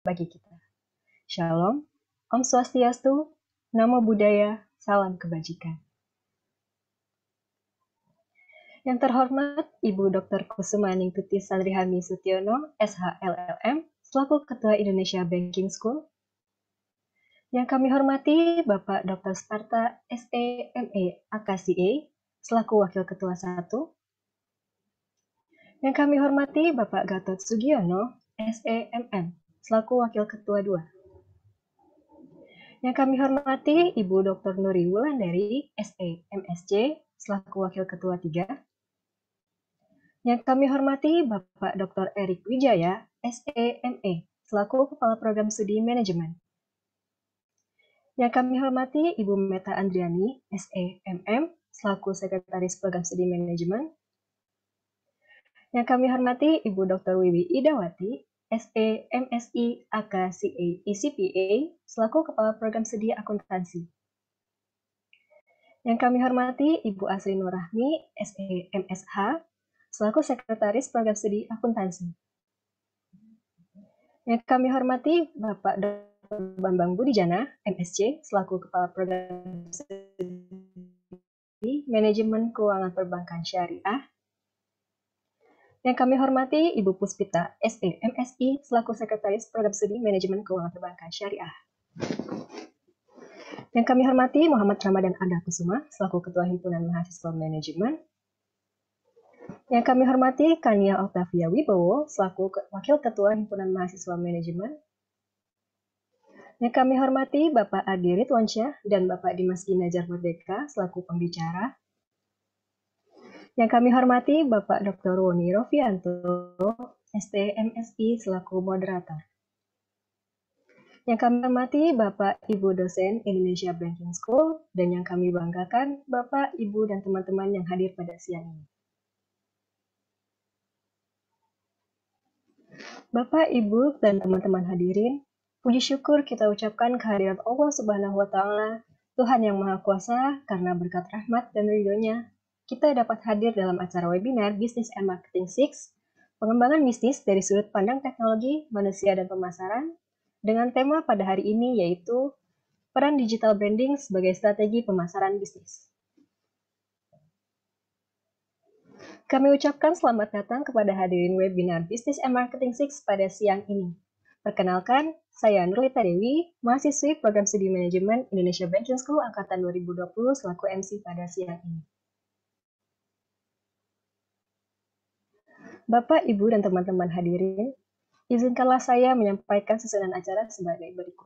bagi kita. Shalom, Om Swastiastu, Namo Buddhaya, salam kebajikan. Yang terhormat Ibu Dr. Kusuma Ningtuti Sandrihami Sutiono, SHLLM, selaku Ketua Indonesia Banking School. Yang kami hormati Bapak Dr. Sparta SEME AKCA, selaku Wakil Ketua 1. Yang kami hormati Bapak Gatot Sugiono, SEMM, selaku Wakil Ketua 2. Yang kami hormati Ibu Dr. Nuri Wulandari, SEMSC, selaku Wakil Ketua 3. Yang kami hormati Bapak Dr. Erik Wijaya, SEME, selaku Kepala Program Studi Manajemen. Yang kami hormati Ibu Meta Andriani, SEMM, selaku Sekretaris Program Studi Manajemen. Yang kami hormati Ibu Dr. Wiwi Idawati, SEMSI AKCA ECPA, selaku Kepala Program Studi Akuntansi. Yang kami hormati Ibu Asri Nurrahmi, SEMSH, selaku Sekretaris Program Studi Akuntansi. Yang kami hormati Bapak Dr. Bambang Budijana, MSc, selaku Kepala Program Studi Manajemen Keuangan Perbankan Syariah. Yang kami hormati Ibu Puspita, SEMSI, selaku Sekretaris Program Studi Manajemen Keuangan Perbankan Syariah. Yang kami hormati Muhammad Ramadan Anda Kusuma, selaku Ketua Himpunan Mahasiswa Manajemen. Yang kami hormati Kania Octavia Wibowo, selaku Wakil Ketua Himpunan Mahasiswa Manajemen. Yang kami hormati Bapak Adi Ridwansyah dan Bapak Dimas Ginajar Merdeka, selaku pembicara. Yang kami hormati Bapak Dr. Woni Rofianto, STMSI, selaku moderator. Yang kami hormati Bapak Ibu dosen Indonesia Banking School, dan yang kami banggakan Bapak, Ibu, dan teman-teman yang hadir pada siang ini. Bapak, Ibu, dan teman-teman hadirin, puji syukur kita ucapkan kehadirat Allah Subhanahu wa Ta'ala, Tuhan yang Maha Kuasa, karena berkat rahmat dan ridho-Nya, kita dapat hadir dalam acara webinar Business and Marketing 6, pengembangan bisnis dari sudut pandang teknologi, manusia, dan pemasaran, dengan tema pada hari ini yaitu peran digital branding sebagai strategi pemasaran bisnis. Kami ucapkan selamat datang kepada hadirin webinar Business and Marketing 6 pada siang ini. Perkenalkan, saya Nurlita Dewi, mahasiswi Program Studi Manajemen Indonesia Banking School Angkatan 2020 selaku MC pada siang ini. Bapak, Ibu, dan teman-teman hadirin, izinkanlah saya menyampaikan susunan acara sebagai berikut.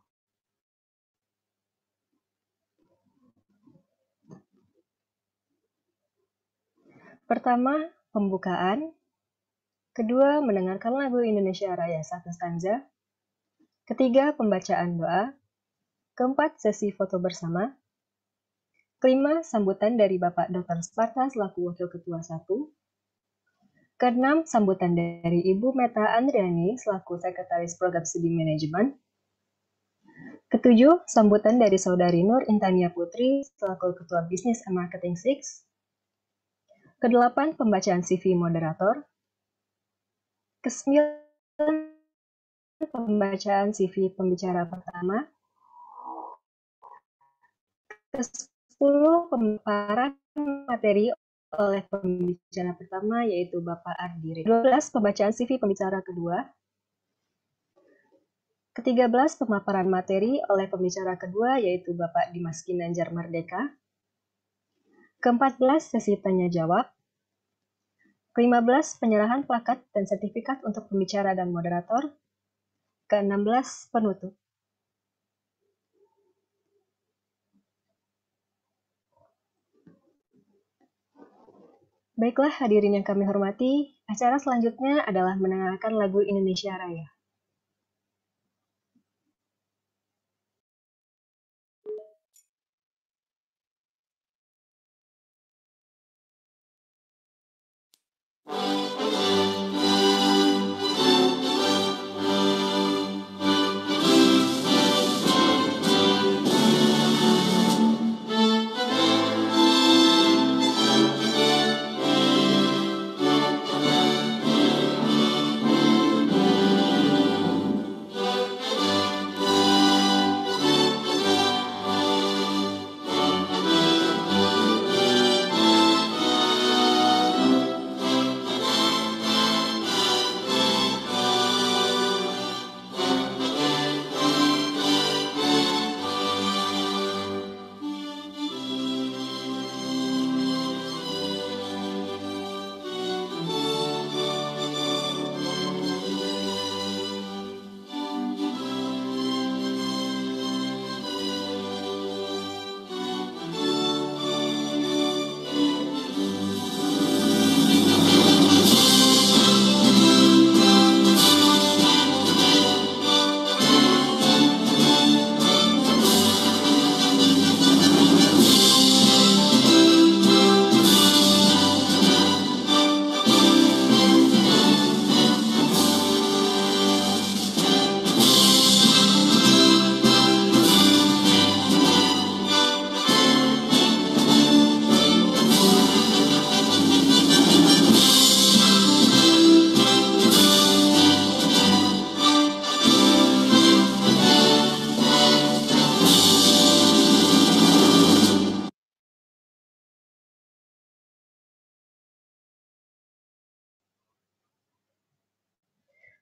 Pertama, pembukaan. Kedua, mendengarkan lagu Indonesia Raya 1 stanza. Ketiga, pembacaan doa. Keempat, sesi foto bersama. Kelima, sambutan dari Bapak Dr. Sparta selaku Wakil Ketua 1. Keenam, sambutan dari Ibu Meta Andriani selaku Sekretaris Program Studi Manajemen. Ketujuh, sambutan dari Saudari Nur Intania Putri selaku Ketua Business and Marketing 6. Kedelapan, pembacaan CV moderator. Kesembilan, pembacaan CV pembicara pertama. Kesepuluh, pemaparan materi oleh pembicara pertama yaitu Bapak Ardi. 12, pembacaan CV pembicara kedua. Ke-13, pemaparan materi oleh pembicara kedua yaitu Bapak Dimas Ginanjar Merdeka. Ke-14, sesi tanya-jawab. Ke-15, penyerahan plakat dan sertifikat untuk pembicara dan moderator. Ke-16, penutup. Baiklah hadirin yang kami hormati, acara selanjutnya adalah mendengarkan lagu Indonesia Raya.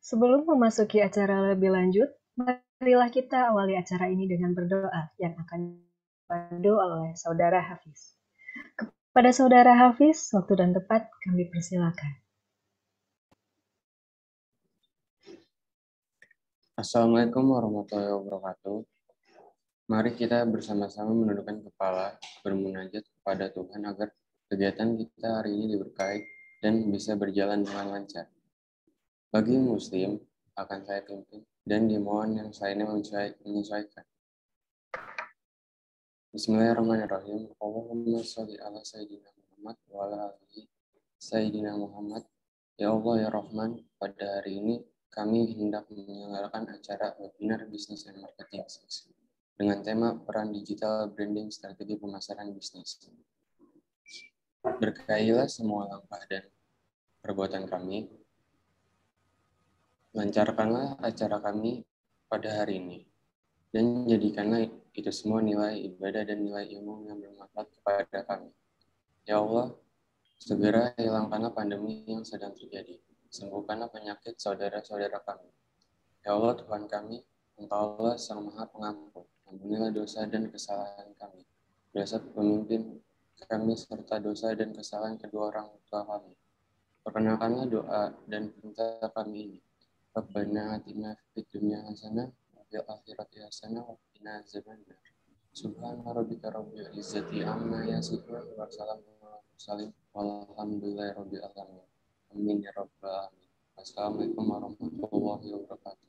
Sebelum memasuki acara lebih lanjut, marilah kita awali acara ini dengan berdoa yang akan dipandu oleh Saudara Hafiz. Kepada Saudara Hafiz, waktu dan tempat kami persilakan. Assalamualaikum warahmatullahi wabarakatuh. Mari kita bersama-sama menundukkan kepala, bermunajat kepada Tuhan agar kegiatan kita hari ini diberkahi dan bisa berjalan dengan lancar. Bagi Muslim, akan saya pimpin dan dimohon yang lainnya menyesuaikan. Bismillahirrahmanirrahim. Allahumma sholli ala Sayyidina Muhammad wa ala alihi Sayyidina Muhammad. Ya Allah ya Rahman, pada hari ini kami hendak menyelenggarakan acara webinar bisnis dan marketing dengan tema peran digital branding strategi pemasaran bisnis. Berkahilah semua langkah dan perbuatan kami. Lancarkanlah acara kami pada hari ini. Dan jadikanlah itu semua nilai ibadah dan nilai ilmu yang bermanfaat kepada kami. Ya Allah, segera hilangkanlah pandemi yang sedang terjadi. Sembuhkanlah penyakit saudara-saudara kami. Ya Allah Tuhan kami, Engkaulah Sang Maha Pengampun. Ampunilah dosa dan kesalahan kami, dosa pemimpin kami serta dosa dan kesalahan kedua orang tua kami. Perkenalkanlah doa dan perintah kami ini. Rabbana atina fid dunya hasanah wa fil akhirati hasanah wa qina azabannar. Subhana rabbika rabbil izzati amma yasifun wa salamun alal mursalin walhamdulillahi rabbil alamin. Amin ya rabbal alamin. Assalamualaikum warahmatullahi wabarakatuh.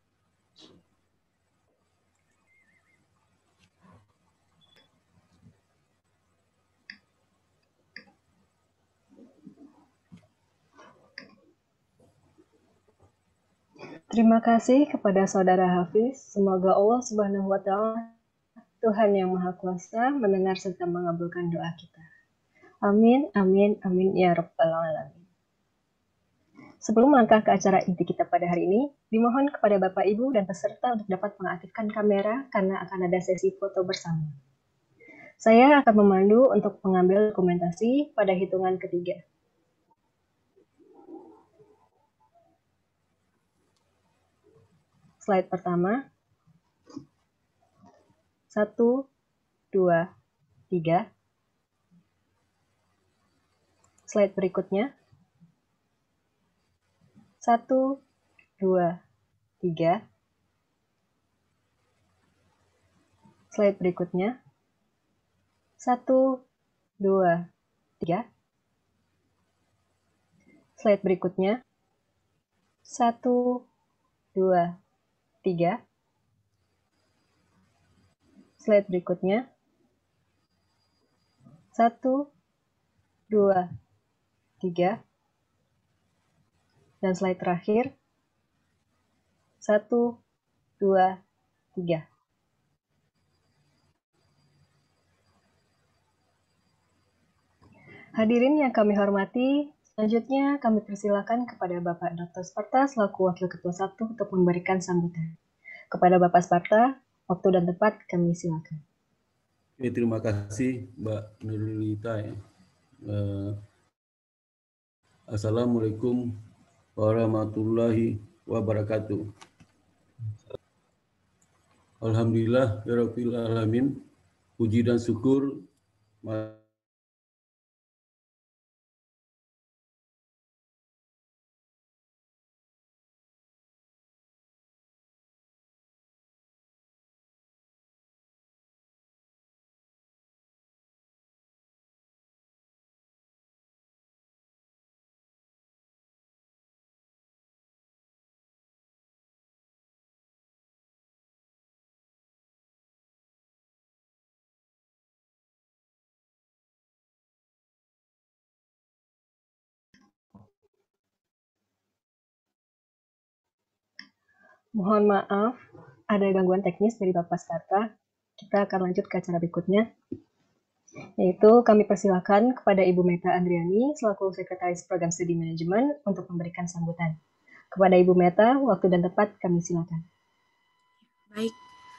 Terima kasih kepada Saudara Hafiz. Semoga Allah Subhanahu wa Ta'ala, Tuhan yang Maha Kuasa, mendengar serta mengabulkan doa kita. Amin, amin, amin ya Rabbal Alamin. Sebelum melangkah ke acara inti kita pada hari ini, dimohon kepada Bapak, Ibu, dan peserta untuk dapat mengaktifkan kamera karena akan ada sesi foto bersama. Saya akan memandu untuk mengambil dokumentasi pada hitungan ketiga. Slide pertama. 1, 2, 3. Slide berikutnya. 1, 2, 3. Slide berikutnya. 1, 2, 3. Slide berikutnya. 1, 2, 3. Slide berikutnya. 1, 2, 3. Dan slide terakhir. 1, 2, 3. Hadirin yang kami hormati, selanjutnya kami persilakan kepada Bapak Dr. Sparta selaku Wakil Ketua 1 untuk memberikan sambutan. Kepada Bapak Sparta, waktu dan tempat kami silakan. Terima kasih Mbak Nurulita. Assalamualaikum warahmatullahi wabarakatuh. Alhamdulillah ya Rabbil alamin. Puji dan syukur Mohon maaf, ada gangguan teknis dari Bapak Sparta. Kita akan lanjut ke acara berikutnya, yaitu kami persilakan kepada Ibu Meta Andriani selaku Sekretaris Program Studi Manajemen untuk memberikan sambutan. Kepada Ibu Meta, waktu dan tempat kami silakan. Baik.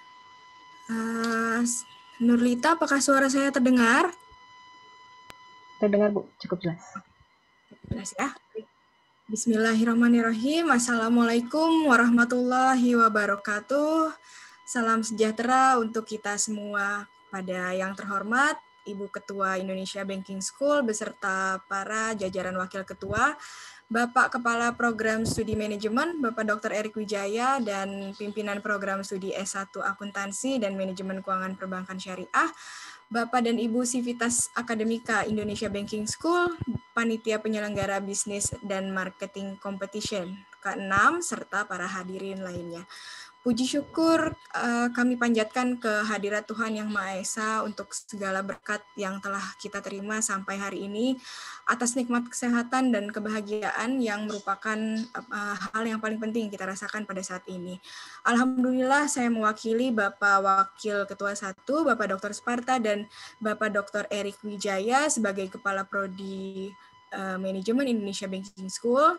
Nurlita, apakah suara saya terdengar? Terdengar, Bu, cukup jelas. Jelas ya. Bismillahirrahmanirrahim. Assalamualaikum warahmatullahi wabarakatuh. Salam sejahtera untuk kita semua. Pada yang terhormat, Ibu Ketua Indonesia Banking School beserta para jajaran Wakil Ketua, Bapak Kepala Program Studi Manajemen, Bapak Dr. Erik Wijaya, dan Pimpinan Program Studi S1 Akuntansi dan Manajemen Keuangan Perbankan Syariah, Bapak dan Ibu Sivitas Akademika Indonesia Banking School, Panitia Penyelenggara Bisnis dan Marketing Competition ke-6, serta para hadirin lainnya. Puji syukur kami panjatkan kehadirat Tuhan Yang Maha Esa untuk segala berkat yang telah kita terima sampai hari ini, atas nikmat kesehatan dan kebahagiaan yang merupakan hal yang paling penting kita rasakan pada saat ini. Alhamdulillah saya mewakili Bapak Wakil Ketua 1, Bapak Dr. Sparta, dan Bapak Dr. Erik Wijaya sebagai Kepala Prodi Manajemen Indonesia Banking School.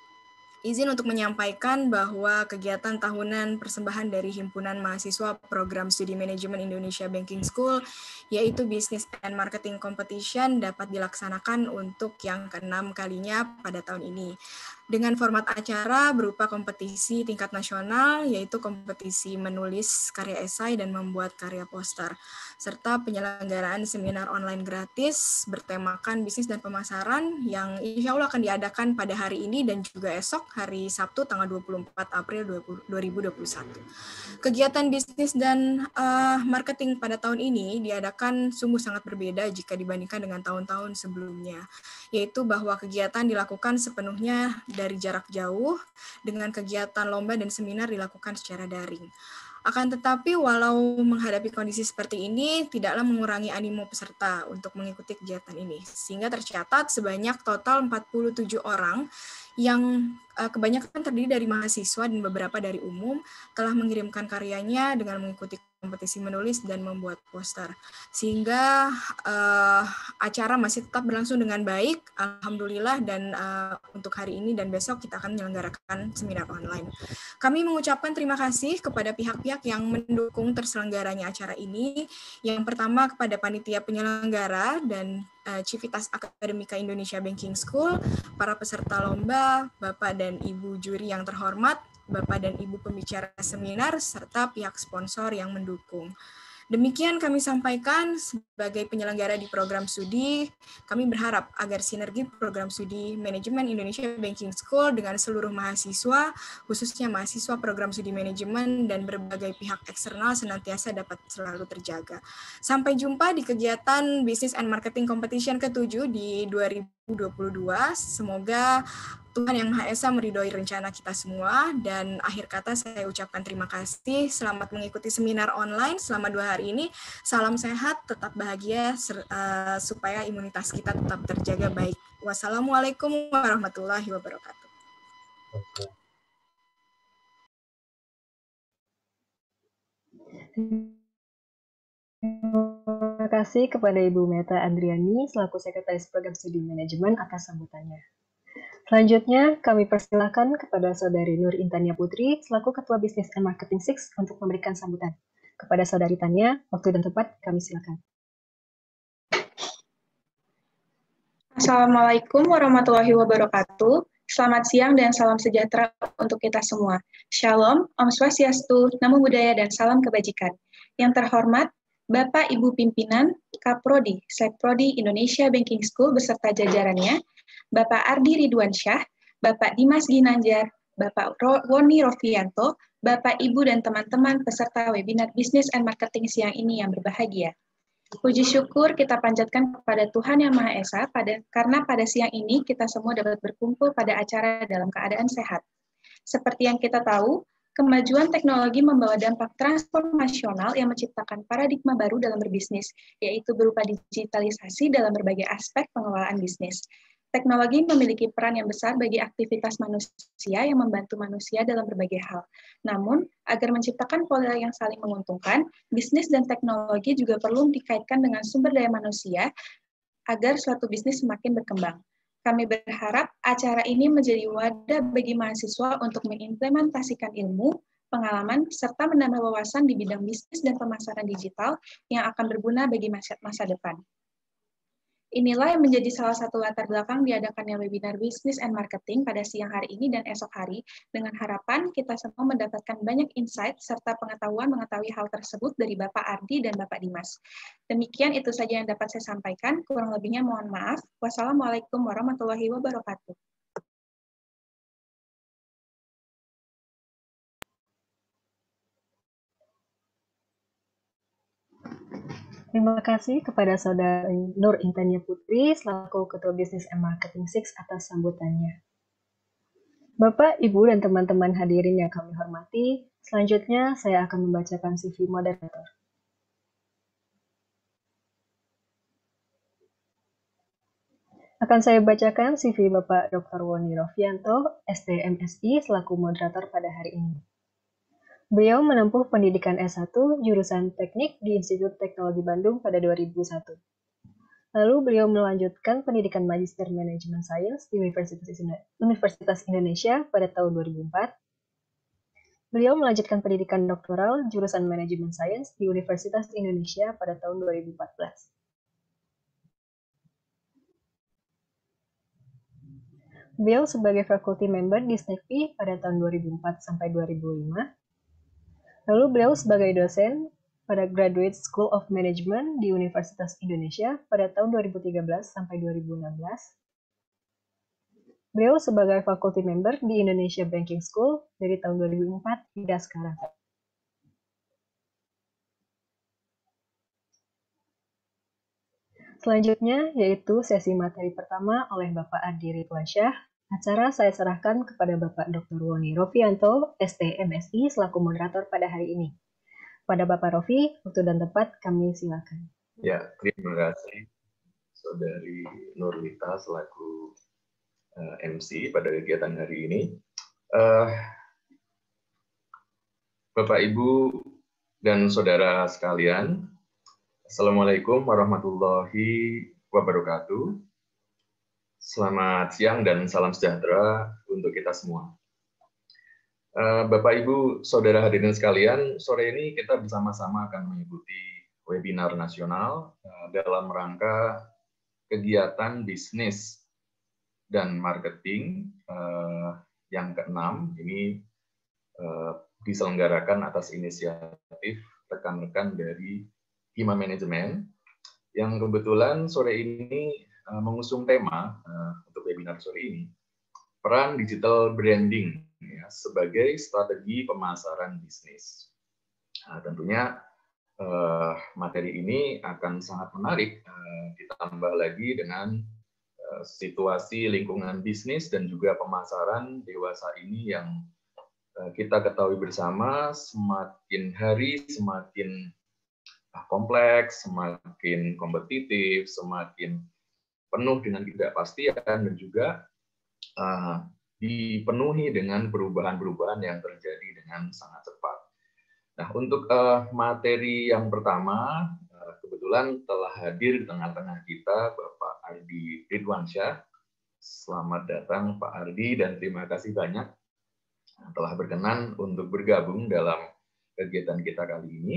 Izin untuk menyampaikan bahwa kegiatan tahunan persembahan dari Himpunan Mahasiswa Program Studi Manajemen Indonesia Banking School, yaitu Business and Marketing Competition, dapat dilaksanakan untuk yang ke-6 kalinya pada tahun ini. Dengan format acara berupa kompetisi tingkat nasional, yaitu kompetisi menulis karya esai dan membuat karya poster, serta penyelenggaraan seminar online gratis bertemakan bisnis dan pemasaran yang insya Allah akan diadakan pada hari ini dan juga esok hari Sabtu tanggal 24 April 2021. Kegiatan bisnis dan marketing pada tahun ini diadakan sungguh sangat berbeda jika dibandingkan dengan tahun-tahun sebelumnya, yaitu bahwa kegiatan dilakukan sepenuhnya dari jarak jauh dengan kegiatan lomba dan seminar dilakukan secara daring. Akan tetapi walau menghadapi kondisi seperti ini, tidaklah mengurangi animo peserta untuk mengikuti kegiatan ini. Sehingga tercatat sebanyak total 47 orang yang kebanyakan terdiri dari mahasiswa dan beberapa dari umum telah mengirimkan karyanya dengan mengikuti kompetisi menulis dan membuat poster. Sehingga acara masih tetap berlangsung dengan baik, alhamdulillah, dan untuk hari ini dan besok kita akan menyelenggarakan seminar online. Kami mengucapkan terima kasih kepada pihak-pihak yang mendukung terselenggaranya acara ini. Yang pertama kepada panitia penyelenggara dan Civitas Akademika Indonesia Banking School, para peserta lomba, Bapak dan Ibu juri yang terhormat, Bapak dan Ibu pembicara seminar, serta pihak sponsor yang mendukung. Demikian kami sampaikan sebagai penyelenggara di program studi. Kami berharap agar sinergi program studi Manajemen Indonesia Banking School dengan seluruh mahasiswa, khususnya mahasiswa program studi manajemen dan berbagai pihak eksternal senantiasa dapat selalu terjaga. Sampai jumpa di kegiatan Business and Marketing Competition ke-7 di 2022. Semoga Tuhan Yang Maha Esa meridhoi rencana kita semua, dan akhir kata saya ucapkan terima kasih. Selamat mengikuti seminar online selama 2 hari ini. Salam sehat, tetap bahagia, supaya imunitas kita tetap terjaga baik. Wassalamualaikum warahmatullahi wabarakatuh. Terima kasih kepada Ibu Meta Andriani selaku Sekretaris Program Studi Manajemen atas sambutannya. Selanjutnya, kami persilahkan kepada Saudari Nur Intania Putri selaku Ketua Business and Marketing 6 untuk memberikan sambutan. Kepada Saudari Tania, waktu dan tempat kami silakan. Assalamualaikum warahmatullahi wabarakatuh. Selamat siang dan salam sejahtera untuk kita semua. Shalom, Om Swastiastu, Namo Buddhaya, dan salam kebajikan. Yang terhormat, Bapak Ibu Pimpinan Kaprodi, Sekprodi Indonesia Banking School beserta jajarannya, Bapak Ardi Ridwansyah, Bapak Dimas Ginanjar, Bapak Woni Rofianto, Bapak Ibu dan teman-teman peserta webinar Business and Marketing siang ini yang berbahagia. Puji syukur kita panjatkan kepada Tuhan Yang Maha Esa karena pada siang ini kita semua dapat berkumpul pada acara dalam keadaan sehat. Seperti yang kita tahu, kemajuan teknologi membawa dampak transformasional yang menciptakan paradigma baru dalam berbisnis, yaitu berupa digitalisasi dalam berbagai aspek pengelolaan bisnis. Teknologi memiliki peran yang besar bagi aktivitas manusia yang membantu manusia dalam berbagai hal. Namun, agar menciptakan pola yang saling menguntungkan, bisnis dan teknologi juga perlu dikaitkan dengan sumber daya manusia agar suatu bisnis semakin berkembang. Kami berharap acara ini menjadi wadah bagi mahasiswa untuk mengimplementasikan ilmu, pengalaman, serta menambah wawasan di bidang bisnis dan pemasaran digital yang akan berguna bagi masa depan. Inilah yang menjadi salah satu latar belakang diadakannya webinar Business and Marketing pada siang hari ini dan esok hari, dengan harapan kita semua mendapatkan banyak insight serta pengetahuan mengetahui hal tersebut dari Bapak Ardi dan Bapak Dimas. Demikian itu saja yang dapat saya sampaikan, kurang lebihnya mohon maaf. Wassalamualaikum warahmatullahi wabarakatuh. Terima kasih kepada Saudara Nur Intania Putri selaku Ketua Business and Marketing 6 atas sambutannya. Bapak, Ibu, dan teman-teman hadirin yang kami hormati, selanjutnya saya akan membacakan CV moderator. Akan saya bacakan CV Bapak Dr. Woni Rofianto, STMSI, selaku moderator pada hari ini. Beliau menempuh pendidikan S1 jurusan Teknik di Institut Teknologi Bandung pada 2001. Lalu beliau melanjutkan pendidikan Magister Manajemen Sains di Universitas Indonesia pada tahun 2004. Beliau melanjutkan pendidikan doktoral jurusan Manajemen Sains di Universitas Indonesia pada tahun 2014. Beliau sebagai faculty member di SNECPI pada tahun 2004 sampai 2005. Lalu beliau sebagai dosen pada Graduate School of Management di Universitas Indonesia pada tahun 2013 sampai 2016. Beliau sebagai faculty member di Indonesia Banking School dari tahun 2004 hingga sekarang. Selanjutnya yaitu sesi materi pertama oleh Bapak Ardi Ridwansyah. Acara saya serahkan kepada Bapak Dr. Woni Rofianto, STMSI, selaku moderator pada hari ini. Pada Bapak Rofi, waktu dan tempat kami silakan. Ya, terima kasih Saudari Nurlita selaku MC pada kegiatan hari ini. Bapak, Ibu, dan Saudara sekalian, Assalamualaikum warahmatullahi wabarakatuh. Selamat siang dan salam sejahtera untuk kita semua. Bapak, Ibu, Saudara hadirin sekalian, sore ini kita bersama-sama akan mengikuti webinar nasional dalam rangka kegiatan bisnis dan marketing yang ke-6. Ini diselenggarakan atas inisiatif rekan-rekan dari Hima Manajemen, yang kebetulan sore ini mengusung tema untuk webinar sore ini, peran digital branding ya, sebagai strategi pemasaran bisnis. Nah, tentunya materi ini akan sangat menarik, ditambah lagi dengan situasi lingkungan bisnis dan juga pemasaran dewasa ini yang kita ketahui bersama semakin hari semakin kompleks, semakin kompetitif, semakin penuh dengan ketidakpastian dan juga dipenuhi dengan perubahan-perubahan yang terjadi dengan sangat cepat. Nah, untuk materi yang pertama, kebetulan telah hadir di tengah-tengah kita Bapak Ardi Ridwansyah. Selamat datang Pak Ardi dan terima kasih banyak telah berkenan untuk bergabung dalam kegiatan kita kali ini.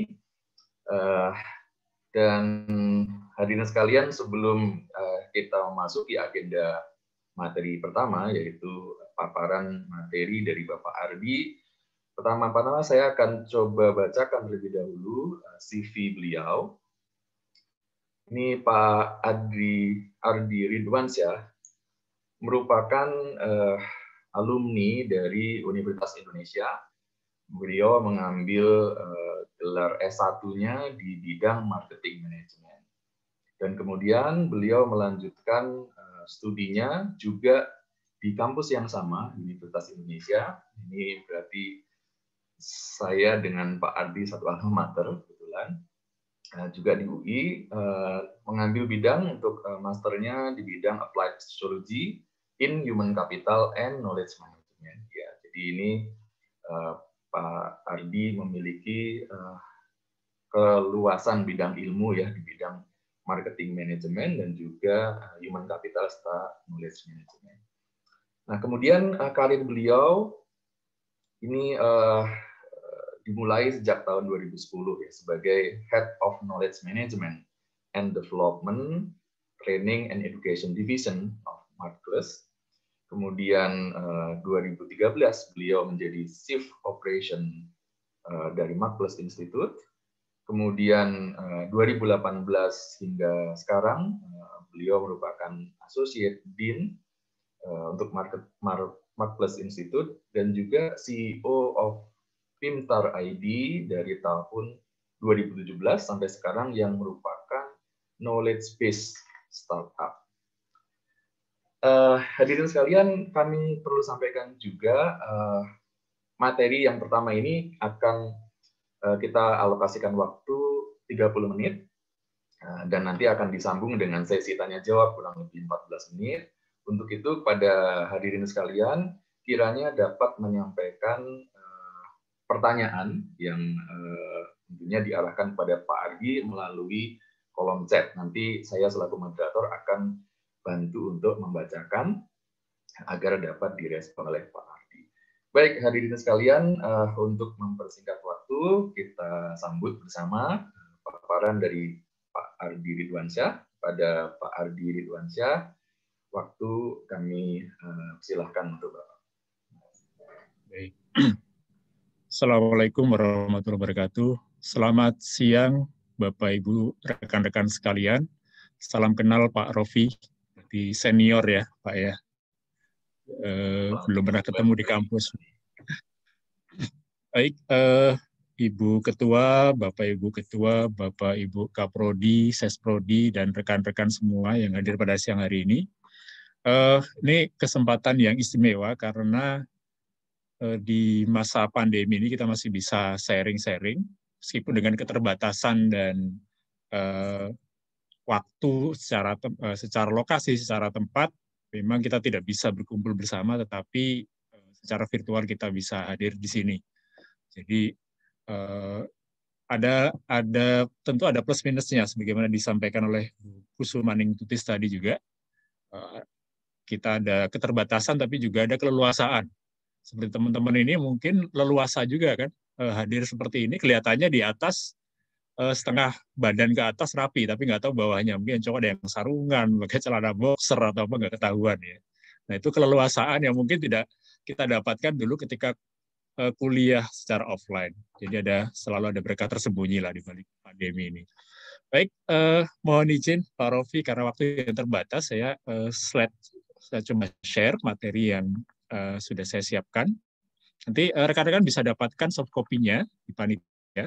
Dan hadirin sekalian, sebelum kita memasuki agenda materi pertama, yaitu paparan materi dari Bapak Ardi, pertama-tama saya akan coba bacakan terlebih dahulu CV beliau. Ini Pak Ardi Ridwansyah merupakan alumni dari Universitas Indonesia. Beliau mengambil gelar S1-nya di bidang marketing manajemen. Dan kemudian beliau melanjutkan studinya juga di kampus yang sama, Universitas Indonesia. Ini berarti saya dengan Pak Ardi satu alma mater, kebetulan. Juga di UI, mengambil bidang untuk masternya di bidang Applied Sociology in Human Capital and Knowledge Management. Ya, jadi ini Pak Ardi memiliki keluasan bidang ilmu ya di bidang marketing manajemen dan juga human capital serta knowledge management. Nah, kemudian karir beliau ini dimulai sejak tahun 2010 ya sebagai Head of Knowledge Management and Development Training and Education Division of Markles. Kemudian 2013 beliau menjadi Chief Operation dari Markles Institute. Kemudian 2018 hingga sekarang beliau merupakan Associate Dean untuk Markles Institute dan juga CEO of Pintar ID dari tahun 2017 sampai sekarang yang merupakan knowledge-based startup. Hadirin sekalian, kami perlu sampaikan juga materi yang pertama ini akan kita alokasikan waktu 30 menit dan nanti akan disambung dengan sesi tanya jawab kurang lebih 14 menit. Untuk itu pada hadirin sekalian kiranya dapat menyampaikan pertanyaan yang tentunya diarahkan kepada Pak Ardi melalui kolom chat. Nanti saya selaku moderator akan bantu untuk membacakan agar dapat direspon oleh Pak Ardi. Baik, hadirin sekalian, untuk mempersingkat waktu, kita sambut bersama paparan dari Pak Ardi Ridwansyah. Pada Pak Ardi Ridwansyah, waktu kami silahkan untuk Bapak. Baik. Assalamualaikum warahmatullahi wabarakatuh. Selamat siang, Bapak, Ibu, rekan-rekan sekalian. Salam kenal Pak Rofi, di senior ya, Pak ya. Belum pernah ketemu di kampus. Baik, Ibu Ketua, Bapak Ibu Ketua, Bapak Ibu Kaprodi, Sesprodi, dan rekan-rekan semua yang hadir pada siang hari ini. Ini kesempatan yang istimewa karena di masa pandemi ini kita masih bisa sharing-sharing, meskipun dengan keterbatasan dan waktu secara lokasi, secara tempat, memang kita tidak bisa berkumpul bersama, tetapi secara virtual kita bisa hadir di sini. Jadi tentu ada plus minusnya, sebagaimana disampaikan oleh Bu Sumaning Tutis tadi juga. Kita ada keterbatasan, tapi juga ada keleluasaan. Seperti teman-teman ini mungkin leluasa juga kan, hadir seperti ini, kelihatannya di atas setengah badan ke atas rapi, tapi nggak tahu bawahnya. Mungkin cowok ada yang sarungan, pakai celana boxer atau apa, nggak ketahuan ya. Nah itu keleluasaan yang mungkin tidak kita dapatkan dulu ketika kuliah secara offline. Jadi selalu ada berkah tersembunyi lah di balik pandemi ini. Baik, mohon izin Pak Rofi, karena waktu yang terbatas, saya coba share materi yang sudah saya siapkan. Nanti rekan-rekan bisa dapatkan soft copy-nya di panitia.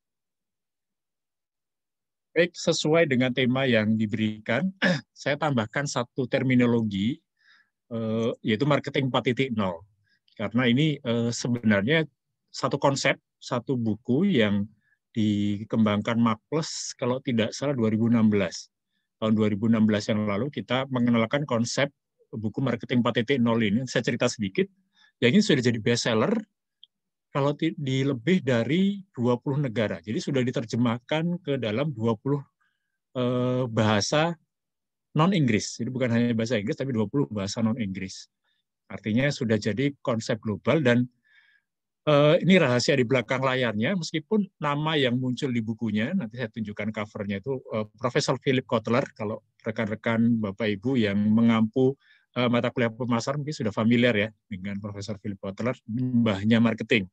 Baik, sesuai dengan tema yang diberikan, saya tambahkan satu terminologi, yaitu marketing 4.0. Karena ini sebenarnya satu konsep, satu buku yang dikembangkan Markles, kalau tidak salah 2016. Tahun 2016 yang lalu kita mengenalkan konsep buku marketing 4.0 ini. Saya cerita sedikit, yang ini sudah jadi bestseller kalau di lebih dari 20 negara. Jadi sudah diterjemahkan ke dalam 20 bahasa non-Inggris. Jadi bukan hanya bahasa Inggris, tapi 20 bahasa non-Inggris. Artinya sudah jadi konsep global, dan ini rahasia di belakang layarnya, meskipun nama yang muncul di bukunya, nanti saya tunjukkan covernya itu Profesor Philip Kotler. Kalau rekan-rekan Bapak Ibu yang mengampu mata kuliah pemasaran mungkin sudah familiar ya dengan Profesor Philip Kotler, mbahnya marketing.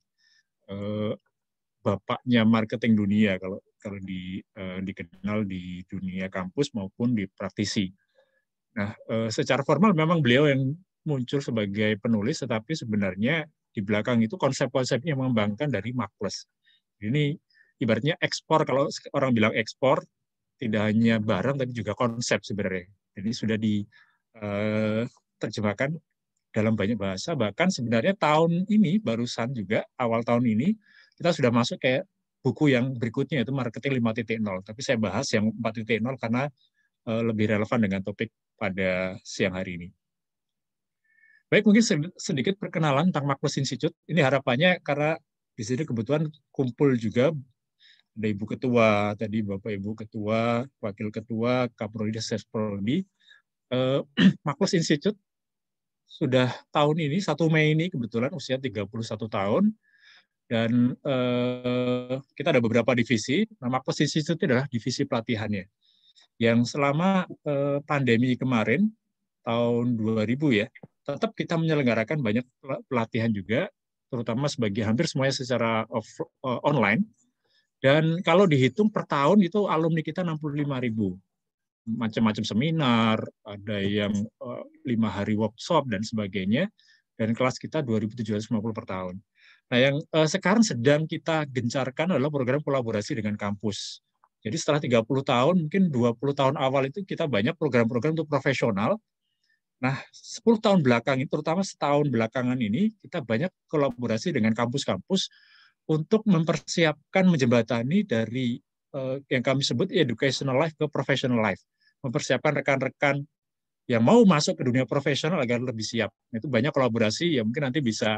Bapaknya marketing dunia kalau dikenal di dunia kampus maupun di praktisi. Nah, secara formal memang beliau yang muncul sebagai penulis, tetapi sebenarnya di belakang itu konsep-konsepnya yang mengembangkan dari Markles. Ini ibaratnya ekspor, kalau orang bilang ekspor, tidak hanya barang tapi juga konsep sebenarnya. Jadi sudah diterjemahkan dalam banyak bahasa, bahkan sebenarnya tahun ini, barusan juga, awal tahun ini, kita sudah masuk kayak buku yang berikutnya, yaitu Marketing 5.0. Tapi saya bahas yang 4.0 karena lebih relevan dengan topik pada siang hari ini. Baik, mungkin sedikit perkenalan tentang Markles Institute. Ini harapannya karena di sini kebetulan kumpul juga ada Ibu Ketua, tadi Bapak Ibu Ketua, Wakil Ketua, Kaprodi, Sesprodi. Markles Institute sudah tahun ini, 1 Mei ini kebetulan usia 31 tahun, dan kita ada beberapa divisi. Nah, Markles Institute adalah divisi pelatihannya, yang selama pandemi kemarin, tahun 2000 ya, tetap kita menyelenggarakan banyak pelatihan juga, terutama sebagai hampir semuanya secara online. Dan kalau dihitung per tahun itu alumni kita 65.000. Macam-macam seminar, ada yang 5 hari workshop dan sebagainya, dan kelas kita 2.750 per tahun. Nah, yang sekarang sedang kita gencarkan adalah program kolaborasi dengan kampus. Jadi setelah 30 tahun, mungkin 20 tahun awal itu kita banyak program-program untuk profesional. Nah, 10 tahun belakang, terutama setahun belakangan ini, kita banyak kolaborasi dengan kampus-kampus untuk mempersiapkan, menjembatani dari yang kami sebut educational life ke professional life. Mempersiapkan rekan-rekan yang mau masuk ke dunia profesional agar lebih siap. Itu banyak kolaborasi yang mungkin nanti bisa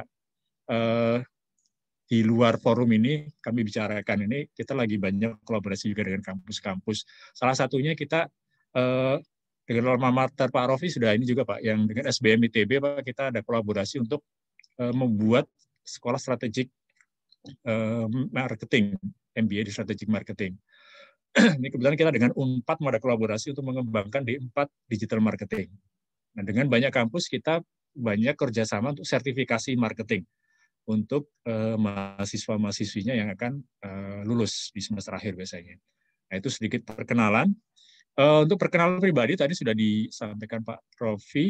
di luar forum ini kami bicarakan ini. Kita lagi banyak kolaborasi juga dengan kampus-kampus. Salah satunya kita dengan alma mater Pak Rofi sudah ini juga Pak, yang dengan SBM ITB Pak, kita ada kolaborasi untuk membuat sekolah strategik marketing, MBA di strategic marketing. Ini kebetulan kita dengan UNPAD ada kolaborasi untuk mengembangkan D4 digital marketing. Nah, dengan banyak kampus kita banyak kerjasama untuk sertifikasi marketing untuk mahasiswa-mahasiswinya yang akan lulus di semester akhir biasanya. Nah, itu sedikit perkenalan. Untuk perkenalan pribadi tadi sudah disampaikan Pak Rofi.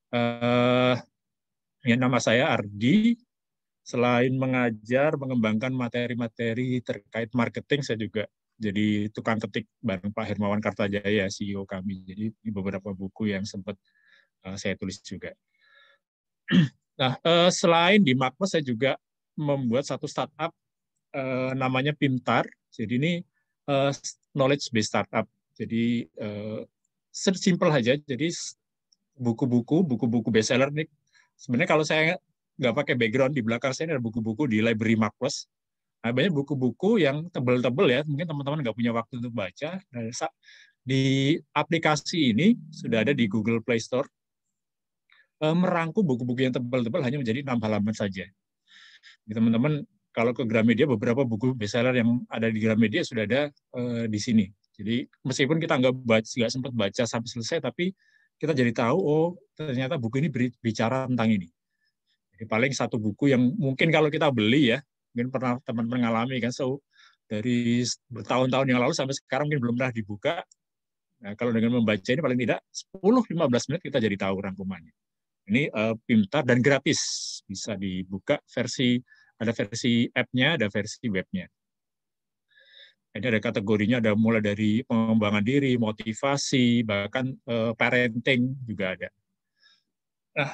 Ya, nama saya Ardi. Selain mengajar, mengembangkan materi-materi terkait marketing, saya juga jadi tukang ketik bareng Pak Hermawan Kartajaya, CEO kami. Jadi beberapa buku yang sempat saya tulis juga. Nah, selain di Makpos, saya juga membuat satu startup namanya Pintar. Jadi ini knowledge-based startup. Jadi simple aja. Jadi buku-buku bestseller nih. Sebenarnya kalau saya nggak pakai background, di belakang saya ada buku-buku di library Makpos. Nah, banyak buku-buku yang tebel-tebel ya, mungkin teman-teman nggak punya waktu untuk baca. Nah, di aplikasi ini sudah ada di Google Play Store, merangkum buku-buku yang tebal-tebal hanya menjadi 6 halaman saja. Teman-teman, kalau ke Gramedia, beberapa buku bestseller yang ada di Gramedia sudah ada di sini. Jadi meskipun kita nggak sempat baca sampai selesai, tapi kita jadi tahu, oh ternyata buku ini bicara tentang ini. Jadi paling satu buku yang mungkin kalau kita beli ya, mungkin pernah teman-teman mengalami kan, dari bertahun-tahun yang lalu sampai sekarang mungkin belum pernah dibuka. Nah, kalau dengan membaca ini paling tidak 10-15 menit kita jadi tahu rangkumannya. Ini Pintar dan gratis, bisa dibuka ada versi app-nya, ada versi web-nya. Ini ada kategorinya, ada mulai dari pengembangan diri, motivasi, bahkan parenting juga ada. Nah,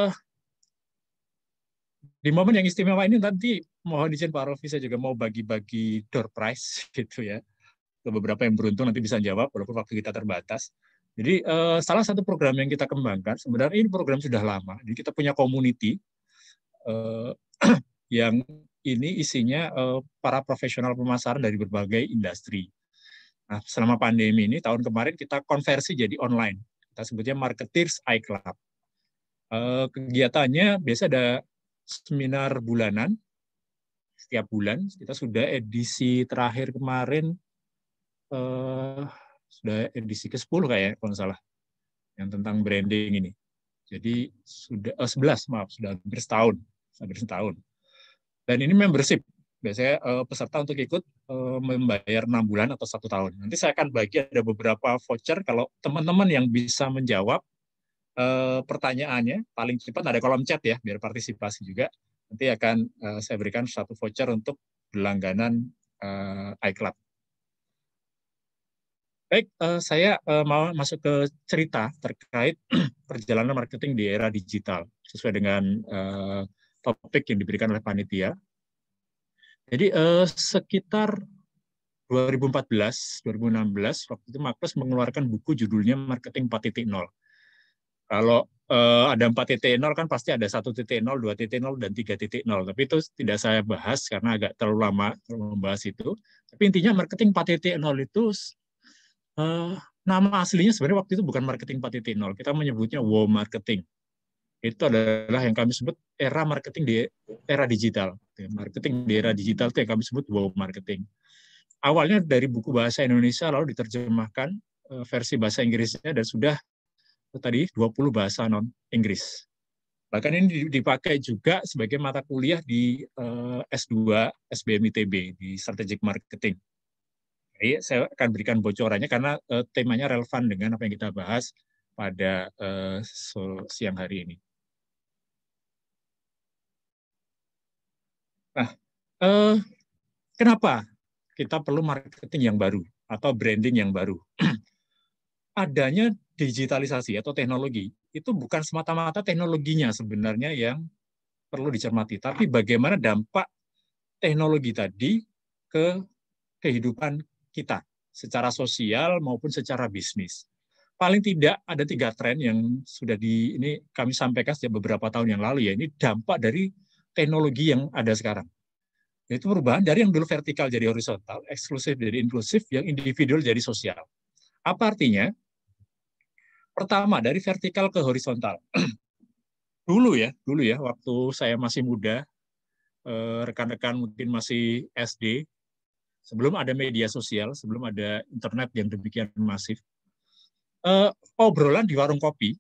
di momen yang istimewa ini nanti mohon izin Pak Rofi, saya juga mau bagi-bagi door prize gitu ya. Ke beberapa yang beruntung nanti bisa jawab walaupun waktu kita terbatas. Jadi salah satu program yang kita kembangkan, sebenarnya ini program sudah lama. Jadi kita punya community yang ini isinya para profesional pemasaran dari berbagai industri. Nah, selama pandemi ini tahun kemarin kita konversi jadi online. Kita sebutnya Marketers iClub. Kegiatannya biasa ada seminar bulanan, setiap bulan. Kita sudah edisi terakhir kemarin, sudah edisi ke-10 kayak kalau nggak salah, yang tentang branding ini. Jadi sudah 11, maaf, sudah hampir setahun. Dan ini membership. Biasanya peserta untuk ikut membayar 6 bulan atau 1 tahun. Nanti saya akan bagi ada beberapa voucher kalau teman-teman yang bisa menjawab pertanyaannya paling cepat, ada kolom chat ya biar partisipasi juga. Nanti akan saya berikan 1 voucher untuk berlangganan iClub. Baik, saya mau masuk ke cerita terkait perjalanan marketing di era digital sesuai dengan topik yang diberikan oleh panitia. Jadi sekitar 2014, 2016 waktu itu Makpos mengeluarkan buku judulnya Marketing 4.0. Kalau ada 4.0 kan pasti ada 1.0, 2.0, dan 3.0. Tapi itu tidak saya bahas karena agak terlalu lama kalau membahas itu. Tapi intinya marketing 4.0 itu nama aslinya sebenarnya waktu itu bukan marketing 4.0. Kita menyebutnya wow marketing. Itu adalah yang kami sebut era marketing di era digital. Marketing di era digital itu yang kami sebut wow marketing. Awalnya dari buku bahasa Indonesia lalu diterjemahkan versi bahasa Inggrisnya dan sudah tadi 20 bahasa non-Inggris. Bahkan ini dipakai juga sebagai mata kuliah di S2 SBM ITB di Strategic Marketing. Jadi saya akan berikan bocorannya karena temanya relevan dengan apa yang kita bahas pada siang hari ini. Nah, kenapa kita perlu marketing yang baru atau branding yang baru? Adanya digitalisasi atau teknologi itu bukan semata-mata teknologinya sebenarnya yang perlu dicermati, tapi bagaimana dampak teknologi tadi ke kehidupan kita secara sosial maupun secara bisnis. Paling tidak ada 3 tren yang sudah ini kami sampaikan sejak beberapa tahun yang lalu ya. Ini dampak dari teknologi yang ada sekarang. Itu perubahan dari yang dulu vertikal jadi horizontal, eksklusif jadi inklusif, yang individual jadi sosial. Apa artinya? Pertama, dari vertikal ke horizontal. Dulu ya, waktu saya masih muda, rekan-rekan mungkin masih SD, sebelum ada media sosial, sebelum ada internet yang demikian masif, obrolan di warung kopi,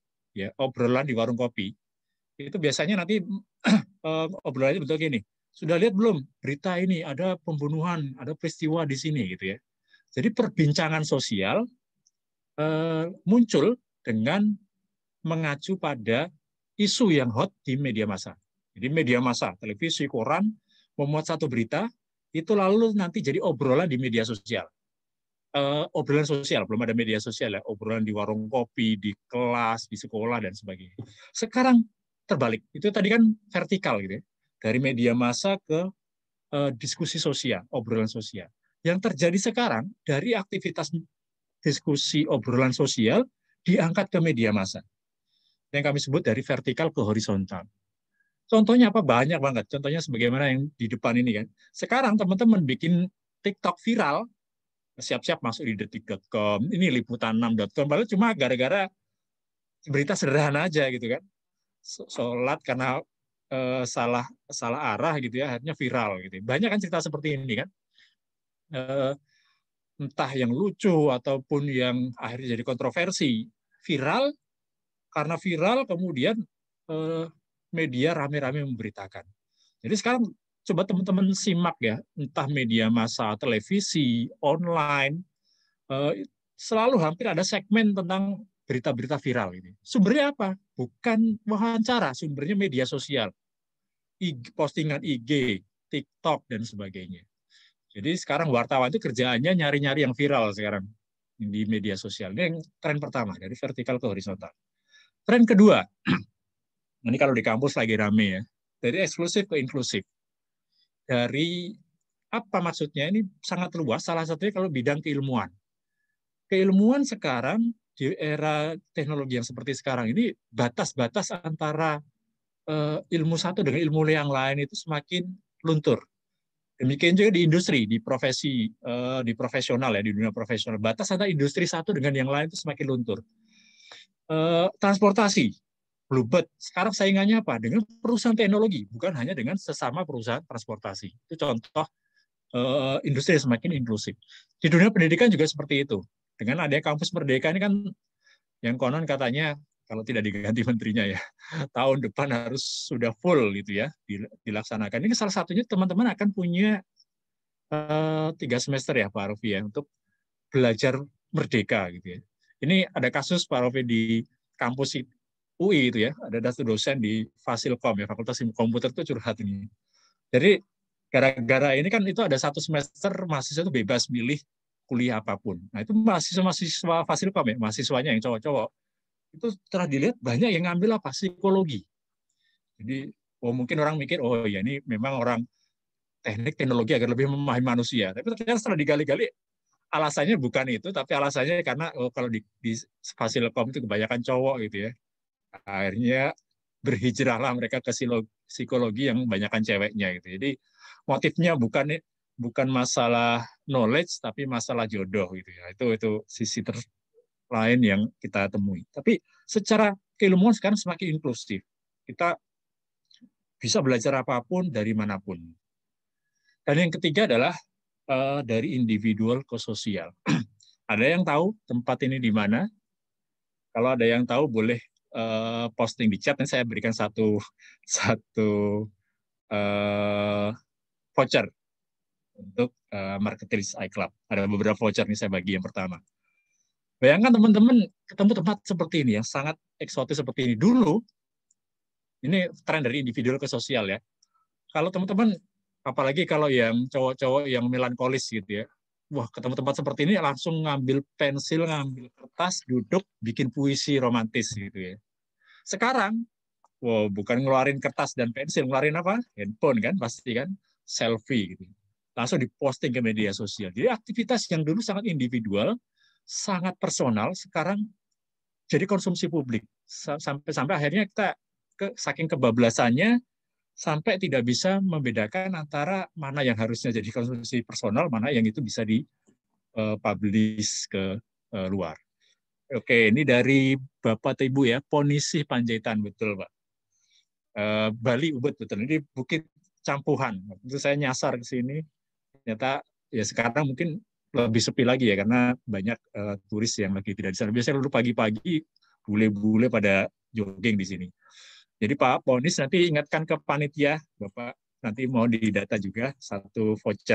itu biasanya nanti obrolannya bentuk gini, sudah lihat belum berita ini, ada pembunuhan, ada peristiwa di sini, gitu ya. Jadi perbincangan sosial muncul dengan mengacu pada isu yang hot di media massa. Jadi media massa, televisi, koran, memuat satu berita, itu lalu nanti jadi obrolan di media sosial. Obrolan sosial, belum ada media sosial ya, obrolan di warung kopi, di kelas, di sekolah, dan sebagainya. Sekarang terbalik, itu tadi kan vertikal gitu ya, dari media massa ke diskusi sosial, obrolan sosial. Yang terjadi sekarang, dari aktivitas diskusi obrolan sosial, diangkat ke media massa. Yang kami sebut dari vertikal ke horizontal. Contohnya apa? Banyak banget. Contohnya sebagaimana yang di depan ini kan. Sekarang teman-teman bikin TikTok viral, siap-siap masuk di detik.com, ini liputan6.com, padahal cuma gara-gara berita sederhana aja gitu kan. Sholat karena salah arah gitu ya, akhirnya viral gitu. Banyak kan cerita seperti ini kan. Entah yang lucu ataupun yang akhirnya jadi kontroversi. Viral, karena viral kemudian media rame-rame memberitakan. Jadi sekarang coba teman-teman simak ya, entah media massa, televisi, online, selalu hampir ada segmen tentang berita-berita viral ini. Sumbernya apa? Bukan wawancara, sumbernya media sosial, postingan IG, TikTok, dan sebagainya. Jadi sekarang wartawan itu kerjaannya nyari-nyari yang viral sekarang di media sosial. Ini yang tren pertama, dari vertikal ke horizontal. Tren kedua, ini kalau di kampus lagi rame ya, dari eksklusif ke inklusif. Dari apa maksudnya? Ini sangat luas, salah satunya kalau bidang keilmuan. Keilmuan sekarang, di era teknologi yang seperti sekarang ini, batas-batas antara ilmu satu dengan ilmu yang lain itu semakin luntur. Demikian juga di industri, di profesi, di profesional ya, di dunia profesional. Batas antara industri satu dengan yang lain itu semakin luntur. Transportasi, Bluebird, sekarang saingannya apa? Dengan perusahaan teknologi, bukan hanya dengan sesama perusahaan transportasi. Itu contoh industri yang semakin inklusif. Di dunia pendidikan juga seperti itu. Dengan adanya kampus Merdeka ini kan, yang konon katanya, kalau tidak diganti menterinya ya, tahun depan harus sudah full gitu ya, dilaksanakan. Ini salah satunya teman-teman akan punya 3 semester ya Pak Rofi ya, untuk belajar merdeka gitu ya. Ini ada kasus Pak Rofi di kampus UI itu ya, ada satu dosen di Fasilkom ya, Fakultas Ilmu Komputer itu curhat ini. Jadi gara-gara ini kan itu ada 1 semester mahasiswa itu bebas milih kuliah apapun. Nah itu mahasiswa Fasilkom ya, mahasiswanya yang cowok-cowok, itu setelah dilihat banyak yang ngambil apa? Psikologi. Jadi mungkin orang mikir, oh ya ini memang orang teknik teknologi agar lebih memahami manusia. Tapi ternyata setelah digali-gali, alasannya bukan itu, tapi alasannya karena kalau di Fasilkom itu kebanyakan cowok gitu ya. Akhirnya berhijrahlah mereka ke psikologi yang kebanyakan ceweknya gitu. Jadi motifnya bukan masalah knowledge, tapi masalah jodoh gitu ya. Itu sisi lain yang kita temui. Tapi secara keilmuan sekarang semakin inklusif. Kita bisa belajar apapun dari manapun. Dan yang ketiga adalah dari individual ke sosial. Ada yang tahu tempat ini di mana? Kalau ada yang tahu boleh posting di chat, dan saya berikan satu voucher untuk Marketplace iClub. Ada beberapa voucher nih saya bagi yang pertama. Bayangkan teman-teman ketemu tempat seperti ini yang sangat eksotis seperti ini. Dulu, ini tren dari individual ke sosial ya. Kalau teman-teman, apalagi kalau yang cowok-cowok yang melankolis gitu ya, wah ketemu tempat seperti ini langsung ngambil pensil, ngambil kertas, duduk, bikin puisi romantis gitu ya. Sekarang, wow, bukan ngeluarin kertas dan pensil, ngeluarin apa? Handphone kan, pasti kan, selfie gitu. Langsung diposting ke media sosial. Jadi aktivitas yang dulu sangat individual, sangat personal, sekarang jadi konsumsi publik. Sampai akhirnya kita saking kebablasannya, sampai tidak bisa membedakan antara mana yang harusnya jadi konsumsi personal, mana yang itu bisa di-publish ke luar. Oke, ini dari Bapak atau Ibu ya, Ponisih Panjaitan, betul Pak. Bali Ubud, betul. Ini Bukit Campuhan. Itu saya nyasar ke sini, ternyata ya sekarang mungkin lebih sepi lagi ya, karena banyak turis yang lagi tidak di sana. Biasanya dulu pagi-pagi, bule-bule pada jogging di sini. Jadi Pak Ponis nanti ingatkan ke panitia, Bapak nanti mau didata juga satu voucher.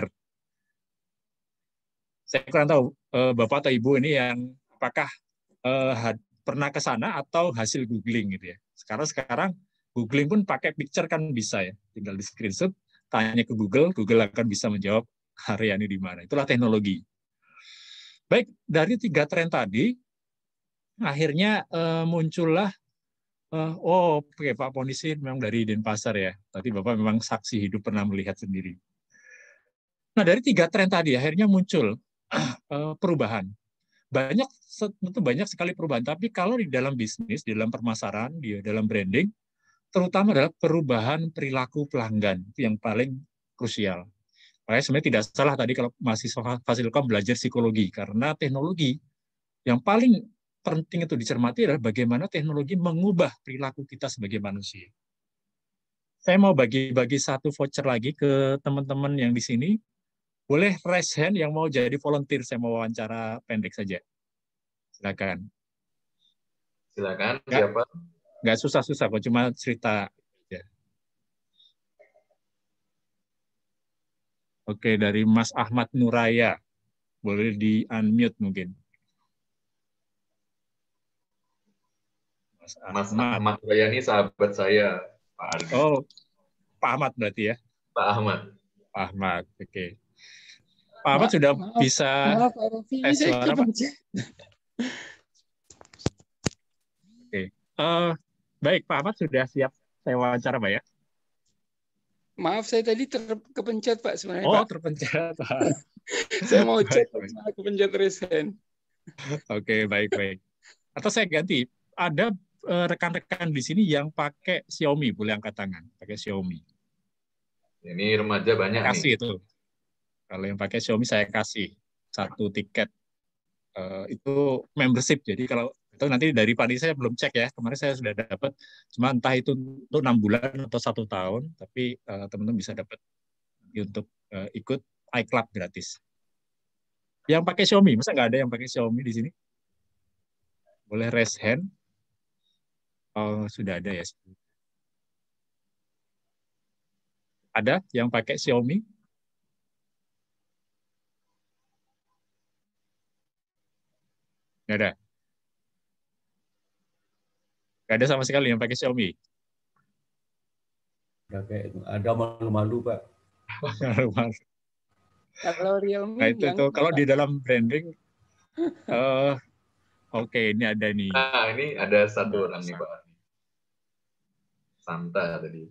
Saya kurang tahu Bapak atau Ibu ini yang apakah pernah ke sana atau hasil googling gitu ya. Sekarang googling pun pakai picture kan bisa ya, tinggal di screenshot, tanya ke Google, Google akan bisa menjawab area ini di mana. Itulah teknologi. Baik, dari 3 tren tadi, akhirnya muncullah oke, Pak Ponisi memang dari Denpasar ya. Tadi Bapak memang saksi hidup pernah melihat sendiri. Nah, dari 3 tren tadi akhirnya muncul perubahan. Tentu banyak sekali perubahan. Tapi kalau di dalam bisnis, di dalam pemasaran, di dalam branding, terutama adalah perubahan perilaku pelanggan. Itu yang paling krusial. Makanya sebenarnya tidak salah tadi kalau mahasiswa Fasilkom belajar psikologi, karena teknologi yang paling penting itu dicermati adalah bagaimana teknologi mengubah perilaku kita sebagai manusia. Saya mau bagi-bagi satu voucher lagi ke teman-teman yang di sini. Boleh raise hand yang mau jadi volunteer, saya mau wawancara pendek saja. Silakan. Silakan, siapa? Nggak susah-susah kok, cuma cerita. Oke, dari Mas Ahmad Nuraya. Boleh di-unmute mungkin. Mas Ahmad Nuraya ini sahabat saya, Pak Ardi. Oh, Pak Ahmad berarti ya? Pak Ahmad. Pak Ahmad, oke. Pak Ahmad sudah bisa tes suara, Pak? Oke. Baik, Pak Ahmad sudah siap saya wawancara, Pak ya? Maaf, saya tadi kepencet, Pak, sebenarnya. Oh, Pak. terpencet, Pak. Saya mau cek, malah kepencet raise hand. Oke, baik. Atau saya ganti, ada rekan-rekan di sini yang pakai Xiaomi, boleh angkat tangan, pakai Xiaomi. Ini remaja banyak kasih nih. Itu. Kalau yang pakai Xiaomi saya kasih 1 tiket. Itu membership, jadi kalau itu nanti dari panitia saya belum cek ya, kemarin saya sudah dapat, cuma entah itu untuk 6 bulan atau 1 tahun, tapi teman-teman bisa dapat untuk ikut iClub gratis. Yang pakai Xiaomi, masa nggak ada yang pakai Xiaomi di sini? Boleh raise hand. Oh, sudah ada ya. Ada yang pakai Xiaomi? Nggak ada. Nggak ada sama sekali yang pakai Xiaomi. Ada malu-malu, Pak. Malu-malu. Kalau Realme, nah, itu kalau di dalam branding, oke, ini ada nih. Nah, ini ada satu orang nih, Pak. Santa tadi.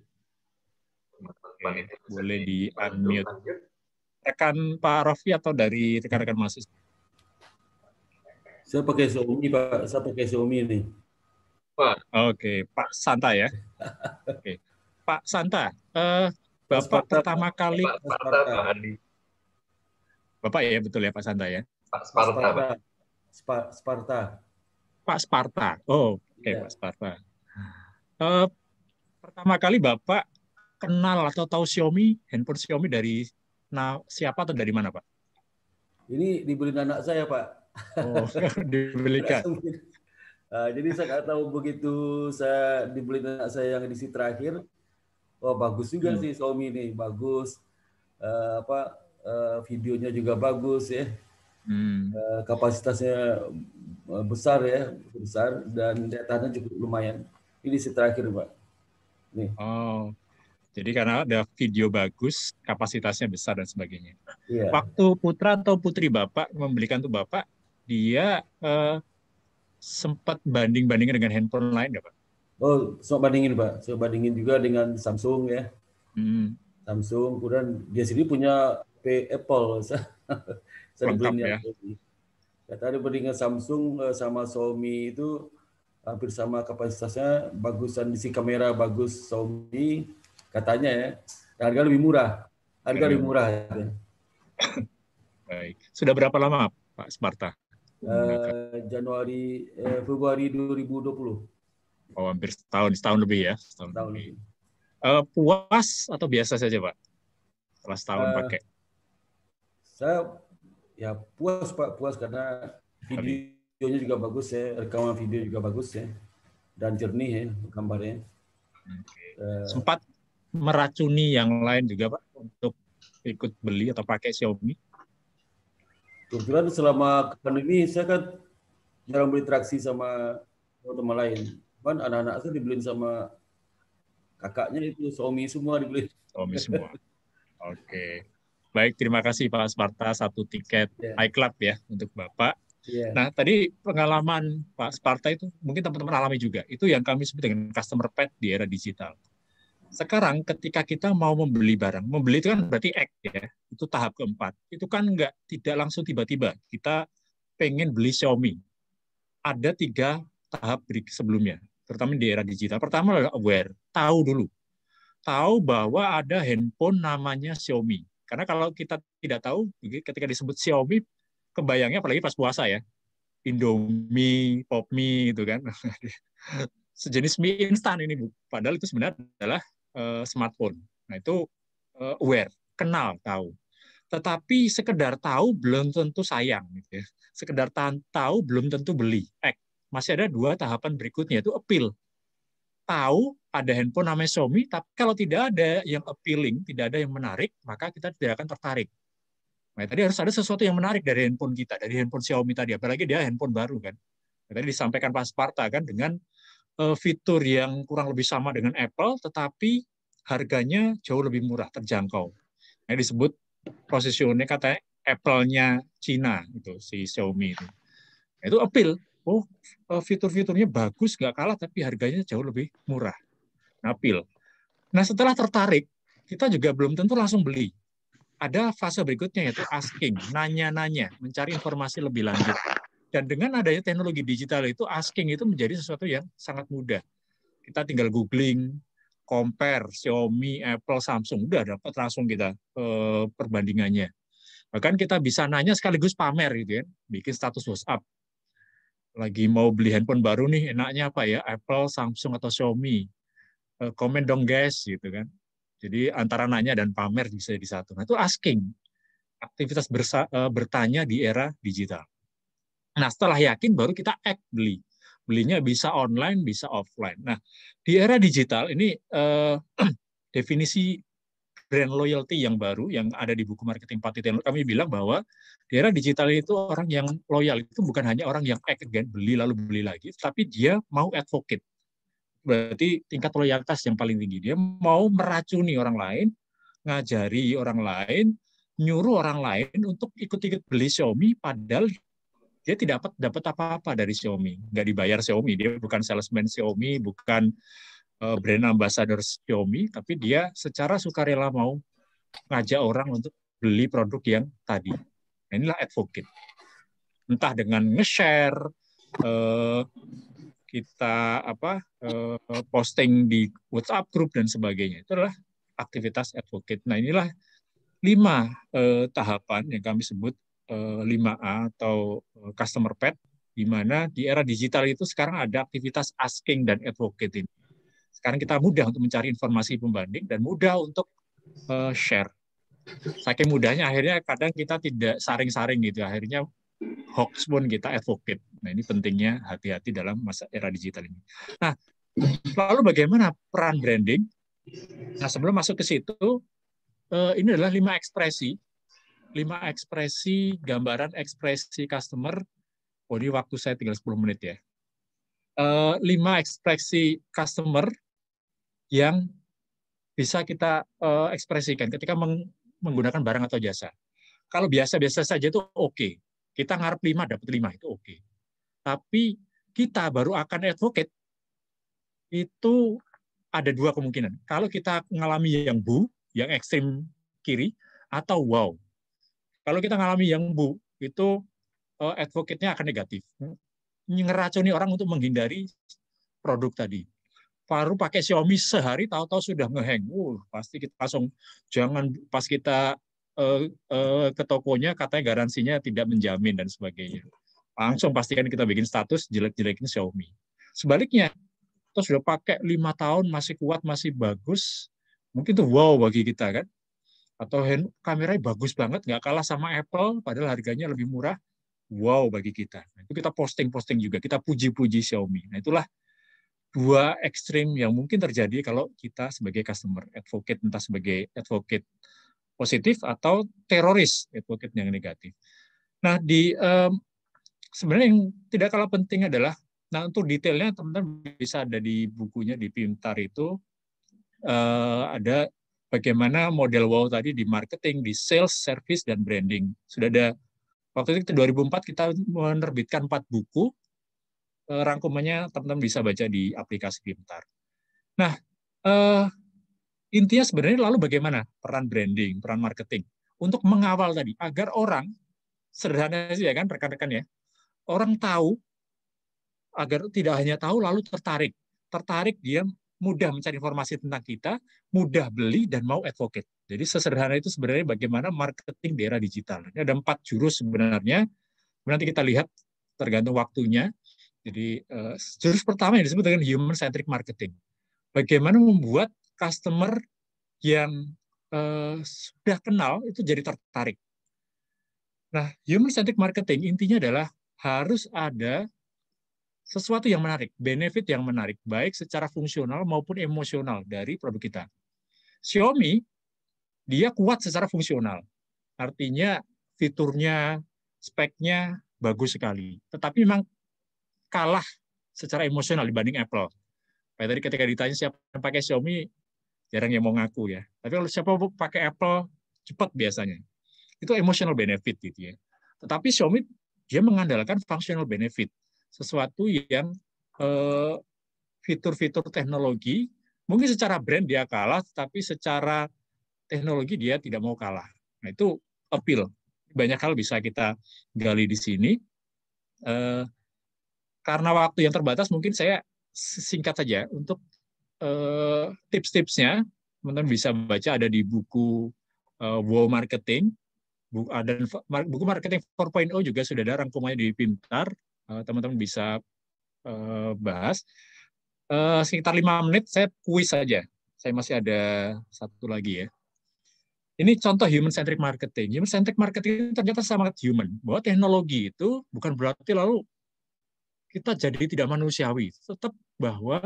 Boleh di-unmute. Rekan Pak Rofi atau dari rekan-rekan mahasiswa? Saya pakai Xiaomi, Pak. Saya pakai Xiaomi ini. Oke, Pak Santa ya. Oke. Pak Santa, Bapak pertama kali... Pak Sparta, Pak Adi. Bapak ya, betul ya Pak Santa ya? Pak Sparta, Pak. Sparta. Pak Sparta. Oh, oke, Pak Sparta. Pertama kali Bapak kenal atau tahu Xiaomi, handphone Xiaomi dari siapa atau dari mana, Pak? Ini dibeliin anak saya, Pak. Oh, dibelikan. Jadi saya nggak tahu, begitu saya dibeli anak saya yang edisi terakhir, oh bagus juga sih Xiaomi ini, bagus. Videonya juga bagus ya. Kapasitasnya besar ya, besar, dan daya tahannya cukup lumayan. Ini si terakhir, Pak. Nih. Oh, jadi karena ada video bagus, kapasitasnya besar dan sebagainya. Iya. Waktu putra atau putri Bapak membelikan tuh Bapak, dia sempat banding-bandingin dengan handphone lain nggak, Pak? Oh, sempat bandingin, Pak. Saya bandingin juga dengan Samsung ya. Samsung, kemudian dia sendiri punya Apple. Saya dibeliin ya. Kata dibandingkan Samsung sama Xiaomi itu hampir sama kapasitasnya, bagusan di kamera bagus Xiaomi katanya ya. Harga lebih murah. Ya. Baik. Sudah berapa lama Pak Sparta? Februari 2020. Oh, hampir setahun lebih ya. Setahun lebih. Puas atau biasa saja, Pak? Setelah setahun pakai. Saya ya puas, Pak, puas karena videonya juga bagus ya, rekaman video juga bagus ya, dan jernih ya gambarnya. Sempat meracuni yang lain juga, Pak, untuk ikut beli atau pakai Xiaomi? Kebetulan selama pandemi saya kan jarang berinteraksi sama teman lain. Cuman anak-anak saya dibeliin sama kakaknya, itu Xiaomi semua dibeliin. Xiaomi semua. Oke. Baik, terima kasih Pak Sparta, 1 tiket iClub ya untuk Bapak. Nah, tadi pengalaman Pak Sparta itu mungkin teman-teman alami juga. Itu yang kami sebut dengan customer pet di era digital. Sekarang ketika kita mau membeli barang, membeli itu kan berarti act ya, itu tahap keempat. Itu kan tidak langsung tiba-tiba kita pengen beli Xiaomi. Ada 3 tahap sebelumnya, terutama di era digital. Pertama adalah aware, tahu dulu. Tahu bahwa ada handphone namanya Xiaomi. Karena kalau kita tidak tahu, ketika disebut Xiaomi, kebayangnya apalagi pas puasa ya, Indomie, Popmie gitu kan, sejenis mie instan ini, padahal itu sebenarnya adalah smartphone. Nah itu aware, kenal, tahu. Tetapi sekedar tahu belum tentu sayang, gitu ya. Sekedar tahu belum tentu beli. Masih ada 2 tahapan berikutnya, itu appeal. Tahu ada handphone namanya Xiaomi, tapi kalau tidak ada yang appealing, tidak ada yang menarik, maka kita tidak akan tertarik. Nah, tadi harus ada sesuatu yang menarik dari handphone kita, dari handphone Xiaomi tadi, apalagi dia handphone baru kan. Nah, tadi disampaikan Pak Sparta kan dengan fitur yang kurang lebih sama dengan Apple, tetapi harganya jauh lebih murah, terjangkau. Nah, disebut positionnya katanya Apple-nya Cina itu si Xiaomi itu. Nah, itu appeal. Oh, fitur-fiturnya bagus, nggak kalah, tapi harganya jauh lebih murah. Appeal. Nah, setelah tertarik, kita juga belum tentu langsung beli. Ada fase berikutnya, yaitu asking, nanya-nanya, mencari informasi lebih lanjut. Dan dengan adanya teknologi digital itu, asking itu menjadi sesuatu yang sangat mudah. Kita tinggal googling, compare Xiaomi, Apple, Samsung, udah dapat langsung kita perbandingannya. Bahkan kita bisa nanya sekaligus pamer gitu ya, bikin status WhatsApp. Lagi mau beli handphone baru nih, enaknya apa ya, Apple, Samsung, atau Xiaomi? Komen dong guys, gitu kan. Jadi antara nanya dan pamer bisa di satu. Nah itu asking, aktivitas bertanya di era digital. Nah setelah yakin baru kita act beli. Belinya bisa online, bisa offline. Nah di era digital ini definisi brand loyalty yang baru yang ada di buku Marketing 4.0, kami bilang bahwa di era digital itu orang yang loyal itu bukan hanya orang yang beli lalu beli lagi, tapi dia mau advocate. Berarti tingkat loyalitas yang paling tinggi. Dia mau meracuni orang lain, ngajari orang lain, nyuruh orang lain untuk ikut-ikut beli Xiaomi, padahal dia tidak dapat apa-apa dari Xiaomi. Nggak dibayar Xiaomi, dia bukan salesman Xiaomi, bukan brand ambassador Xiaomi, tapi dia secara sukarela mau ngajak orang untuk beli produk yang tadi. Nah, inilah advocate. Entah dengan nge-share, kita posting di WhatsApp group dan sebagainya. Itu adalah aktivitas advocate. Nah, inilah 5 tahapan yang kami sebut 5A atau customer pet, di mana di era digital itu sekarang ada aktivitas asking dan advocate ini. Sekarang kita mudah untuk mencari informasi pembanding dan mudah untuk share. Saking mudahnya akhirnya kadang kita tidak saring-saring gitu. Akhirnya hoax pun kita advocate. Nah, ini pentingnya hati-hati dalam masa era digital ini. Nah, lalu bagaimana peran branding? Nah, sebelum masuk ke situ, ini adalah 5 ekspresi gambaran ekspresi customer. Oh, ini waktu saya tinggal 10 menit ya. 5 ekspresi customer yang bisa kita ekspresikan ketika menggunakan barang atau jasa. Kalau biasa-biasa saja itu oke. Kita ngarep 5, dapat 5, itu oke. Tapi kita baru akan advocate, itu ada 2 kemungkinan. Kalau kita mengalami yang bu, yang ekstrim kiri, atau wow. Kalau kita mengalami yang bu, itu advocate-nya akan negatif. Ngeracuni orang untuk menghindari produk tadi. Baru pakai Xiaomi sehari, tahu-tahu sudah ngehang. Pasti kita langsung, jangan pas kita ke tokonya, katanya garansinya tidak menjamin, dan sebagainya. Langsung pastikan kita bikin status, jelek-jelekin Xiaomi. Sebaliknya, kita sudah pakai 5 tahun, masih kuat, masih bagus, mungkin itu wow bagi kita, kan? Atau kameranya bagus banget, nggak kalah sama Apple, padahal harganya lebih murah, wow bagi kita. Nah, itu kita posting juga, kita puji-puji Xiaomi. Nah, itulah 2 ekstrim yang mungkin terjadi kalau kita sebagai customer advocate, entah sebagai advocate positif atau teroris advocate yang negatif. Nah, sebenarnya yang tidak kalah penting adalah, nah untuk detailnya teman-teman bisa ada di bukunya di Pintar itu, ada bagaimana model wow tadi di marketing, di sales, service, dan branding. Sudah ada, waktu itu 2004 kita menerbitkan 4 buku, rangkumannya teman-teman bisa baca di aplikasi Pintar. Nah, intinya sebenarnya lalu bagaimana peran branding, peran marketing untuk mengawal tadi agar orang, sederhana sih ya kan rekan-rekan ya, orang tahu, agar tidak hanya tahu lalu tertarik dia mudah mencari informasi tentang kita, mudah beli dan mau advocate. Jadi sesederhana itu sebenarnya bagaimana marketing di era digital. Ini ada 4 jurus sebenarnya. Nanti kita lihat tergantung waktunya. Jadi jurus pertama yang disebut dengan human centric marketing. Bagaimana membuat customer yang sudah kenal itu jadi tertarik. Nah, human centric marketing intinya adalah harus ada sesuatu yang menarik, benefit yang menarik, baik secara fungsional maupun emosional dari produk kita. Xiaomi, dia kuat secara fungsional. Artinya fiturnya, speknya bagus sekali. Tetapi memang kalah secara emosional dibanding Apple. Kayak tadi ketika ditanya siapa yang pakai Xiaomi, jarang yang mau ngaku ya. Tapi kalau siapa pakai Apple, cepat biasanya. Itu emotional benefit gitu ya. Tetapi Xiaomi dia mengandalkan functional benefit, sesuatu yang fitur-fitur teknologi, mungkin secara brand dia kalah, tapi secara teknologi dia tidak mau kalah. Nah itu appeal. Banyak hal bisa kita gali di sini. Karena waktu yang terbatas, mungkin saya singkat saja untuk tips-tipsnya. Teman-teman bisa baca ada di buku Wow Marketing, dan buku Marketing 4.0 juga sudah ada rangkumannya di Pintar. Teman-teman bisa bahas. Sekitar 5 menit saya kuis saja. Saya masih ada 1 lagi ya. Ini contoh human centric marketing. Human centric marketing ternyata sangat human. Bahwa teknologi itu bukan berarti lalu kita jadi tidak manusiawi. Tetap bahwa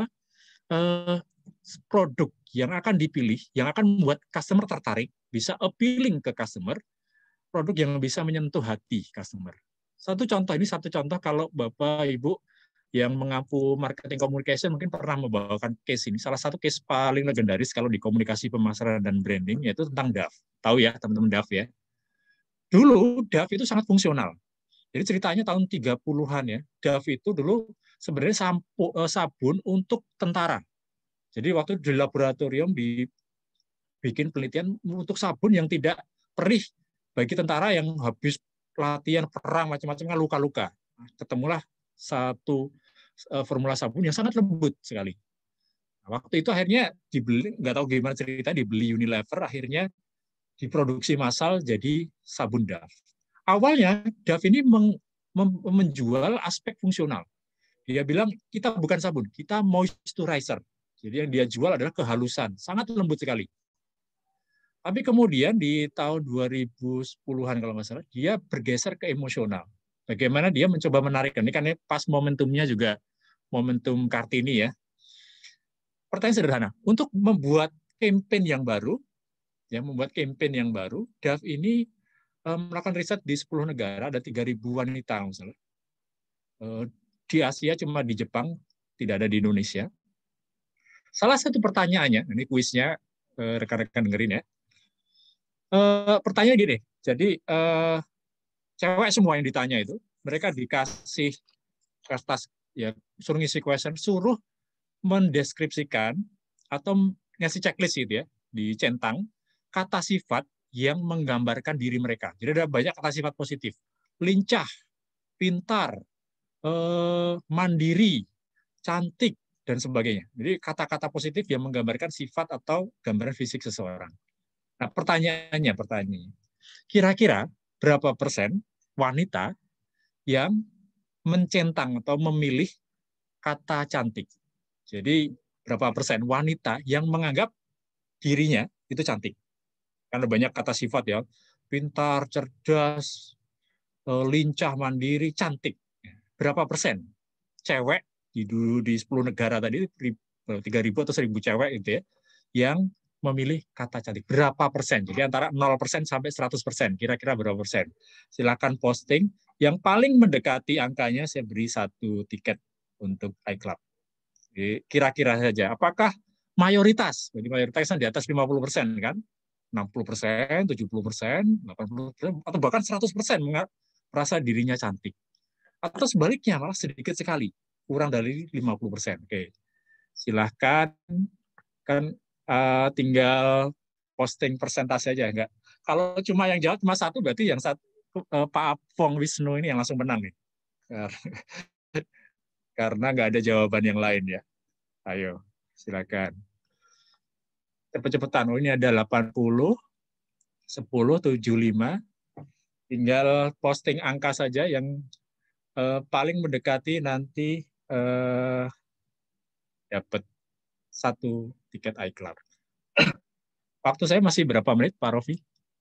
produk yang akan dipilih, yang akan membuat customer tertarik, bisa appealing ke customer, produk yang bisa menyentuh hati customer. Satu contoh kalau Bapak Ibu yang mengampu marketing communication mungkin pernah membawakan case ini. Salah satu case paling legendaris kalau di komunikasi pemasaran dan branding yaitu tentang DAF. Tahu ya teman-teman DAF ya. Dulu DAF itu sangat fungsional. Jadi ceritanya tahun 30-an ya, DAF itu dulu sebenarnya sabun untuk tentara. Jadi waktu di laboratorium dibikin penelitian untuk sabun yang tidak perih bagi tentara yang habis pelatihan perang macam-macam kan luka-luka. Ketemulah satu formula sabun yang sangat lembut sekali. Nah, waktu itu akhirnya dibeli, nggak tahu gimana cerita, dibeli Unilever, akhirnya diproduksi massal jadi sabun DAF. Awalnya DAF ini menjual aspek fungsional. Dia bilang kita bukan sabun, kita moisturizer. Jadi yang dia jual adalah kehalusan, sangat lembut sekali. Tapi kemudian di tahun 2010-an kalau nggak salah, dia bergeser ke emosional. Bagaimana dia mencoba menarik, ini kan pas momentumnya juga momentum Kartini ya. Pertanyaan sederhana, untuk membuat campaign yang baru, DAF ini melakukan riset di 10 negara, ada 3.000 wanita misalnya. Di Asia cuma di Jepang, tidak ada di Indonesia. Salah satu pertanyaannya, ini kuisnya rekan-rekan dengerin ya. Pertanyaan gini, jadi cewek semua yang ditanya itu, mereka dikasih kertas, ya suruh ngisi question, suruh mendeskripsikan atau ngasih checklist gitu ya, dicentang kata sifat yang menggambarkan diri mereka. Jadi ada banyak kata sifat positif, lincah, pintar, mandiri, cantik, dan sebagainya. Jadi kata-kata positif yang menggambarkan sifat atau gambaran fisik seseorang. Nah, pertanyaannya, kira-kira berapa persen wanita yang mencentang atau memilih kata cantik? Jadi berapa persen wanita yang menganggap dirinya itu cantik? Karena banyak kata sifat ya, pintar, cerdas, lincah, mandiri, cantik. Berapa persen cewek di 10 negara tadi, 3.000 atau 1.000 cewek gitu ya, yang memilih kata cantik? Berapa persen? Jadi antara 0% sampai 100%. Kira-kira berapa persen? Silakan posting. Yang paling mendekati angkanya saya beri 1 tiket untuk iClub. Kira-kira saja. Apakah mayoritas? Jadi mayoritasnya di atas 50% kan? 60%, 70%, 80%, atau bahkan 100% merasa dirinya cantik. Atau sebaliknya malah sedikit sekali, kurang dari 50%. Oke. Silahkan, kan tinggal posting persentase aja. Enggak. Kalau cuma yang jawab cuma 1, berarti yang 1 Pak Fong Wisnu ini yang langsung menang nih. Karena nggak ada jawaban yang lain ya. Ayo, silakan. Cepet-cepetan. Oh, ini ada 80, 10, 75. Tinggal posting angka saja yang paling mendekati nanti dapat 1 tiket iClub. Waktu saya masih berapa menit, Pak Rofi?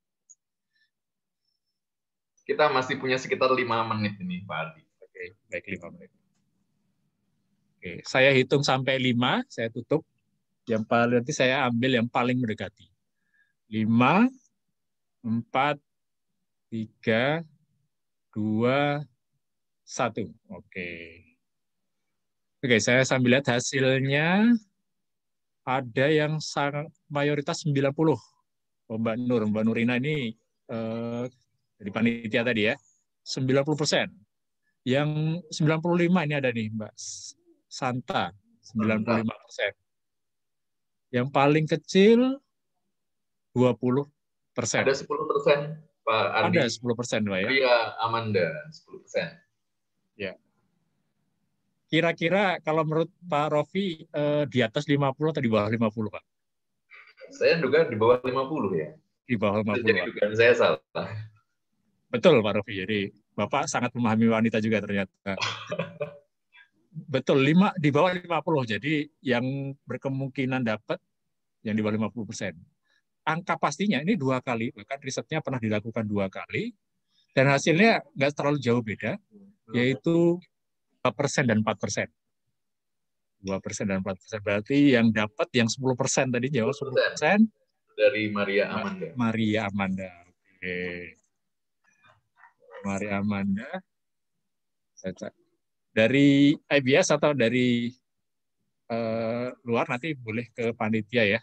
Kita masih punya sekitar 5 menit ini, Pak Ardi. Oke, baik 5 menit. Oke, saya hitung sampai 5, saya tutup. Yang paling nanti saya ambil yang paling mendekati. 5, 4, 3, 2, 1. Oke. Oke, saya sambil lihat hasilnya. Ada yang mayoritas 90. Oh, Mbak Nurina ini dari panitia tadi ya. 90%. Yang 95 ini ada nih Mbak Santa, 95%. Yang paling kecil 20%. Ada 10%, Pak Ardi. Ada 10%, Mbak ya. Iya, Amanda, 10%. Ya. Kira-kira kalau menurut Pak Rofi di atas 50 atau di bawah 50, Pak? Saya duga di bawah 50 ya. Di bawah 50. Jadi dugaan saya salah. Betul, Pak Rofi. Jadi Bapak sangat memahami wanita juga ternyata. Betul, di bawah 50. Jadi yang berkemungkinan dapat yang di bawah 50%. Angka pastinya ini 2 kali, bahkan risetnya pernah dilakukan 2 kali, dan hasilnya nggak terlalu jauh beda, yaitu 2% dan 4%. 2% dan 4%. Berarti yang dapat yang 10% tadi jawab 10%. Dari Maria Amanda. Maria Amanda. Oke. Maria Amanda. Dari IBS atau dari luar nanti boleh ke panitia ya.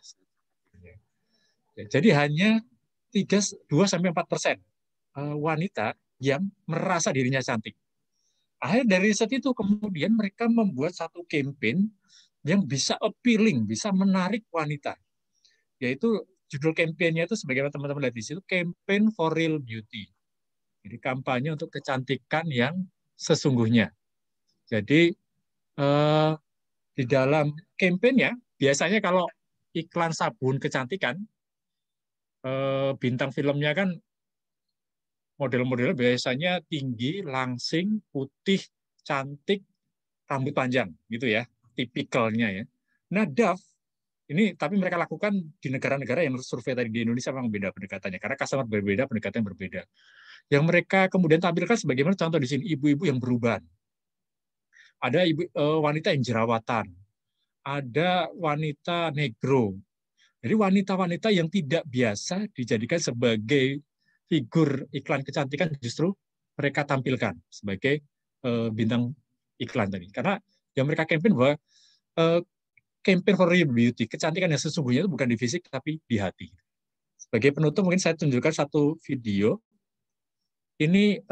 Jadi hanya 2-4% wanita yang merasa dirinya cantik. Akhir dari riset itu kemudian mereka membuat satu campaign yang bisa appealing, bisa menarik wanita. Yaitu judul campaign-nya itu sebagaimana teman-teman lihat di situ, Campaign for Real Beauty. Jadi kampanye untuk kecantikan yang sesungguhnya. Jadi di dalam campaign-nya biasanya kalau iklan sabun kecantikan, bintang filmnya kan model-model biasanya tinggi, langsing, putih, cantik, rambut panjang, gitu ya, tipikalnya ya. Nah, DAF ini tapi mereka lakukan di negara-negara yang survei tadi di Indonesia memang beda pendekatannya, karena customer berbeda, pendekatan berbeda. yang mereka kemudian tampilkan sebagaimana contoh di sini, ibu-ibu yang beruban, ada wanita yang jerawatan, ada wanita negro. Jadi wanita-wanita yang tidak biasa dijadikan sebagai figur iklan kecantikan justru mereka tampilkan sebagai bintang iklan tadi. Karena yang mereka campaign bahwa campaign for real beauty, kecantikan yang sesungguhnya itu bukan di fisik tapi di hati. Sebagai penutup mungkin saya tunjukkan satu video. Ini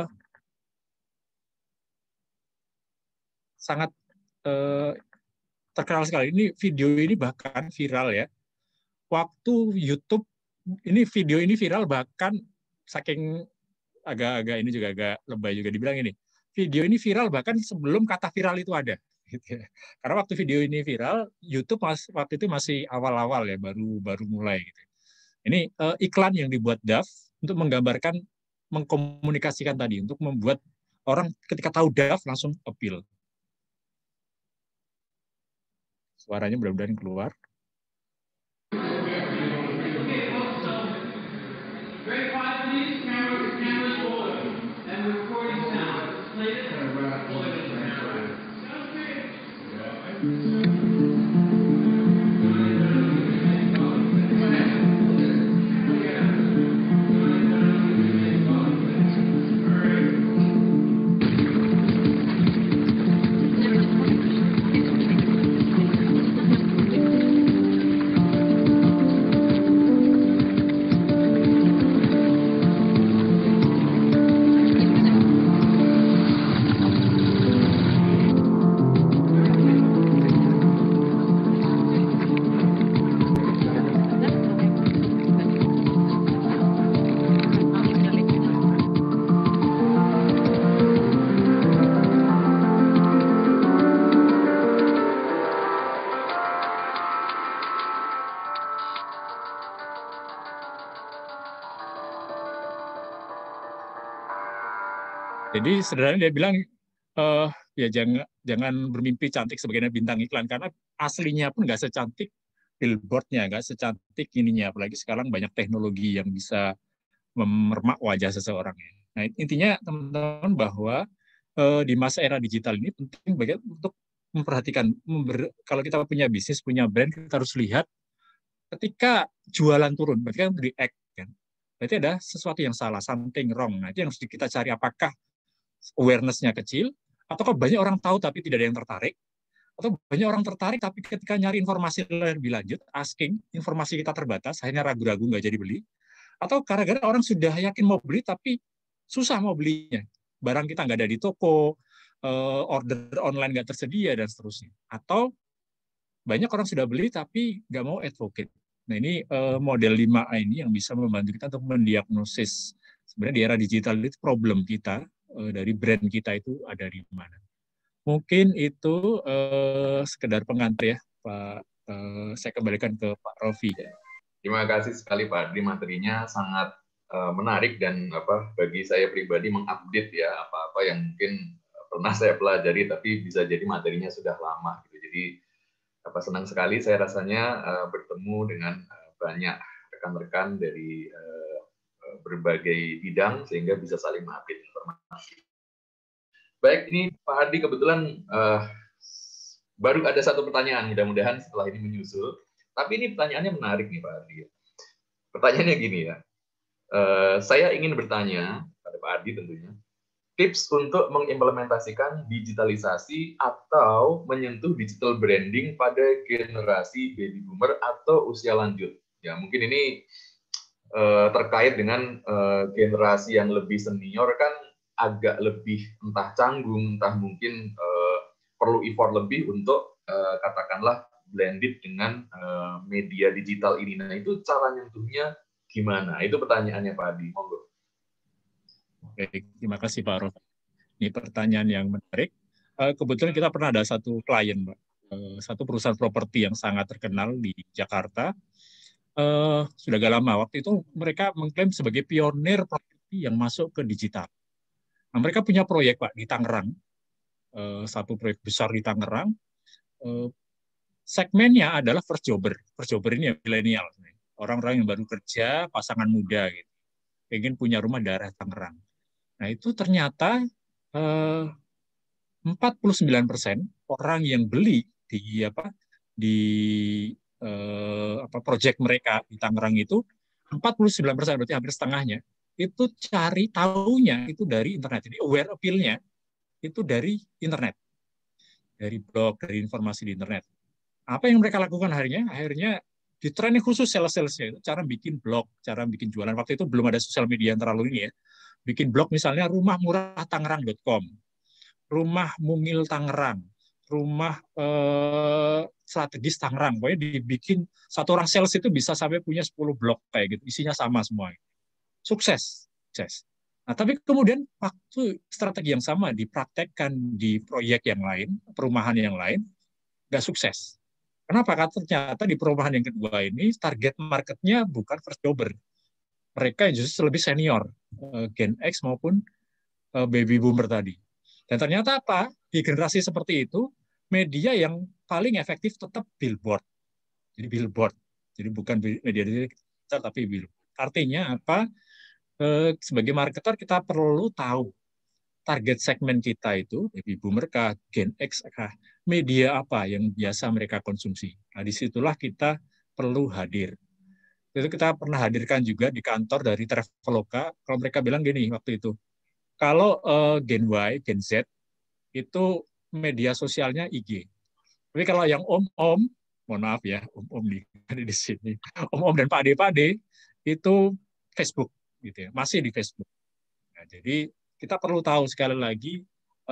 sangat terkenal sekali. Ini video ini bahkan viral ya. Waktu YouTube video ini viral bahkan saking agak ini juga agak lebay juga dibilang ini. Video ini viral bahkan sebelum kata viral itu ada. Karena waktu video ini viral, YouTube waktu itu masih awal-awal ya, baru mulai. Gitu. Ini iklan yang dibuat Dove untuk menggambarkan, mengkomunikasikan tadi, untuk membuat orang ketika tahu Dove langsung appeal. Suaranya mudah-mudahan keluar. Jadi sederhananya dia bilang ya jangan bermimpi cantik sebagai bintang iklan, karena aslinya pun nggak secantik billboardnya, nggak secantik ininya. Apalagi sekarang banyak teknologi yang bisa memermak wajah seseorang. Nah intinya teman-teman bahwa di masa era digital ini penting bagi untuk memperhatikan, kalau kita punya bisnis, punya brand, kita harus lihat ketika jualan turun, berarti kan react kan. Berarti ada sesuatu yang salah, something wrong. Nah itu yang harus kita cari, apakah awareness-nya kecil, ataukah banyak orang tahu tapi tidak ada yang tertarik, atau banyak orang tertarik tapi ketika nyari informasi lebih lanjut, asking, informasi kita terbatas, akhirnya ragu-ragu nggak jadi beli, atau gara-gara orang sudah yakin mau beli tapi susah mau belinya, barang kita nggak ada di toko, order online nggak tersedia, dan seterusnya. Atau banyak orang sudah beli tapi nggak mau advocate. Nah ini model 5A ini yang bisa membantu kita untuk mendiagnosis sebenarnya di era digital itu problem kita, dari brand kita itu ada di mana. Mungkin itu sekedar pengantar ya, Pak. Saya kembalikan ke Pak Rofi. Terima kasih sekali Pak Adri, materinya sangat menarik dan bagi saya pribadi mengupdate ya apa-apa yang mungkin pernah saya pelajari tapi bisa jadi materinya sudah lama gitu. Jadi senang sekali saya rasanya bertemu dengan banyak rekan-rekan dari berbagai bidang sehingga bisa saling mengupdate informasi. Baik, ini Pak Hadi kebetulan baru ada satu pertanyaan, mudah-mudahan setelah ini menyusul. Tapi ini pertanyaannya menarik nih Pak Hadi. Pertanyaannya gini ya, saya ingin bertanya pada Pak Hadi tentunya, tips untuk mengimplementasikan digitalisasi atau menyentuh digital branding pada generasi baby boomer atau usia lanjut. Ya mungkin ini terkait dengan generasi yang lebih senior kan agak lebih entah canggung, entah mungkin perlu effort lebih untuk katakanlah blended dengan media digital ini. Nah itu cara nyentuhnya gimana? Itu pertanyaannya Pak Adi. Monggo. Baik, terima kasih Pak Rof. Ini pertanyaan yang menarik. Kebetulan kita pernah ada satu klien, Pak. Satu perusahaan properti yang sangat terkenal di Jakarta. Sudah agak lama. Waktu itu mereka mengklaim sebagai pionir properti yang masuk ke digital. Nah, mereka punya proyek Pak di Tangerang, satu proyek besar di Tangerang. Segmennya adalah first jobber. First jobber ini ya milenial, orang-orang yang baru kerja, pasangan muda gitu. pengen punya rumah daerah Tangerang. Nah itu ternyata 49% orang yang beli di proyek mereka di Tangerang itu 49%, berarti hampir setengahnya itu cari tahunya itu dari internet. Jadi aware appeal-nya itu dari internet, dari blog, dari informasi di internet. Apa yang mereka lakukan akhirnya di training khusus sales-salesnya itu cara bikin blog, cara bikin jualan. Waktu itu belum ada sosial media yang terlalu ini ya. Bikin blog misalnya rumahmurahtangerang.com, rumah mungil Tangerang, rumah strategis Tangerang. Pokoknya dibikin satu orang sales itu bisa sampai punya 10 blog kayak gitu. Isinya sama semua. Sukses. Nah, tapi kemudian waktu strategi yang sama dipraktekkan di proyek yang lain, perumahan yang lain, nggak sukses. Kenapa? Karena ternyata di perumahan yang kedua ini target marketnya bukan first jobber. Mereka justru lebih senior, Gen X maupun baby boomer tadi. Dan ternyata apa? Di generasi seperti itu, media yang paling efektif tetap billboard. Jadi billboard. Jadi bukan media digital, tapi billboard. Artinya apa? Sebagai marketer kita perlu tahu target segmen kita itu, baby boomer kah, Gen X kah, media apa yang biasa mereka konsumsi. Nah, disitulah kita perlu hadir. Itu kita pernah hadirkan juga di kantor dari Traveloka, kalau mereka bilang gini waktu itu, kalau Gen Y, Gen Z, itu media sosialnya IG. Tapi kalau yang om-om, mohon maaf ya, om-om di sini, om-om dan Pak Ade itu Facebook, gitu ya, masih di Facebook. Nah, jadi kita perlu tahu sekali lagi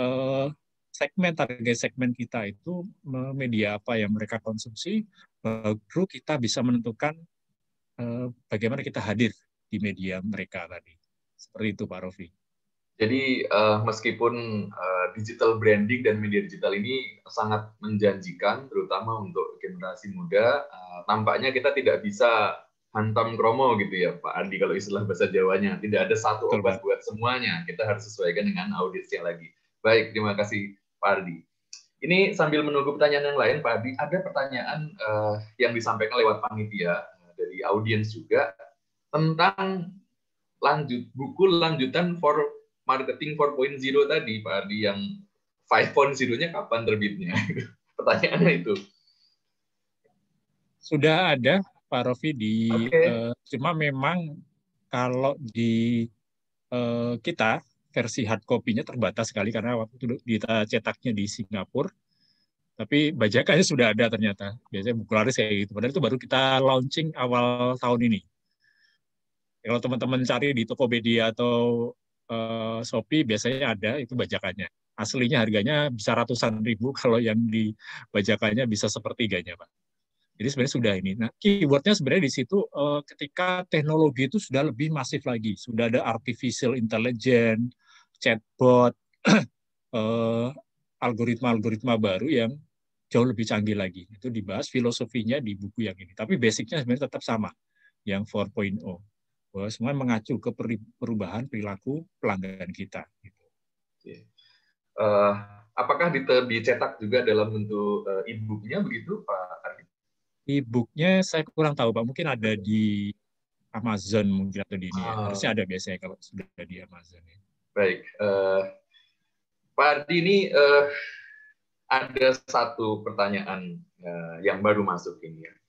target segmen kita itu media apa yang mereka konsumsi, baru kita bisa menentukan bagaimana kita hadir di media mereka tadi. Seperti itu Pak Rofi. Jadi meskipun digital branding dan media digital ini sangat menjanjikan, terutama untuk generasi muda, tampaknya kita tidak bisa hantam kromo gitu ya Pak Andi, kalau istilah bahasa Jawanya. Tidak ada satu obat buat semuanya, kita harus sesuaikan dengan audiensnya lagi. Baik, terima kasih Pak Ardi. Ini sambil menunggu pertanyaan yang lain, Pak Ardi, ada pertanyaan yang disampaikan lewat panitia dari audiens juga tentang buku lanjutan for marketing 4.0 tadi, Pak Ardi, yang 5.0-nya kapan terbitnya? Pertanyaannya itu. Sudah ada Pak Rofi cuma memang kalau di kita versi hard copy-nya terbatas sekali karena waktu itu kita cetaknya di Singapura, tapi bajakannya sudah ada ternyata. Biasanya buku laris kayak gitu. Padahal itu baru kita launching awal tahun ini. Kalau teman-teman cari di Tokopedia atau Shopee biasanya ada itu bajakannya. Aslinya harganya bisa ratusan ribu, kalau yang di bajakannya bisa sepertiganya, Pak. Jadi sebenarnya sudah ini. Nah, keywordnya sebenarnya di situ ketika teknologi itu sudah lebih masif lagi, sudah ada artificial intelligence, chatbot, algoritma-algoritma baru yang jauh lebih canggih lagi. Itu dibahas filosofinya di buku yang ini. Tapi basicnya sebenarnya tetap sama, yang 4.0. Bahwa semua mengacu ke perubahan perilaku pelanggan kita. Apakah dicetak juga dalam bentuk e-book-nya begitu, Pak Ardi? E-book-nya saya kurang tahu, Pak. Mungkin ada di Amazon mungkin atau di ini. Harusnya ada biasanya kalau sudah di Amazon. Ya. Baik. Pak Ardi, ini ada satu pertanyaan yang baru masuk ini ya.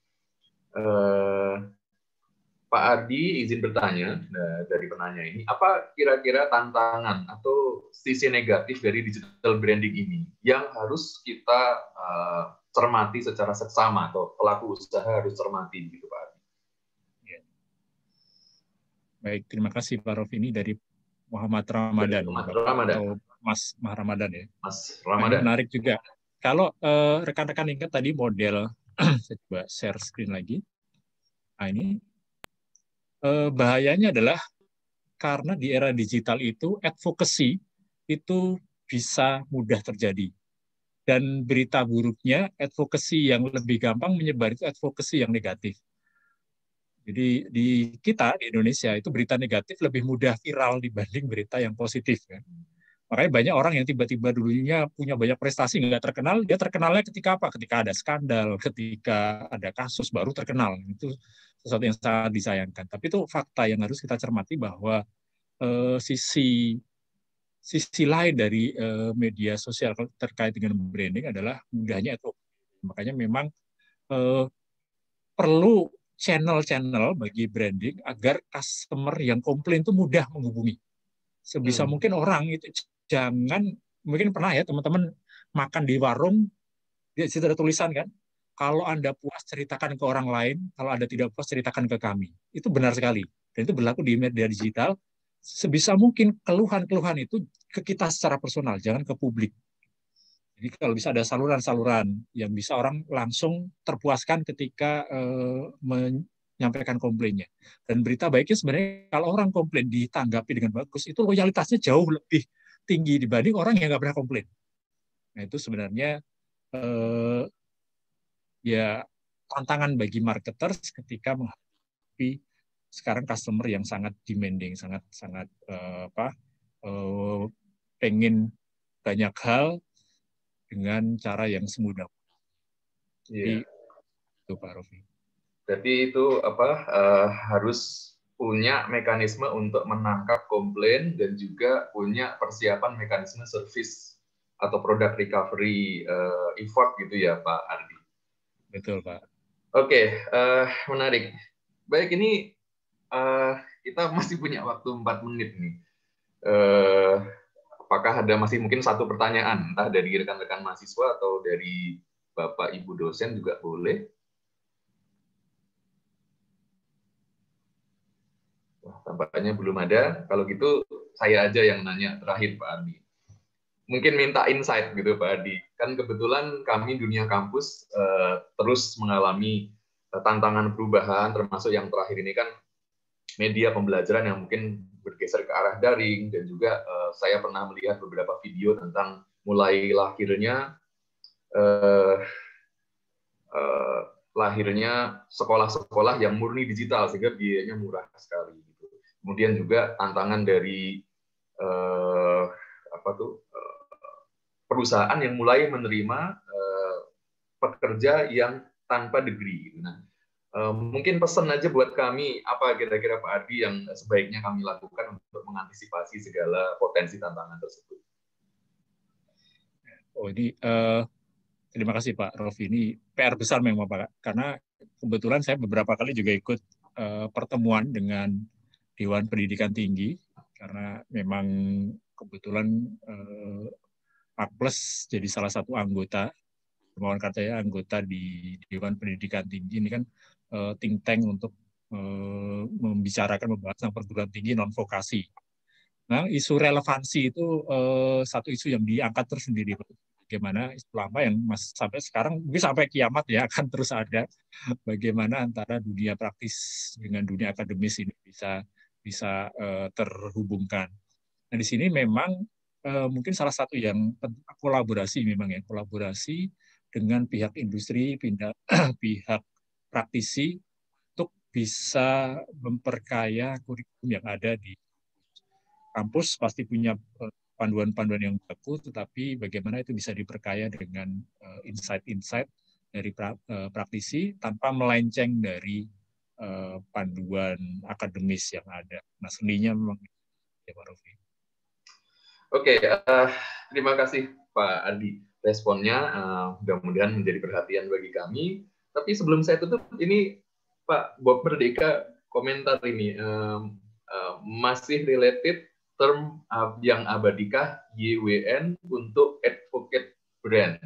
Pak Ardi izin bertanya dari penanya ini, apa kira-kira tantangan atau sisi negatif dari digital branding ini yang harus kita cermati secara seksama atau pelaku usaha harus cermati gitu Pak Ardi? Ya. Baik, terima kasih Pak Rofi. Ini dari Muhammad Ramadan, atau Mas Ramadan ya. Mas Ramadan. Nah, menarik juga. Kalau rekan-rekan ingat tadi model, saya coba share screen lagi. Nah ini bahayanya adalah karena di era digital itu advocacy itu bisa mudah terjadi. Dan berita buruknya advocacy yang lebih gampang menyebar itu advocacy yang negatif. Jadi di kita di Indonesia itu berita negatif lebih mudah viral dibanding berita yang positif kan. Makanya banyak orang yang tiba-tiba dulunya punya banyak prestasi nggak terkenal, dia terkenalnya ketika apa? Ketika ada skandal, ketika ada kasus baru terkenal. Itu sesuatu yang sangat disayangkan. Tapi itu fakta yang harus kita cermati bahwa sisi lain dari media sosial terkait dengan branding adalah mudahnya itu. Makanya memang perlu channel-channel bagi branding agar customer yang komplain itu mudah menghubungi. Sebisa mungkin orang itu jangan, mungkin pernah ya teman-teman makan di warung, di situ ada tulisan kan, kalau Anda puas ceritakan ke orang lain, kalau Anda tidak puas ceritakan ke kami. Itu benar sekali. Dan itu berlaku di media digital. Sebisa mungkin keluhan-keluhan itu ke kita secara personal, jangan ke publik. Jadi kalau bisa ada saluran-saluran yang bisa orang langsung terpuaskan ketika menyampaikan komplainnya. Dan berita baiknya sebenarnya kalau orang komplain ditanggapi dengan bagus, itu loyalitasnya jauh lebih tinggi dibanding orang yang nggak pernah komplain. Nah itu sebenarnya ya tantangan bagi marketers ketika menghadapi sekarang customer yang sangat demanding, sangat pengen banyak hal dengan cara yang semudah. Jadi itu Pak Rofi. Jadi itu harus punya mekanisme untuk menangkap komplain dan juga punya persiapan mekanisme service atau product recovery effort gitu ya Pak Ardi. Betul Pak. Oke, menarik. Baik, ini kita masih punya waktu 4 menit nih. Apakah ada masih mungkin satu pertanyaan, entah dari rekan-rekan mahasiswa atau dari Bapak Ibu dosen juga boleh. Wah, tampaknya belum ada. Kalau gitu saya aja yang nanya terakhir Pak Adi. Mungkin minta insight gitu Pak Adi. Kan kebetulan kami dunia kampus terus mengalami tantangan perubahan, termasuk yang terakhir ini kan media pembelajaran yang mungkin bergeser ke arah daring, dan juga saya pernah melihat beberapa video tentang mulai lahirnya sekolah-sekolah yang murni digital sehingga biayanya murah sekali. Gitu. Kemudian juga tantangan dari perusahaan yang mulai menerima pekerja yang tanpa degree. Nah, mungkin pesan aja buat kami, apa kira-kira Pak Adi yang sebaiknya kami lakukan untuk mengantisipasi segala potensi tantangan tersebut? Oh ini terima kasih Pak Rofi. Ini PR besar memang Pak, karena kebetulan saya beberapa kali juga ikut pertemuan dengan Dewan Pendidikan Tinggi, karena memang kebetulan Akples jadi salah satu anggota, Hermawan Kartaya anggota di Dewan Pendidikan Tinggi. Ini kan think tank untuk membicarakan pembahasan perguruan tinggi non vokasi. Nah, isu relevansi itu satu isu yang diangkat tersendiri. Bagaimana lama yang sampai sekarang, mungkin sampai kiamat ya akan terus ada. Bagaimana antara dunia praktis dengan dunia akademis ini bisa terhubungkan. Nah, di sini memang mungkin salah satu yang kolaborasi memang ya, kolaborasi dengan pihak industri, pihak praktisi untuk bisa memperkaya kurikulum yang ada di kampus. Pasti punya panduan-panduan yang bagus, tetapi bagaimana itu bisa diperkaya dengan insight-insight dari praktisi tanpa melenceng dari panduan akademis yang ada. Nah, seninya memang ya Pak Rofi. Oke, terima kasih Pak Adi. Responnya mudah-mudahan menjadi perhatian bagi kami. Tapi sebelum saya tutup, ini Pak Bob Merdeka komentar ini masih related term yang abadikah YWN untuk advocate brand.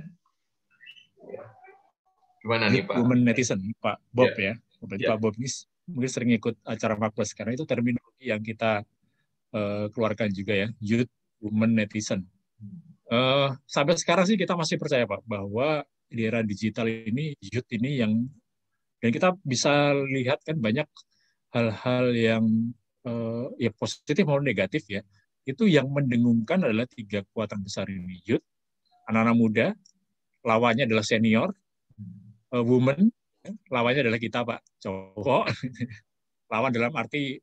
Gimana nih Pak? Women netizen, Pak Bob ya. Berarti Yeah. Pak Bob ini mungkin sering ikut acara Makples, karena itu terminologi yang kita keluarkan juga ya, youth women netizen. Sampai sekarang sih kita masih percaya Pak bahwa di era digital ini youth ini yang, dan kita bisa lihat kan banyak hal-hal yang ya positif maupun negatif ya, itu yang mendengungkan adalah 3 kekuatan besar ini, youth, anak-anak muda, lawannya adalah senior, women, lawannya adalah kita Pak cowok, lawan dalam arti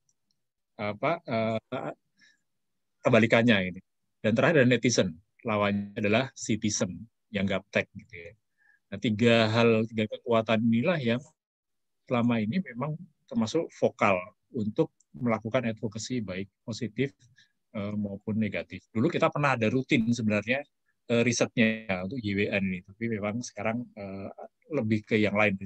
kebalikannya ini. Dan terakhir ada netizen, lawannya adalah citizen yang gaptek gitu ya. Nah, 3 kekuatan inilah yang selama ini memang termasuk vokal untuk melakukan advocacy baik positif maupun negatif. Dulu kita pernah ada rutin sebenarnya risetnya untuk YWN ini, tapi memang sekarang lebih ke yang lain.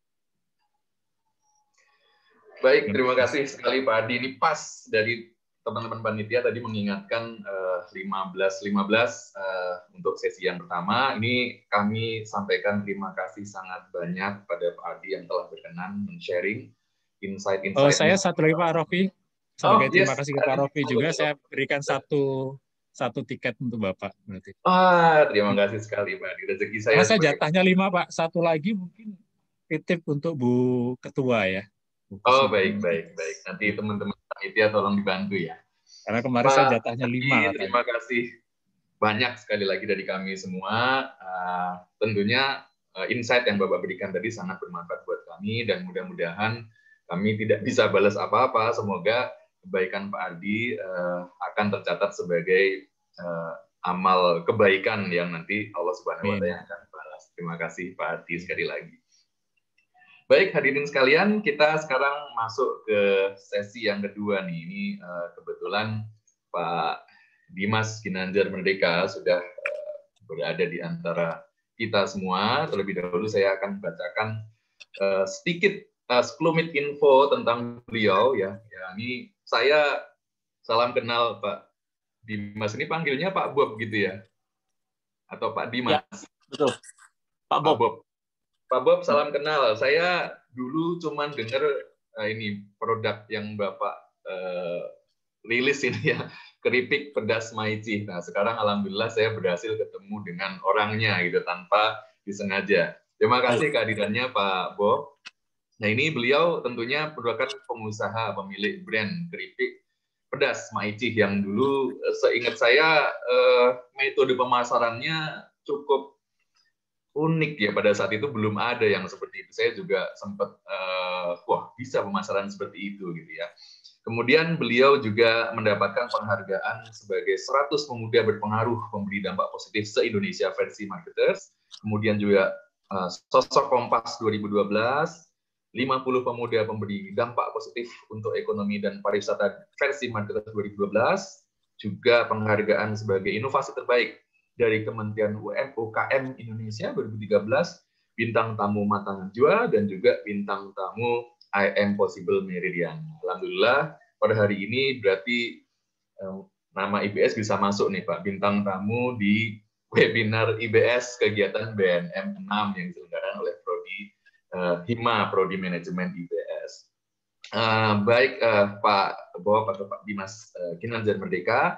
Baik, terima kasih sekali Pak Adi. Ini pas dari teman-teman panitia tadi mengingatkan 15.15 untuk sesi yang pertama. Ini kami sampaikan terima kasih sangat banyak pada Pak Adi yang telah berkenan men-sharing insight-insight. Saya satu lagi Pak Rofi. Terima kasih ke Pak Rofi juga. Saya berikan satu tiket untuk Bapak. Berarti. Terima kasih sekali Pak Adi. Rezeki saya. Saya jatahnya 5 Pak. Satu lagi mungkin titip untuk Bu Ketua ya. Baik. Nanti teman-teman panitia tolong dibantu ya. Karena kemarin saya jatahnya 5. Terima kasih banyak sekali lagi dari kami semua. Tentunya insight yang Bapak berikan tadi sangat bermanfaat buat kami dan mudah-mudahan kami tidak bisa balas apa-apa. Semoga kebaikan Pak Ardi akan tercatat sebagai amal kebaikan yang nanti Allah Subhanahu wa Ta'ala akan balas. Terima kasih Pak Ardi sekali lagi. Baik, hadirin sekalian, kita sekarang masuk ke sesi yang kedua nih. Ini kebetulan Pak Dimas Ginanjar Merdeka sudah berada di antara kita semua. Terlebih dahulu saya akan bacakan sedikit sekelumit info tentang beliau ya. Ini saya salam kenal Pak Dimas. Ini panggilnya Pak Bob gitu ya? Atau Pak Dimas? Ya, betul. Pak Bob. Pak Bob, salam kenal. Saya dulu cuman dengar ini produk yang Bapak rilis ini ya, keripik pedas Maici. Nah, sekarang alhamdulillah saya berhasil ketemu dengan orangnya gitu tanpa disengaja. Terima kasih kehadirannya Pak Bob. Nah, ini beliau tentunya merupakan pengusaha pemilik brand keripik pedas Maici yang dulu seingat saya metode pemasarannya cukup unik ya, pada saat itu belum ada yang seperti itu. Saya juga sempat bisa pemasaran seperti itu gitu ya. Kemudian beliau juga mendapatkan penghargaan sebagai 100 pemuda berpengaruh pemberi dampak positif se-Indonesia versi Marketers. Kemudian juga Sosok Kompas 2012, 50 pemuda pemberi dampak positif untuk ekonomi dan pariwisata versi Marketers 2012, juga penghargaan sebagai inovasi terbaik dari Kementerian UKM Indonesia 2013, bintang tamu Mata Najwa, dan juga bintang tamu I Am Possible Meridian. Alhamdulillah pada hari ini berarti nama IBS bisa masuk nih Pak, bintang tamu di webinar IBS kegiatan BNM 6 yang diselenggarakan oleh Prodi Hima, Prodi Manajemen IBS. Baik Pak Bob atau Pak Dimas Ginanjar Merdeka,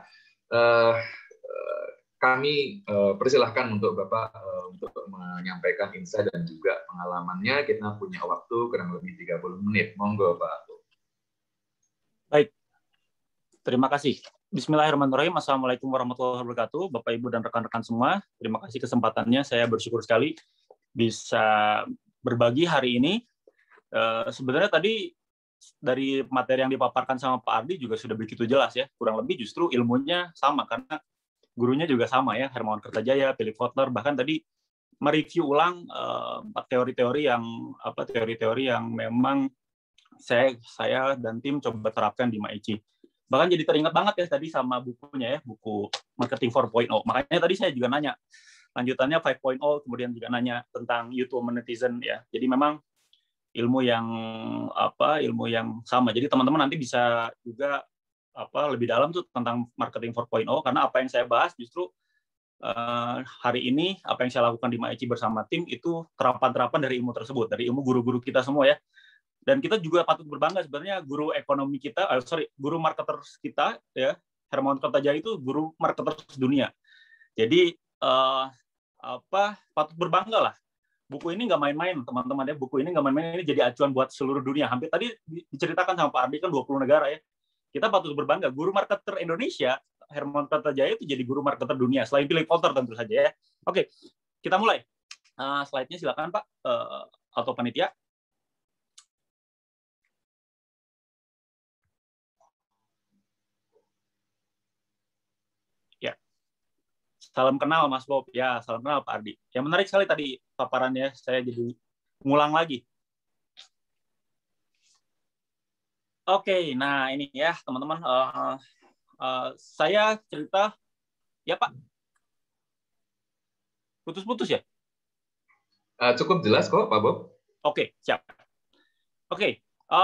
kami persilahkan untuk Bapak untuk menyampaikan insight dan juga pengalamannya. Kita punya waktu kurang lebih 30 menit. Monggo Pak. Baik, terima kasih. Bismillahirrahmanirrahim. Assalamualaikum warahmatullahi wabarakatuh. Bapak, Ibu, dan rekan-rekan semua. Terima kasih kesempatannya. Saya bersyukur sekali bisa berbagi hari ini. Sebenarnya tadi dari materi yang dipaparkan sama Pak Ardi juga sudah begitu jelas ya. Kurang lebih justru ilmunya sama karena gurunya juga sama ya, Hermawan Kertajaya, Philip Kotler, bahkan tadi mereview ulang teori-teori yang memang saya dan tim coba terapkan di Maici. Bahkan jadi teringat banget ya tadi sama bukunya ya, buku Marketing 4.0. Makanya tadi saya juga nanya lanjutannya 5.0, kemudian juga nanya tentang YouTube netizen ya. Jadi memang ilmu yang sama. Jadi teman-teman nanti bisa juga lebih dalam tuh tentang marketing 4.0 karena apa yang saya bahas justru hari ini apa yang saya lakukan di Maici bersama tim itu terapan-terapan dari ilmu tersebut, dari ilmu guru-guru kita semua ya. Dan kita juga patut berbangga sebenarnya guru ekonomi kita, guru marketers kita ya, Hermawan Kertajaya itu guru marketers dunia. Jadi patut berbangga lah. Buku ini nggak main-main teman-teman ya, buku ini nggak main-main, ini jadi acuan buat seluruh dunia. Hampir tadi diceritakan sama Pak Ardi kan 20 negara ya. Kita patut berbangga. Guru marketer Indonesia, Hermawan Kertajaya itu jadi guru marketer dunia. Selain Philip Kotler tentu saja ya. Oke, kita mulai. Slide-nya silakan Pak, atau panitia. Ya. Salam kenal Mas Bob. Ya, salam kenal Pak Ardi. Yang menarik sekali tadi paparannya, saya jadi ngulang lagi. Oke, nah ini ya teman-teman, saya cerita, ya Pak, putus-putus ya? Cukup jelas kok, Pak Bob. Oke, siap. Oke,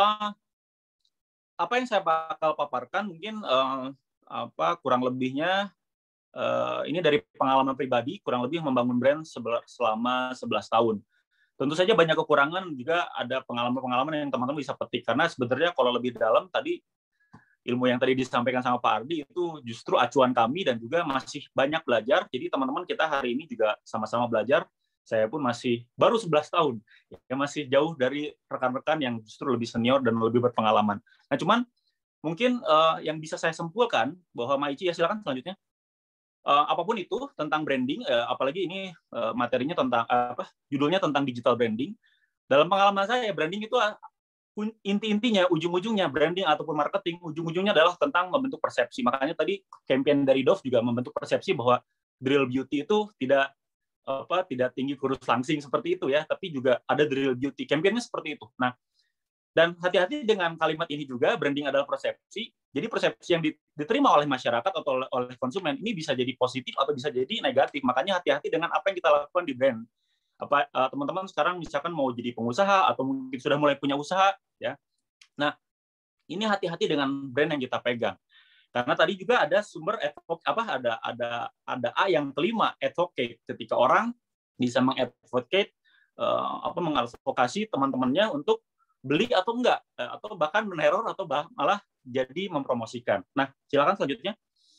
apa yang saya bakal paparkan mungkin kurang lebihnya ini dari pengalaman pribadi, kurang lebih membangun brand selama 11 tahun. Tentu saja banyak kekurangan, juga ada pengalaman-pengalaman yang teman-teman bisa petik. Karena sebenarnya kalau lebih dalam, tadi ilmu yang tadi disampaikan sama Pak Ardi itu justru acuan kami dan juga masih banyak belajar. Jadi teman-teman kita hari ini juga sama-sama belajar. Saya pun masih baru 11 tahun. Ya, masih jauh dari rekan-rekan yang justru lebih senior dan lebih berpengalaman. Nah, cuman mungkin yang bisa saya simpulkan bahwa Maici, ya silakan selanjutnya. Apapun itu tentang branding, apalagi ini materinya tentang judulnya tentang digital branding. Dalam pengalaman saya, branding itu inti-intinya, ujung-ujungnya branding ataupun marketing, ujung-ujungnya adalah tentang membentuk persepsi. Makanya tadi campaign dari Dove juga membentuk persepsi bahwa real beauty itu tidak tinggi kurus langsing seperti itu ya, tapi juga ada the real beauty. Campaign-nya seperti itu. Nah, dan hati-hati dengan kalimat ini juga, branding adalah persepsi. Jadi persepsi yang diterima oleh masyarakat atau oleh konsumen ini bisa jadi positif atau bisa jadi negatif. Makanya hati-hati dengan apa yang kita lakukan di brand. Teman-teman sekarang misalkan mau jadi pengusaha atau mungkin sudah mulai punya usaha, ya. Nah, ini hati-hati dengan brand yang kita pegang. Karena tadi juga ada sumber ada A yang kelima, advocate. Ketika orang bisa mengadvocate mengadvokasi teman-temannya untuk beli atau enggak, atau bahkan meneror atau malah jadi mempromosikan. Nah, silakan selanjutnya.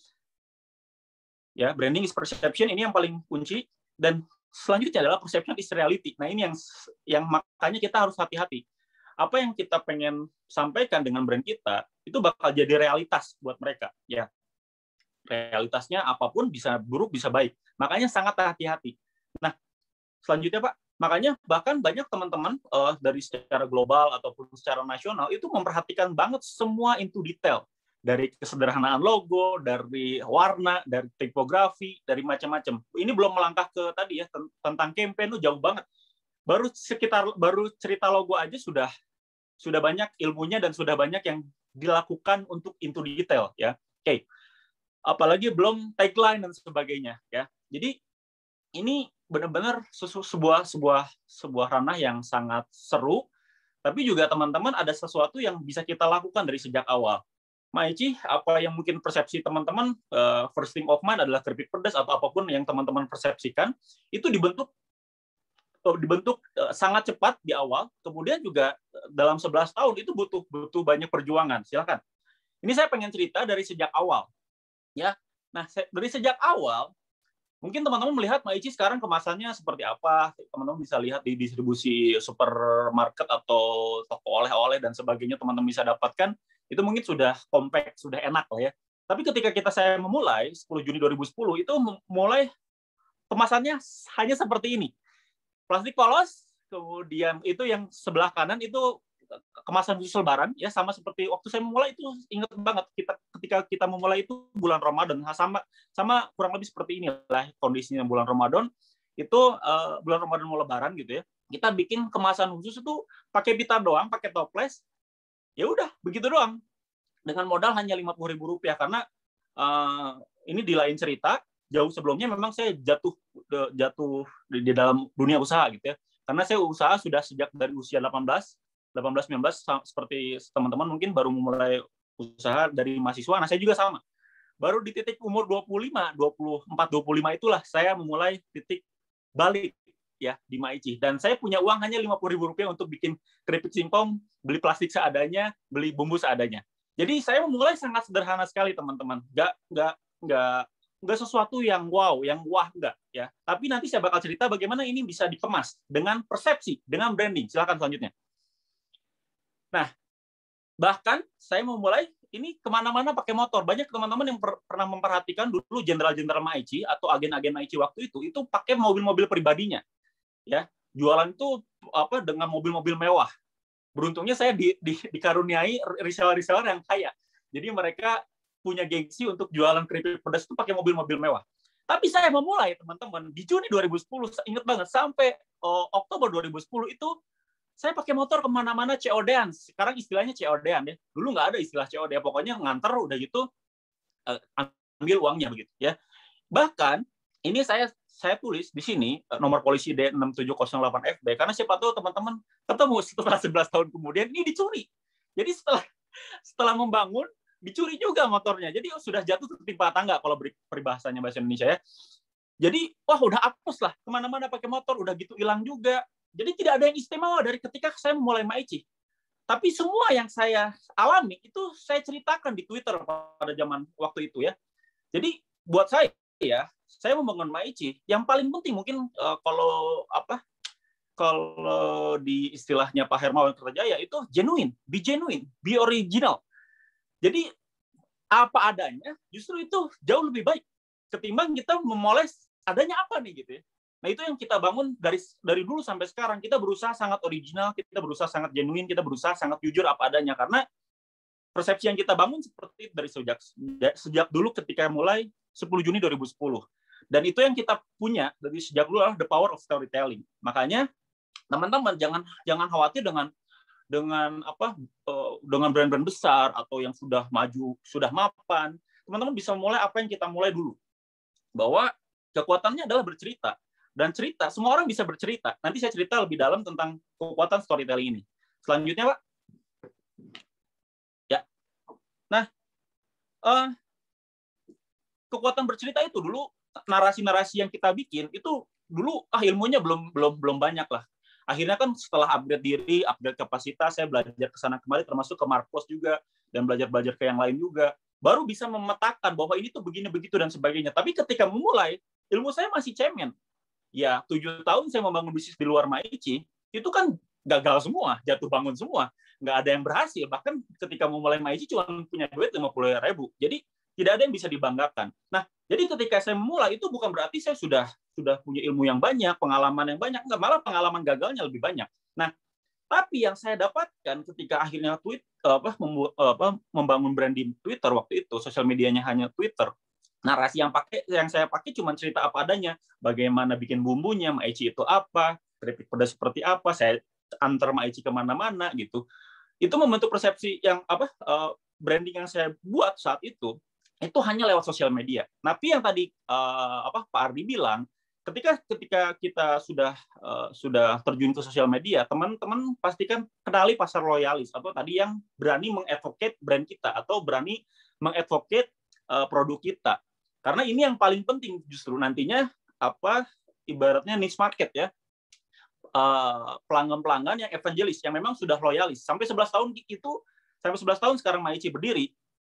Ya, branding is perception, ini yang paling kunci, dan selanjutnya adalah perception is reality. Nah, ini yang makanya kita harus hati-hati. Apa yang kita pengen sampaikan dengan brand kita itu bakal jadi realitas buat mereka, ya. Realitasnya apapun, bisa buruk bisa baik. Makanya sangat hati-hati. Nah, selanjutnya Pak, makanya bahkan banyak teman-teman dari secara global ataupun secara nasional itu memperhatikan banget semua into detail, dari kesederhanaan logo, dari warna, dari tipografi, dari macam-macam. Ini belum melangkah ke tadi ya tentang campaign itu jauh banget. Baru cerita logo aja sudah banyak ilmunya dan sudah banyak yang dilakukan untuk into detail ya. Oke. Apalagi belum tagline dan sebagainya ya. Jadi ini benar-benar sebuah ranah yang sangat seru, tapi juga teman-teman ada sesuatu yang bisa kita lakukan dari sejak awal. Maici, apa yang mungkin persepsi teman-teman first thing of mind adalah keripik pedas atau apapun yang teman-teman persepsikan, itu dibentuk sangat cepat di awal, kemudian juga dalam 11 tahun itu butuh banyak perjuangan. Silakan. Ini saya pengen cerita dari sejak awal. Ya. Nah, dari sejak awal, mungkin teman-teman melihat Maici sekarang kemasannya seperti apa. Teman-teman bisa lihat di distribusi supermarket atau toko oleh-oleh dan sebagainya, teman-teman bisa dapatkan. Itu mungkin sudah compact, sudah enak lah ya. Tapi ketika saya memulai, 10 Juni 2010, itu mulai kemasannya hanya seperti ini. Plastik polos, kemudian itu yang sebelah kanan itu kemasan khusus Lebaran, ya sama seperti waktu saya memulai itu, ingat banget ketika kita memulai itu bulan Ramadan, sama kurang lebih seperti inilah kondisinya bulan Ramadan itu, bulan Ramadan mau Lebaran gitu ya, kita bikin kemasan khusus itu pakai pita doang, pakai toples, ya udah begitu doang, dengan modal hanya Rp50.000 karena ini di lain cerita, jauh sebelumnya memang saya jatuh di dalam dunia usaha gitu ya, karena saya usaha sudah sejak dari usia 18-19 seperti teman-teman mungkin baru memulai usaha dari mahasiswa. Nah, saya juga sama. Baru di titik umur 24, 25 itulah saya memulai titik balik ya di Maici. Dan saya punya uang hanya Rp50.000 untuk bikin keripik singkong, beli plastik seadanya, beli bumbu seadanya. Jadi saya memulai sangat sederhana sekali, teman-teman. Nggak sesuatu yang wow, yang wah enggak ya. Tapi nanti saya bakal cerita bagaimana ini bisa dikemas dengan persepsi, dengan branding. Silakan selanjutnya. Nah, bahkan saya memulai ini kemana-mana pakai motor. Banyak teman-teman yang pernah memperhatikan dulu jenderal-jenderal Maici atau agen-agen Maici waktu itu pakai mobil-mobil pribadinya. Ya, jualan itu dengan mobil-mobil mewah. Beruntungnya saya dikaruniai reseller-reseller yang kaya. Jadi mereka punya gengsi untuk jualan keripik pedas itu pakai mobil-mobil mewah. Tapi saya memulai, teman-teman, di Juni 2010, ingat banget, sampai Oktober 2010 itu saya pakai motor kemana-mana COD-an. Sekarang istilahnya COD-an ya. Dulu nggak ada istilah COD, pokoknya nganter udah gitu ambil uangnya begitu ya. Bahkan ini saya tulis di sini nomor polisi D6708FB karena siapa tahu teman-teman ketemu setelah 11 tahun kemudian ini dicuri. Jadi setelah membangun dicuri juga motornya. Jadi sudah jatuh tertimpa tangga kalau peribahasanya bahasa Indonesia ya. Jadi wah udah hapus lah kemana-mana pakai motor udah gitu hilang juga. Jadi tidak ada yang istimewa dari ketika saya memulai Maichi. Tapi semua yang saya alami itu saya ceritakan di Twitter pada zaman waktu itu ya. Jadi buat saya membangun Maichi, yang paling penting mungkin kalau di istilahnya Pak Hermawan Kertajaya itu genuine, be original. Jadi apa adanya, justru itu jauh lebih baik ketimbang kita memoles adanya apa nih gitu ya. Nah itu yang kita bangun dari dulu sampai sekarang. Kita berusaha sangat original, kita berusaha sangat genuine, kita berusaha sangat jujur apa adanya karena persepsi yang kita bangun seperti dari sejak dulu ketika mulai 10 Juni 2010. Dan itu yang kita punya dari sejak dulu adalah the power of storytelling. Makanya teman-teman jangan khawatir dengan brand-brand besar atau yang sudah maju, sudah mapan. Teman-teman bisa mulai apa yang kita mulai dulu. Bahwa kekuatannya adalah bercerita. Dan cerita, semua orang bisa bercerita. Nanti saya cerita lebih dalam tentang kekuatan storytelling ini. Selanjutnya, Pak. Ya. Nah, kekuatan bercerita itu dulu narasi-narasi yang kita bikin itu dulu ilmunya belum banyak lah. Akhirnya kan setelah upgrade diri, upgrade kapasitas, saya belajar ke sana kemari termasuk ke Marcos juga dan belajar ke yang lain juga. Baru bisa memetakan bahwa ini tuh begini begitu dan sebagainya. Tapi ketika memulai, ilmu saya masih cemen. Ya, 7 tahun saya membangun bisnis di luar Maichi, itu kan gagal semua, jatuh bangun semua. Nggak ada yang berhasil. Bahkan ketika memulai Maichi cuma punya duit 50.000. Jadi tidak ada yang bisa dibanggakan. Nah, jadi ketika saya memulai itu bukan berarti saya sudah punya ilmu yang banyak, pengalaman yang banyak, enggak, malah pengalaman gagalnya lebih banyak. Nah, tapi yang saya dapatkan ketika akhirnya membangun brand di Twitter waktu itu, sosial medianya hanya Twitter. Narasi yang saya pakai cuma cerita apa adanya, bagaimana bikin bumbunya, Maichi itu apa, keripik pedas seperti apa, saya antar Maichi kemana-mana gitu. Itu membentuk persepsi yang branding yang saya buat saat itu hanya lewat sosial media. Tapi yang tadi Pak Ardi bilang, ketika kita sudah terjun ke sosial media, teman-teman pastikan kenali pasar loyalis atau tadi yang berani mengadvocate brand kita atau berani mengadvocate produk kita. Karena ini yang paling penting justru nantinya ibaratnya niche market ya. Pelanggan-pelanggan yang evangelis yang memang sudah loyalis. Sampai 11 tahun sekarang Maichi berdiri.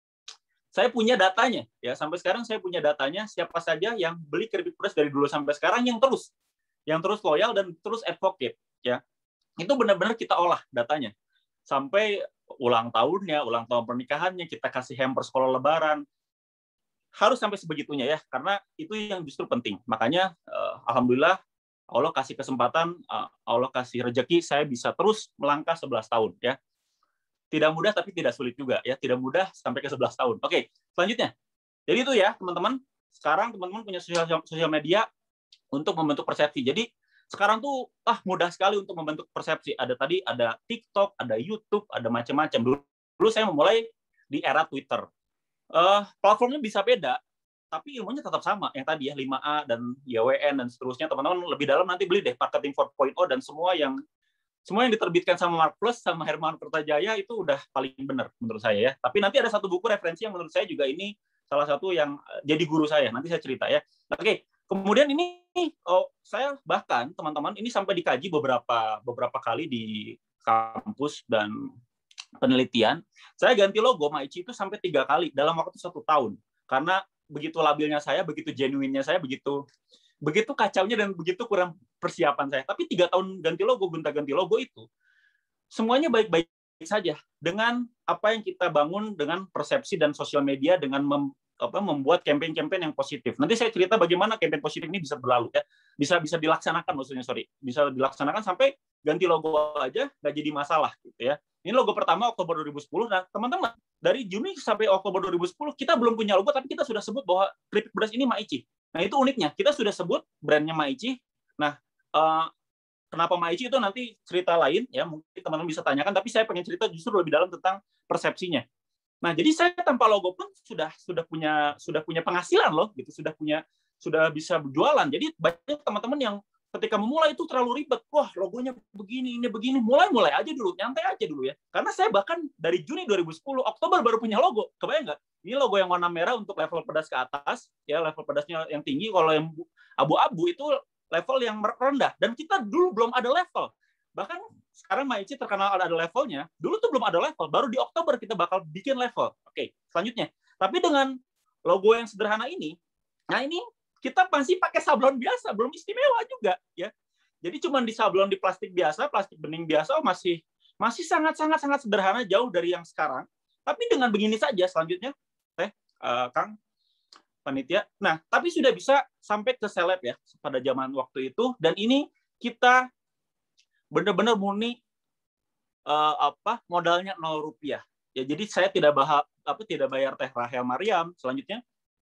Saya punya datanya ya, sampai sekarang saya punya datanya siapa saja yang beli keripik pedas dari dulu sampai sekarang yang terus loyal dan terus advocate ya. Itu benar-benar kita olah datanya. Sampai ulang tahunnya, ulang tahun pernikahannya, kita kasih hamper sekolah lebaran. Harus sampai sebegitunya ya, karena itu yang justru penting. Makanya alhamdulillah Allah kasih kesempatan, Allah kasih rezeki saya bisa terus melangkah 11 tahun ya. Tidak mudah tapi tidak sulit juga ya, tidak mudah sampai ke 11 tahun. Oke, selanjutnya. Jadi itu ya, teman-teman. Sekarang teman-teman punya sosial media untuk membentuk persepsi. Jadi sekarang tuh mudah sekali untuk membentuk persepsi. Ada TikTok, ada YouTube, ada macam-macam. Dulu saya memulai di era Twitter. Platformnya bisa beda, tapi ilmunya tetap sama. Yang tadi ya 5A dan YWN dan seterusnya. Teman-teman lebih dalam nanti beli deh Marketing 4.0 dan semua yang diterbitkan sama Mark Plus sama Hermawan Kertajaya itu udah paling benar menurut saya ya. Tapi nanti ada satu buku referensi yang menurut saya juga ini salah satu yang jadi guru saya. Nanti saya cerita ya. Oke, kemudian ini saya bahkan teman-teman ini sampai dikaji beberapa kali di kampus dan penelitian. Saya ganti logo Maichi itu sampai 3 kali dalam waktu 1 tahun. Karena begitu labilnya saya, begitu genuine-nya saya, begitu kacaunya dan begitu kurang persiapan saya. Tapi 3 tahun ganti logo itu semuanya baik-baik saja dengan apa yang kita bangun dengan persepsi dan sosial media dengan membuat campaign-campaign yang positif. Nanti saya cerita bagaimana campaign positif ini bisa berlalu ya. Bisa dilaksanakan bisa dilaksanakan sampai ganti logo aja nggak jadi masalah gitu ya. Ini logo pertama Oktober 2010. Nah, teman-teman, dari Juni sampai Oktober 2010 kita belum punya logo tapi kita sudah sebut bahwa keripik pedas ini Maichi. Nah, itu uniknya. Kita sudah sebut brandnya Maichi. Nah, kenapa Maici itu nanti cerita lain ya, mungkin teman-teman bisa tanyakan, tapi saya pengen cerita justru lebih dalam tentang persepsinya. Nah, jadi saya tanpa logo pun sudah punya penghasilan loh, gitu, sudah bisa berjualan. Jadi banyak teman-teman yang ketika memulai itu terlalu ribet. Wah, logonya begini, ini begini. Mulai aja dulu, nyantai aja dulu ya. Karena saya bahkan dari Juni 2010, Oktober baru punya logo. Kebayang nggak? Ini logo yang warna merah untuk level pedas ke atas, ya level pedasnya yang tinggi. Kalau yang abu-abu itu level yang rendah. Dan kita dulu belum ada level. Bahkan sekarang Maici terkenal ada levelnya. Dulu tuh belum ada level. Baru di Oktober kita bakal bikin level. Oke, selanjutnya. Tapi dengan logo yang sederhana ini, nah ini kita masih pakai sablon biasa, belum istimewa juga ya. Jadi cuma di sablon di plastik biasa, plastik bening biasa, masih sangat sederhana, jauh dari yang sekarang. Tapi dengan begini saja selanjutnya, Kang panitia. Nah, tapi sudah bisa sampai ke seleb ya pada zaman waktu itu. Dan ini kita benar-benar murni modalnya 0 rupiah. Ya, jadi saya tidak bayar Teh Rahel Mariam. Selanjutnya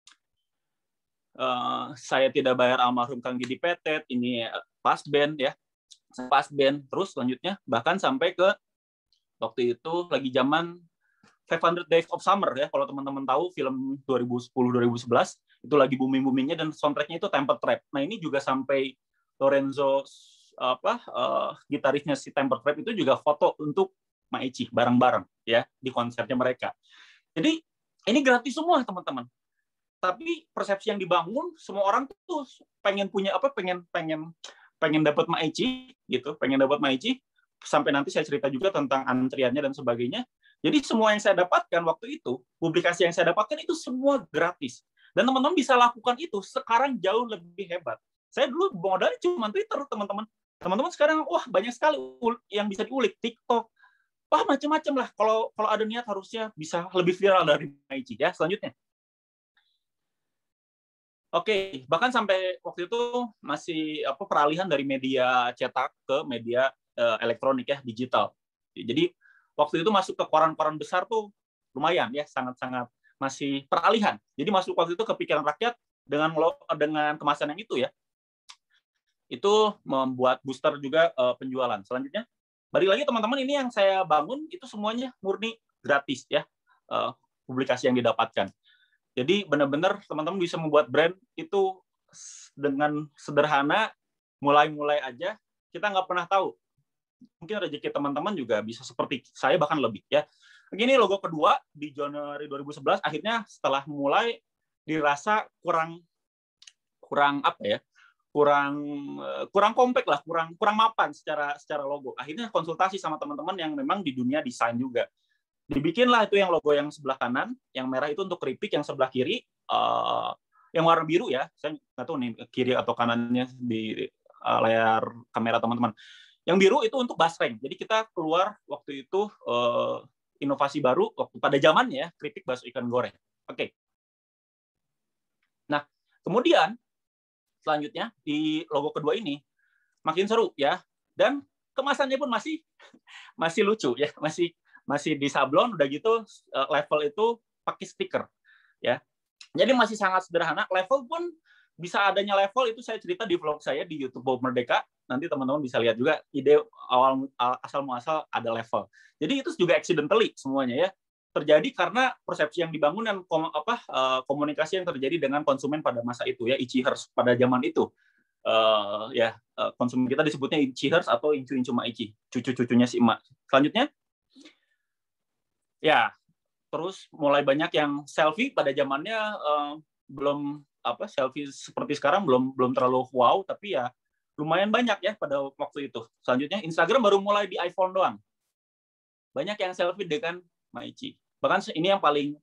saya tidak bayar almarhum Kang Didi Petet, ini pas band ya, pas band. Terus selanjutnya bahkan sampai ke waktu itu lagi zaman 500 Days of Summer ya, kalau teman-teman tahu film 2010-2011 itu lagi booming-boomingnya, dan soundtracknya itu Temper Trap. Nah ini juga sampai Lorenzo gitarisnya si Temper Trap itu juga foto untuk Maici bareng-bareng ya di konsernya mereka. Jadi ini gratis semua teman-teman. Tapi persepsi yang dibangun, semua orang tuh pengen punya pengen dapat Maici gitu, pengen dapat Maici. Sampai nanti saya cerita juga tentang antriannya dan sebagainya. Jadi semua yang saya dapatkan waktu itu, publikasi yang saya dapatkan itu semua gratis. Dan teman-teman bisa lakukan itu sekarang jauh lebih hebat. Saya dulu modalnya cuma Twitter, teman-teman. Teman-teman sekarang wah banyak sekali yang bisa diulik, TikTok, wah macam-macam lah. Kalau ada niat harusnya bisa lebih viral dari Maici ya. Selanjutnya. Oke, bahkan sampai waktu itu masih peralihan dari media cetak ke media elektronik ya, digital. Jadi waktu itu masuk ke koran-koran besar tuh lumayan ya, sangat-sangat masih peralihan. Jadi masuk waktu itu ke pikiran rakyat dengan kemasan yang itu ya. Itu membuat booster juga penjualan. Selanjutnya, balik lagi teman-teman, ini yang saya bangun itu semuanya murni gratis ya, publikasi yang didapatkan. Jadi benar-benar teman-teman bisa membuat brand itu dengan sederhana, mulai aja. Kita nggak pernah tahu. Mungkin rezeki teman-teman juga bisa seperti saya, bahkan lebih ya. Begini logo kedua di Januari 2011, akhirnya setelah mulai dirasa kurang kompak lah, kurang mapan secara logo. Akhirnya konsultasi sama teman-teman yang memang di dunia desain juga. Dibikinlah itu yang logo yang sebelah kanan, yang merah itu untuk keripik, yang sebelah kiri yang warna biru ya. Saya nggak tahu nih kiri atau kanannya di layar kamera teman-teman. Yang biru itu untuk basreng. Jadi kita keluar waktu itu inovasi baru waktu pada zamannya ya, keripik bakso ikan goreng. Oke. Nah, kemudian selanjutnya di logo kedua ini makin seru ya, dan kemasannya pun masih lucu ya, masih di sablon, udah gitu level itu pakai stiker ya. Jadi masih sangat sederhana. Level pun bisa adanya level itu saya cerita di vlog saya di YouTube Bob Merdeka. Nanti teman-teman bisa lihat juga ide awal asal muasal ada level. Jadi itu juga accidentally semuanya ya. Terjadi karena persepsi yang dibangun dan komunikasi yang terjadi dengan konsumen pada masa itu ya, Ichihers pada zaman itu. Konsumen kita disebutnya Ichihers atau Incu-Incu Maici, cucu-cucunya si emak. Selanjutnya ya, terus mulai banyak yang selfie pada zamannya belum selfie seperti sekarang belum terlalu wow, tapi ya lumayan banyak ya pada waktu itu. Selanjutnya Instagram baru mulai di iPhone doang. Banyak yang selfie dengan Maici. Bahkan ini yang paling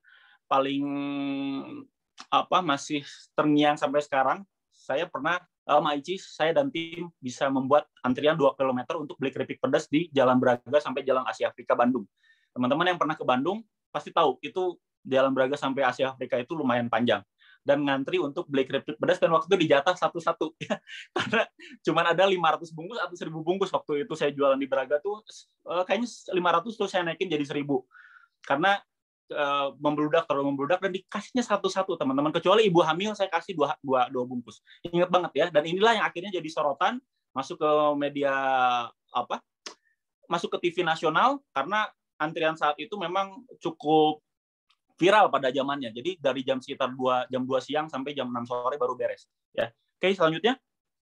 masih terngiang sampai sekarang. Saya pernah Maici, saya dan tim bisa membuat antrian 2 km untuk beli keripik pedas di Jalan Braga sampai Jalan Asia Afrika Bandung. Teman-teman yang pernah ke Bandung pasti tahu itu Jalan Braga sampai Asia Afrika itu lumayan panjang, dan ngantri untuk beli keripik pedas, dan waktu itu dijatah satu-satu karena cuma ada 500 bungkus atau 1000 bungkus waktu itu saya jualan di Braga tuh, kayaknya 500 tuh saya naikin jadi 1000 karena terlalu membludak, dan dikasihnya satu-satu teman-teman, kecuali ibu hamil saya kasih dua bungkus. Ingat banget ya, dan inilah yang akhirnya jadi sorotan masuk ke media masuk ke TV nasional karena antrian saat itu memang cukup viral pada zamannya. Jadi dari jam sekitar jam 2 siang sampai jam 6 sore baru beres. Ya, oke, selanjutnya.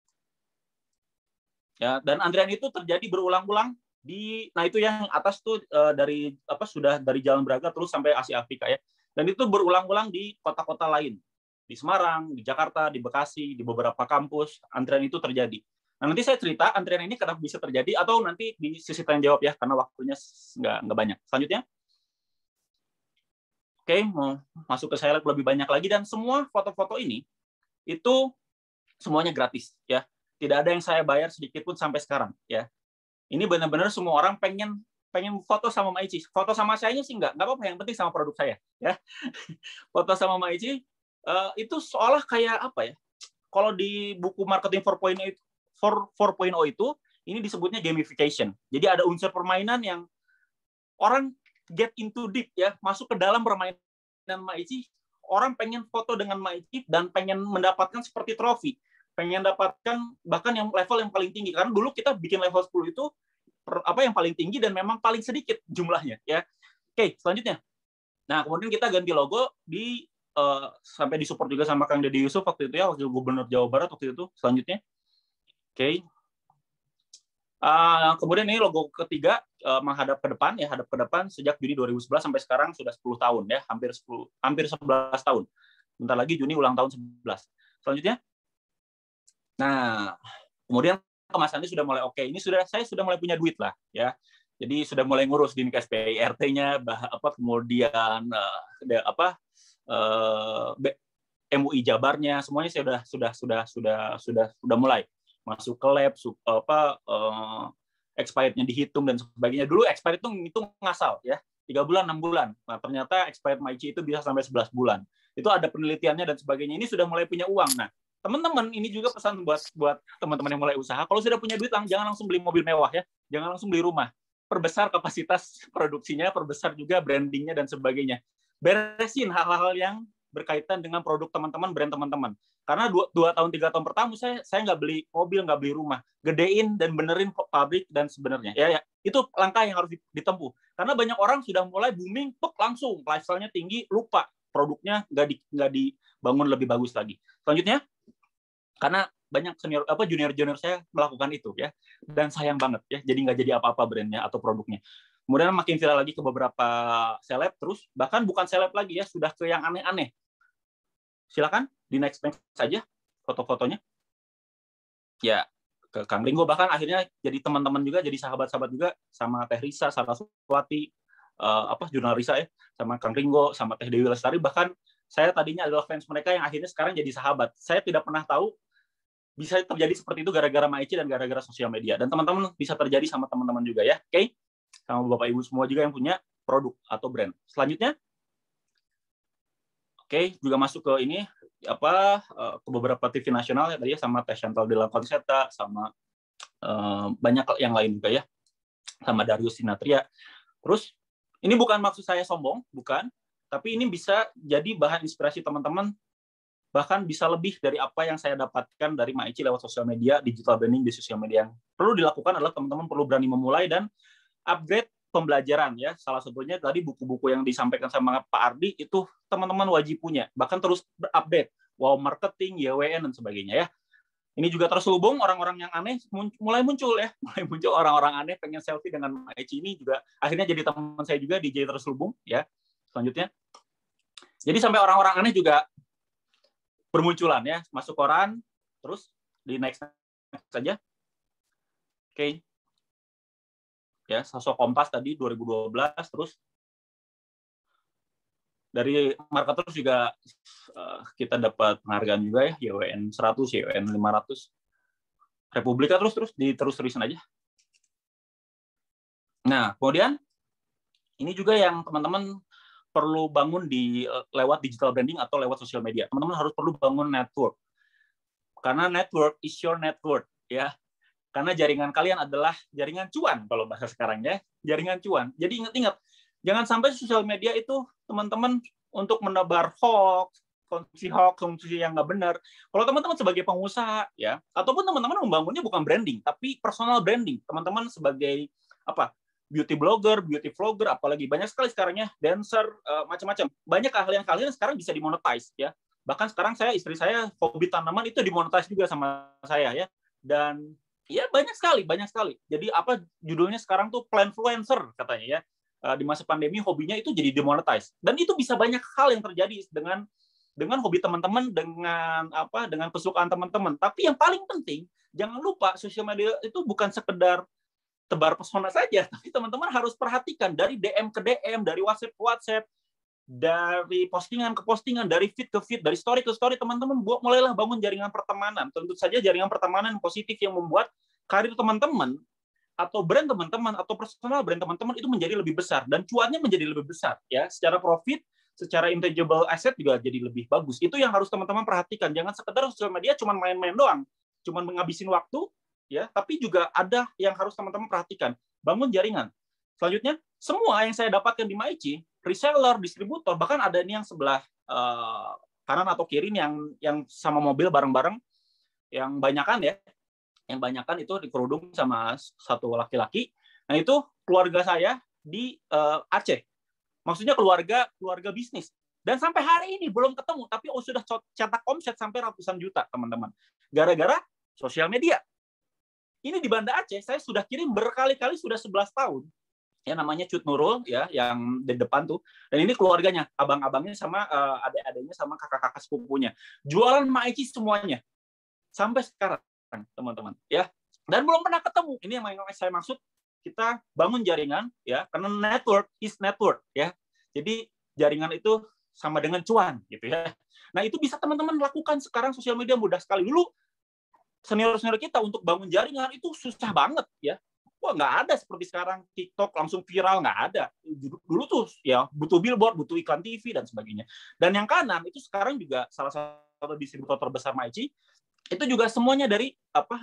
Ya, dan antrian itu terjadi berulang-ulang nah itu yang atas tuh sudah dari Jalan Braga terus sampai Asia Afrika ya. Dan itu berulang-ulang di kota-kota lain. Di Semarang, di Jakarta, di Bekasi, di beberapa kampus antrian itu terjadi. Nah, nanti saya cerita antrian ini kenapa bisa terjadi atau nanti di sisi tanya jawab ya karena waktunya nggak banyak. Selanjutnya. Oke, mau masuk ke slide lebih banyak lagi dan semua foto-foto ini itu semuanya gratis ya. Tidak ada yang saya bayar sedikit pun sampai sekarang ya. Ini benar-benar semua orang pengen foto sama Maici. Foto sama saya sih enggak apa-apa, yang penting sama produk saya ya. Foto sama Maici itu seolah kayak apa ya? Kalau di buku marketing 4.0 itu ini disebutnya gamification. Jadi ada unsur permainan yang orang get into deep ya, masuk ke dalam permainan Maici. Orang pengen foto dengan Maici dan pengen mendapatkan seperti trofi. Pengen dapatkan bahkan yang level yang paling tinggi. Karena dulu kita bikin level 10 itu yang paling tinggi dan memang paling sedikit jumlahnya ya. Oke, selanjutnya. Nah, kemudian kita ganti logo sampai disupport juga sama Kang Deddy Yusuf waktu itu ya, wakil gubernur Jawa Barat waktu itu. Selanjutnya. Oke. Kemudian ini logo ketiga menghadap ke depan ya, hadap ke depan sejak Juni 2011 sampai sekarang sudah 10 tahun ya, hampir 11 tahun. Bentar lagi Juni ulang tahun 11. Selanjutnya. Nah, kemudian kemasannya sudah mulai oke. Ini saya sudah mulai punya duit lah ya. Jadi sudah mulai ngurus di KSPI RT-nya kemudian MUI Jabarnya, semuanya saya sudah mulai masuk ke lab, expired-nya dihitung dan sebagainya. Dulu expired itu ngitung ngasal ya, 3 bulan, 6 bulan. Nah, ternyata expired Maici itu bisa sampai 11 bulan. Itu ada penelitiannya dan sebagainya. Ini sudah mulai punya uang. Nah, teman-teman, ini juga pesan buat teman-teman yang mulai usaha. Kalau sudah punya duit, jangan langsung beli mobil mewah ya. Jangan langsung beli rumah. Perbesar kapasitas produksinya, perbesar juga brandingnya dan sebagainya. Beresin hal-hal yang berkaitan dengan produk teman-teman, brand teman-teman. Karena 2 tahun, 3 tahun pertama saya nggak beli mobil, nggak beli rumah. Gedein dan benerin pabrik dan sebenarnya. Ya, itu langkah yang harus ditempuh. Karena banyak orang sudah mulai booming, langsung lifestyle-nya tinggi, lupa produknya nggak dibangun lebih bagus lagi. Selanjutnya, karena banyak junior saya melakukan itu ya, dan sayang banget ya, jadi nggak jadi apa-apa brandnya atau produknya. Kemudian makin viral lagi ke beberapa seleb, terus bahkan bukan seleb lagi ya, sudah ke yang aneh-aneh. Silakan di next saja foto-fotonya. Ya, ke Kang Ringo, bahkan akhirnya jadi teman-teman juga, jadi sahabat-sahabat juga sama Teh Risa, Saraswati, jurnal Risa ya, sama Kang Ringo, sama Teh Dewi Lestari. Bahkan saya tadinya adalah fans mereka yang akhirnya sekarang jadi sahabat. Saya tidak pernah tahu bisa terjadi seperti itu gara-gara Maici dan gara-gara sosial media. Dan teman-teman bisa terjadi sama teman-teman juga ya. Oke? Sama Bapak Ibu semua juga yang punya produk atau brand. Selanjutnya, oke, juga masuk ke ini ke beberapa TV nasional ya tadi ya, sama Teh Chantal Della Concetta, sama banyak yang lain juga ya. Sama Darius Sinatria. Terus ini bukan maksud saya sombong, bukan, tapi ini bisa jadi bahan inspirasi teman-teman, bahkan bisa lebih dari apa yang saya dapatkan dari Maici lewat sosial media, digital branding di sosial media. Yang perlu dilakukan adalah teman-teman perlu berani memulai dan upgrade pembelajaran ya. Salah satunya tadi buku-buku yang disampaikan sama Pak Ardi itu teman-teman wajib punya, bahkan terus update, wow marketing, YWN dan sebagainya ya. Ini juga terselubung orang-orang yang aneh mulai muncul orang-orang aneh pengen selfie dengan Maici, ini juga akhirnya jadi teman saya juga DJ terselubung ya. Selanjutnya, jadi sampai orang-orang aneh juga bermunculan ya, masuk koran, terus di next saja. Oke. Ya, sosok Kompas tadi 2012, terus dari marketers juga kita dapat penghargaan juga ya, YWN 100, YWN 500. Republika terus diterus-terusin aja. Nah, kemudian ini juga yang teman-teman perlu bangun lewat digital branding atau lewat sosial media. Teman-teman harus perlu bangun network. Karena network is your network ya. Karena jaringan kalian adalah jaringan cuan kalau bahasa sekarang ya, jaringan cuan. Jadi ingat-ingat, jangan sampai sosial media itu teman-teman untuk menebar hoax, konsumsi hoax, konsumsi yang nggak benar. Kalau teman-teman sebagai pengusaha ya, ataupun teman-teman membangunnya bukan branding, tapi personal branding. Teman-teman sebagai apa? Beauty blogger, beauty vlogger, apalagi banyak sekali sekarang ya, dancer, macam-macam. Banyak keahlian-keahlian sekarang bisa dimonetize ya. Bahkan sekarang istri saya hobi tanaman itu dimonetize juga sama saya ya. Dan ya banyak sekali. Jadi apa judulnya sekarang tuh planfluencer katanya ya. Di masa pandemi hobinya itu jadi dimonetize. Dan itu bisa banyak hal yang terjadi dengan hobi teman-teman, dengan kesukaan teman-teman. Tapi yang paling penting, jangan lupa sosial media itu bukan sekedar tebar pesona saja, tapi teman-teman harus perhatikan dari DM ke DM, dari WhatsApp ke WhatsApp, dari postingan ke postingan, dari feed ke feed, dari story ke story, teman-teman mulailah bangun jaringan pertemanan. Tentu saja jaringan pertemanan yang positif yang membuat karir teman-teman atau brand teman-teman atau personal brand teman-teman itu menjadi lebih besar dan cuannya menjadi lebih besar ya, secara profit, secara intangible asset juga jadi lebih bagus. Itu yang harus teman-teman perhatikan. Jangan sekedar sosial media cuma main-main doang, cuma menghabisin waktu ya, tapi juga ada yang harus teman-teman perhatikan. Bangun jaringan. Selanjutnya, semua yang saya dapatkan di Maichi, reseller, distributor, bahkan ada ini yang sebelah kanan atau kiri yang sama mobil bareng-bareng, yang banyakan ya, yang banyakan itu dikerudung sama satu laki-laki. Nah itu keluarga saya di Aceh. Maksudnya keluarga bisnis. Dan sampai hari ini belum ketemu, tapi sudah cetak omset sampai ratusan juta, teman-teman. Gara-gara sosial media. Ini di Banda Aceh, saya sudah kirim berkali-kali, sudah 11 tahun. Ya, namanya Cut Nurul, ya, yang di depan tuh. Dan ini keluarganya, abang-abangnya sama adik-adiknya sama kakak-kakak sepupunya. Jualan Maichi semuanya. Sampai sekarang, teman-teman. Ya. Dan belum pernah ketemu. Ini yang saya maksud, kita bangun jaringan, ya, karena network is network, ya. Jadi jaringan itu sama dengan cuan, gitu ya. Nah, itu bisa teman-teman lakukan sekarang, sosial media mudah sekali. Dulu senior-senior kita untuk bangun jaringan itu susah banget ya. Wah, nggak ada seperti sekarang TikTok langsung viral, nggak ada. Dulu tuh ya butuh billboard, butuh iklan TV dan sebagainya. Dan yang kanan itu sekarang juga salah satu distributor terbesar Maichi itu juga semuanya dari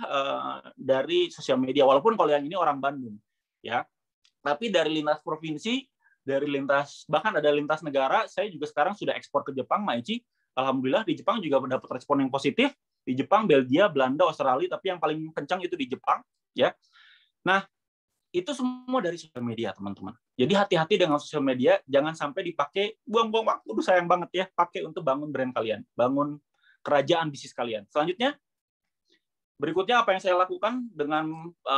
dari sosial media. Walaupun kalau yang ini orang Bandung ya, tapi dari lintas provinsi, dari lintas bahkan ada lintas negara, saya juga sekarang sudah ekspor ke Jepang Maichi. Alhamdulillah di Jepang juga mendapat respon yang positif. Di Jepang, Belgia, Belanda, Australia, tapi yang paling kencang itu di Jepang, ya. Nah, itu semua dari sosial media, teman-teman. Jadi hati-hati dengan sosial media, jangan sampai dipakai buang-buang waktu, sayang banget ya, pakai untuk bangun brand kalian, bangun kerajaan bisnis kalian. Selanjutnya, berikutnya apa yang saya lakukan dengan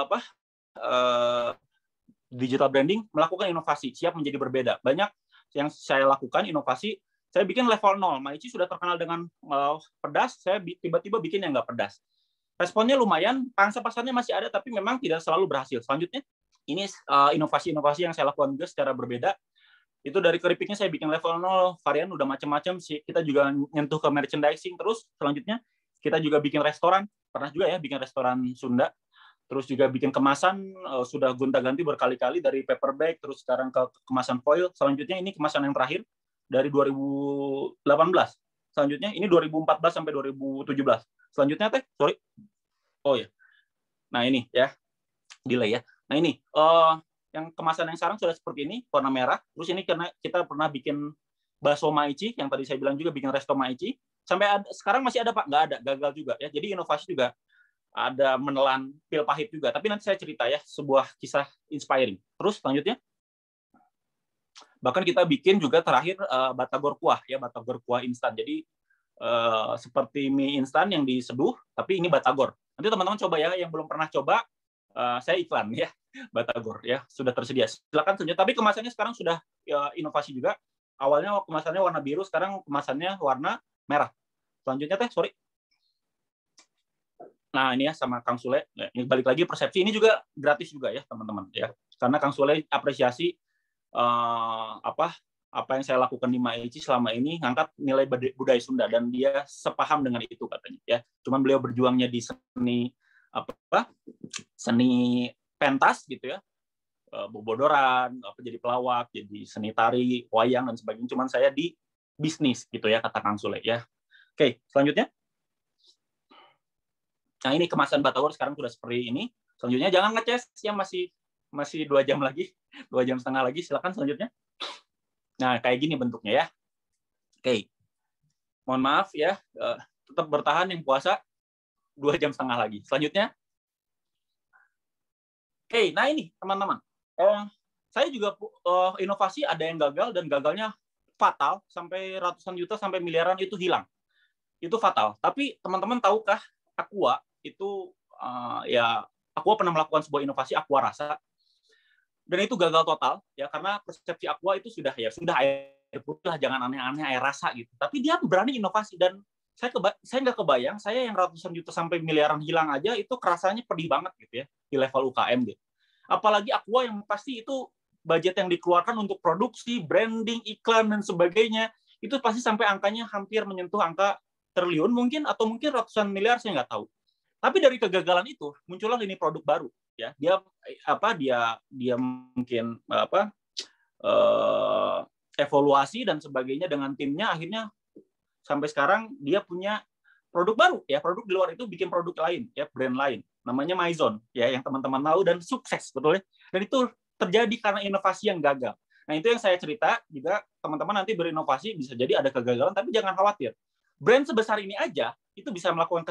digital branding, melakukan inovasi, siap menjadi berbeda. Banyak yang saya lakukan inovasi. Saya bikin level 0. Maichi sudah terkenal dengan pedas, saya tiba-tiba bikin yang nggak pedas. Responnya lumayan, pangsa pasarnya masih ada, tapi memang tidak selalu berhasil. Selanjutnya, ini inovasi-inovasi yang saya lakukan juga secara berbeda. Itu dari keripiknya saya bikin level 0, varian udah macam-macam. Kita juga nyentuh ke merchandising. Terus selanjutnya, kita juga bikin restoran. Pernah juga ya bikin restoran Sunda. Terus juga bikin kemasan, sudah gonta-ganti berkali-kali dari paper bag, terus sekarang ke kemasan foil. Selanjutnya ini kemasan yang terakhir, dari 2018. Selanjutnya ini 2014 sampai 2017. Selanjutnya sorry. Oh ya. Nah ini ya. Delay ya. Nah ini yang kemasan yang sekarang sudah seperti ini, warna merah. Terus ini karena kita pernah bikin bakso Maichi yang tadi saya bilang juga bikin resto Maichi. Sampai sekarang masih ada Pak? Nggak ada, gagal juga ya. Jadi inovasi juga ada menelan pil pahit juga. Tapi nanti saya cerita ya sebuah kisah inspiring. Terus selanjutnya bahkan kita bikin juga terakhir batagor kuah ya, batagor kuah instan. Jadi seperti mie instan yang diseduh, tapi ini batagor. Nanti teman-teman coba ya, yang belum pernah coba, saya iklan ya, batagor ya, sudah tersedia. Silakan saja. Tapi kemasannya sekarang sudah inovasi juga. Awalnya kemasannya warna biru, sekarang kemasannya warna merah. Selanjutnya sorry. Nah ini ya sama Kang Sule. Ini balik lagi persepsi, ini juga gratis juga ya teman-teman ya, karena Kang Sule apresiasi apa yang saya lakukan di Maichi selama ini, ngangkat nilai budaya Sunda, dan dia sepaham dengan itu katanya ya. Cuman beliau berjuangnya di seni pentas gitu ya, bobodoran, jadi pelawak, jadi seni tari, wayang dan sebagainya. Cuman saya di bisnis gitu ya, kata Kang Sule ya. Oke, selanjutnya. Nah ini kemasan batagor sekarang sudah seperti ini. Selanjutnya jangan ngeces ya, masih 2 jam lagi, 2 jam setengah lagi. Silakan selanjutnya. Nah, kayak gini bentuknya ya. Oke. Mohon maaf ya, tetap bertahan yang puasa 2,5 jam lagi. Selanjutnya. Oke, nah ini teman-teman. Saya juga inovasi ada yang gagal dan gagalnya fatal sampai ratusan juta sampai miliaran itu hilang. Itu fatal. Tapi teman-teman tahukah Aqua itu Aqua pernah melakukan sebuah inovasi Aqua Rasa dan itu gagal total ya karena persepsi Aqua itu sudah air putih lah, jangan aneh-aneh air rasa gitu. Tapi dia berani inovasi dan saya nggak kebayang, saya yang ratusan juta sampai miliaran hilang aja itu kerasanya pedih banget gitu ya di level UKM gitu. Apalagi Aqua yang pasti itu budget yang dikeluarkan untuk produksi, branding, iklan dan sebagainya itu pasti sampai angkanya hampir menyentuh angka triliun mungkin atau mungkin ratusan miliar, saya nggak tahu. Tapi dari kegagalan itu muncullah lini produk baru ya. Dia mungkin evaluasi dan sebagainya dengan timnya, akhirnya sampai sekarang dia punya produk baru ya, produk di luar itu bikin produk lain ya, brand lain namanya Maison ya, yang teman-teman tahu dan sukses betul ya. Dan itu terjadi karena inovasi yang gagal. Nah, itu yang saya cerita juga, teman-teman nanti berinovasi bisa jadi ada kegagalan, tapi jangan khawatir. Brand sebesar ini aja itu bisa melakukan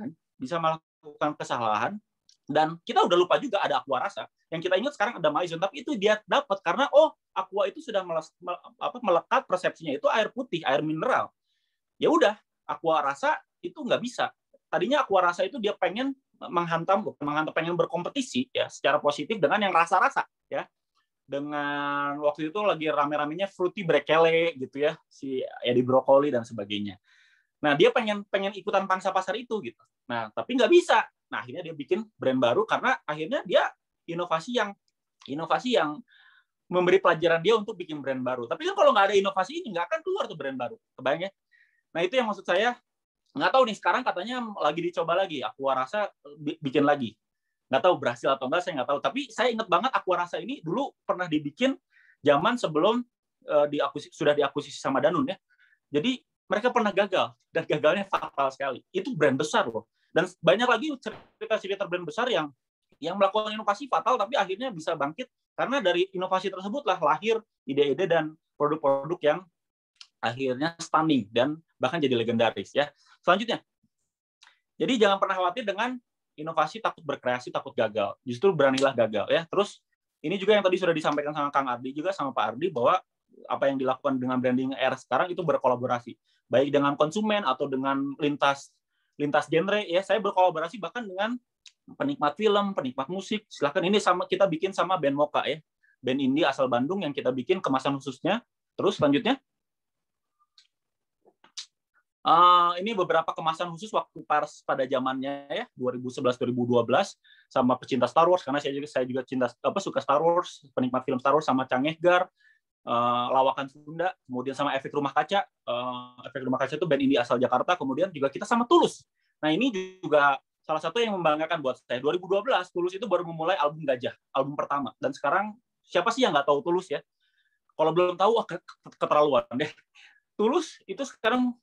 kesalahan dan kita udah lupa juga ada Aqua Rasa. Yang kita ingat sekarang ada Maison, tapi itu dia dapat karena Aqua itu sudah melekat persepsinya itu air putih, air mineral. Ya udah, Aqua Rasa itu nggak bisa. Tadinya Aqua Rasa itu dia pengen pengen berkompetisi ya secara positif dengan yang rasa-rasa ya. Dengan waktu itu lagi rame-ramenya Fruity Brekele gitu ya, si Edi Brokoli dan sebagainya. Nah, dia pengen ikutan pangsa pasar itu gitu. Nah, tapi nggak bisa. Nah, akhirnya dia bikin brand baru karena akhirnya dia inovasi yang memberi pelajaran dia untuk bikin brand baru. Tapi kan kalau nggak ada inovasi ini nggak akan keluar tuh brand baru. Kebayang ya? Nah, itu yang maksud saya. Nggak tahu nih, sekarang katanya lagi dicoba lagi. Aqua Rasa bikin lagi. Nggak tahu berhasil atau enggak, saya nggak tahu. Tapi saya ingat banget Aqua Rasa ini dulu pernah dibikin zaman sebelum sudah diakuisisi sama Danone ya. Jadi mereka pernah gagal, dan gagalnya fatal sekali. Itu brand besar loh. Dan banyak lagi cerita-cerita brand besar yang melakukan inovasi fatal, tapi akhirnya bisa bangkit. Karena dari inovasi tersebutlah lahir ide-ide dan produk-produk yang akhirnya stunning dan bahkan jadi legendaris ya. Selanjutnya, jadi jangan pernah khawatir dengan inovasi, takut berkreasi, takut gagal. Justru beranilah gagal ya. Terus ini juga yang tadi sudah disampaikan sama Kang Ardi juga sama Pak Ardi bahwa apa yang dilakukan dengan branding air sekarang itu berkolaborasi, baik dengan konsumen atau dengan lintas genre ya. Saya berkolaborasi bahkan dengan penikmat film, penikmat musik. Silakan, ini kita bikin sama band Moka ya, band indie asal Bandung yang kita bikin kemasan khususnya. Terus selanjutnya. Ini beberapa kemasan khusus waktu Pars pada zamannya ya 2011-2012 sama pecinta Star Wars, karena saya juga suka Star Wars, penikmat film Star Wars, sama Cangehgar, Lawakan Sunda, kemudian sama Efek Rumah Kaca. Efek Rumah Kaca itu band indie asal Jakarta. Kemudian juga kita sama Tulus. Nah, ini juga salah satu yang membanggakan buat saya. 2012 Tulus itu baru memulai album Gajah, album pertama. Dan sekarang siapa sih yang nggak tahu Tulus ya? Kalau belum tahu, keterlaluan deh. Tulus itu sekarang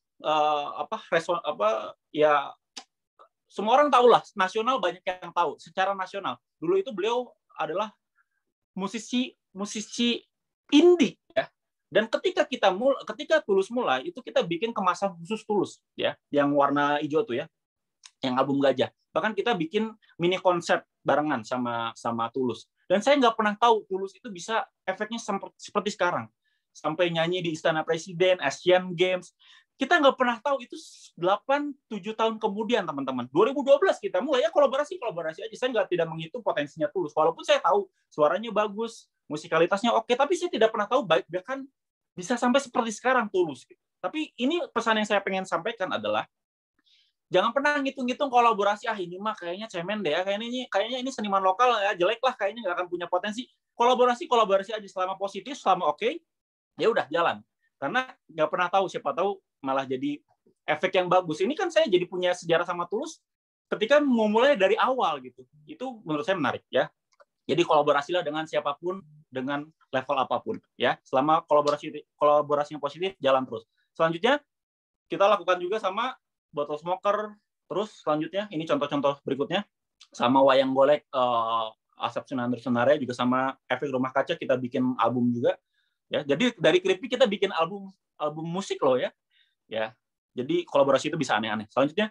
semua orang tahu lah, nasional banyak yang tahu secara nasional. Dulu itu beliau adalah musisi indie ya. Dan ketika Tulus mulai itu kita bikin kemasan khusus Tulus ya, yang warna hijau tuh ya, yang album Gajah. Bahkan kita bikin mini konsep barengan sama Tulus. Dan saya nggak pernah tahu Tulus itu bisa efeknya seperti sekarang. Sampai nyanyi di Istana Presiden, Asian Games. Kita nggak pernah tahu itu 8-7 tahun kemudian, teman-teman. 2012 kita mulai ya kolaborasi aja. Saya tidak menghitung potensinya Tulus. Walaupun saya tahu suaranya bagus, musikalitasnya oke, tapi saya tidak pernah tahu bahkan bisa sampai seperti sekarang Tulus. Tapi ini pesan yang saya pengen sampaikan adalah jangan pernah ngitung-ngitung kolaborasi. Ini mah kayaknya cemen deh ya. Kayaknya ini seniman lokal ya, jelek lah, kayaknya nggak akan punya potensi. Kolaborasi aja, selama positif, selama oke, ya udah jalan. Karena nggak pernah tahu, siapa tahu malah jadi efek yang bagus. Ini kan saya jadi punya sejarah sama Tulus ketika memulai dari awal gitu. Itu menurut saya menarik ya. Jadi kolaborasilah dengan siapapun, dengan level apapun ya. Selama kolaborasinya positif, jalan terus. Selanjutnya kita lakukan juga sama Bottle Smoker. Terus selanjutnya ini contoh-contoh berikutnya sama Wayang Golek, Asep Sunandar juga sama Efek Rumah Kaca kita bikin album juga. Ya, jadi dari Kripik kita bikin album musik loh ya. Ya. Jadi kolaborasi itu bisa aneh-aneh. Selanjutnya,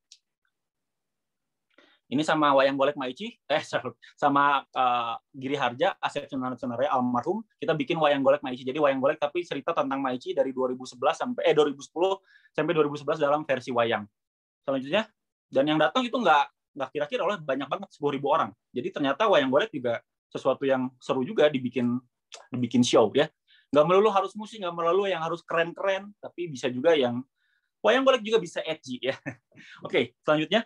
ini sama Wayang Golek Maici, sama Giri Harja, Asep Sunaraya almarhum, kita bikin Wayang Golek Maici. Jadi Wayang Golek tapi cerita tentang Maici dari 2010 sampai 2011 dalam versi wayang. Selanjutnya, dan yang datang itu nggak kira-kira oleh banyak banget, 10.000 orang. Jadi ternyata Wayang Golek juga sesuatu yang seru juga dibikin show ya. Nggak melulu harus musik, nggak melulu yang harus keren-keren, tapi bisa juga yang Wayang Golek juga bisa edgy ya. Oke, selanjutnya.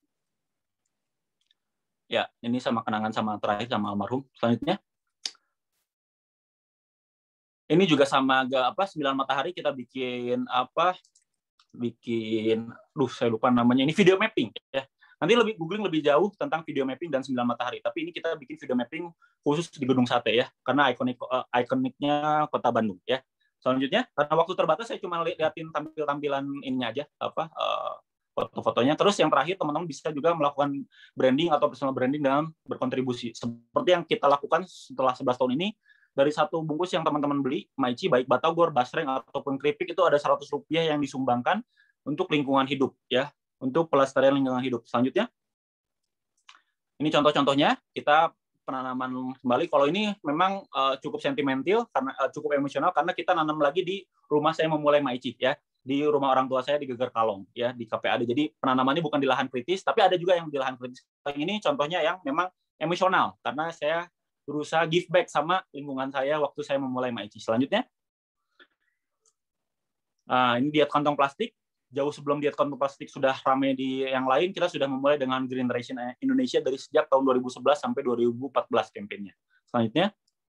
Ya, ini sama kenangan sama terakhir sama almarhum. Selanjutnya. Ini juga sama 9 Matahari kita bikin saya lupa namanya. Ini video mapping ya. Nanti googling lebih jauh tentang video mapping dan 9 Matahari. Tapi ini kita bikin video mapping khusus di Gedung Sate ya, karena ikoniknya Kota Bandung ya. Selanjutnya, karena waktu terbatas saya cuma liatin tampilan ininya aja foto-fotonya. Terus yang terakhir teman-teman bisa juga melakukan branding atau personal branding dan berkontribusi. Seperti yang kita lakukan setelah 11 tahun ini, dari satu bungkus yang teman-teman beli, Maici, baik batagor, basreng, ataupun keripik, itu ada Rp100 yang disumbangkan untuk lingkungan hidup, ya, untuk pelestarian lingkungan hidup. Selanjutnya, ini contoh-contohnya, kita penanaman kembali. Kalau ini memang cukup sentimental, karena cukup emosional, karena kita nanam lagi di rumah saya memulai Maici, ya, di rumah orang tua saya di Geger Kalong, ya, di KPAD. Jadi penanamannya bukan di lahan kritis, tapi ada juga yang di lahan kritis. Ini contohnya yang memang emosional, karena saya berusaha give back sama lingkungan saya waktu saya memulai Maici. Selanjutnya, ini diet kantong plastik. Jauh sebelum diet kantong plastik sudah ramai di yang lain, kita sudah memulai dengan Green Ration Indonesia dari sejak tahun 2011 sampai 2014 kampanye. Selanjutnya,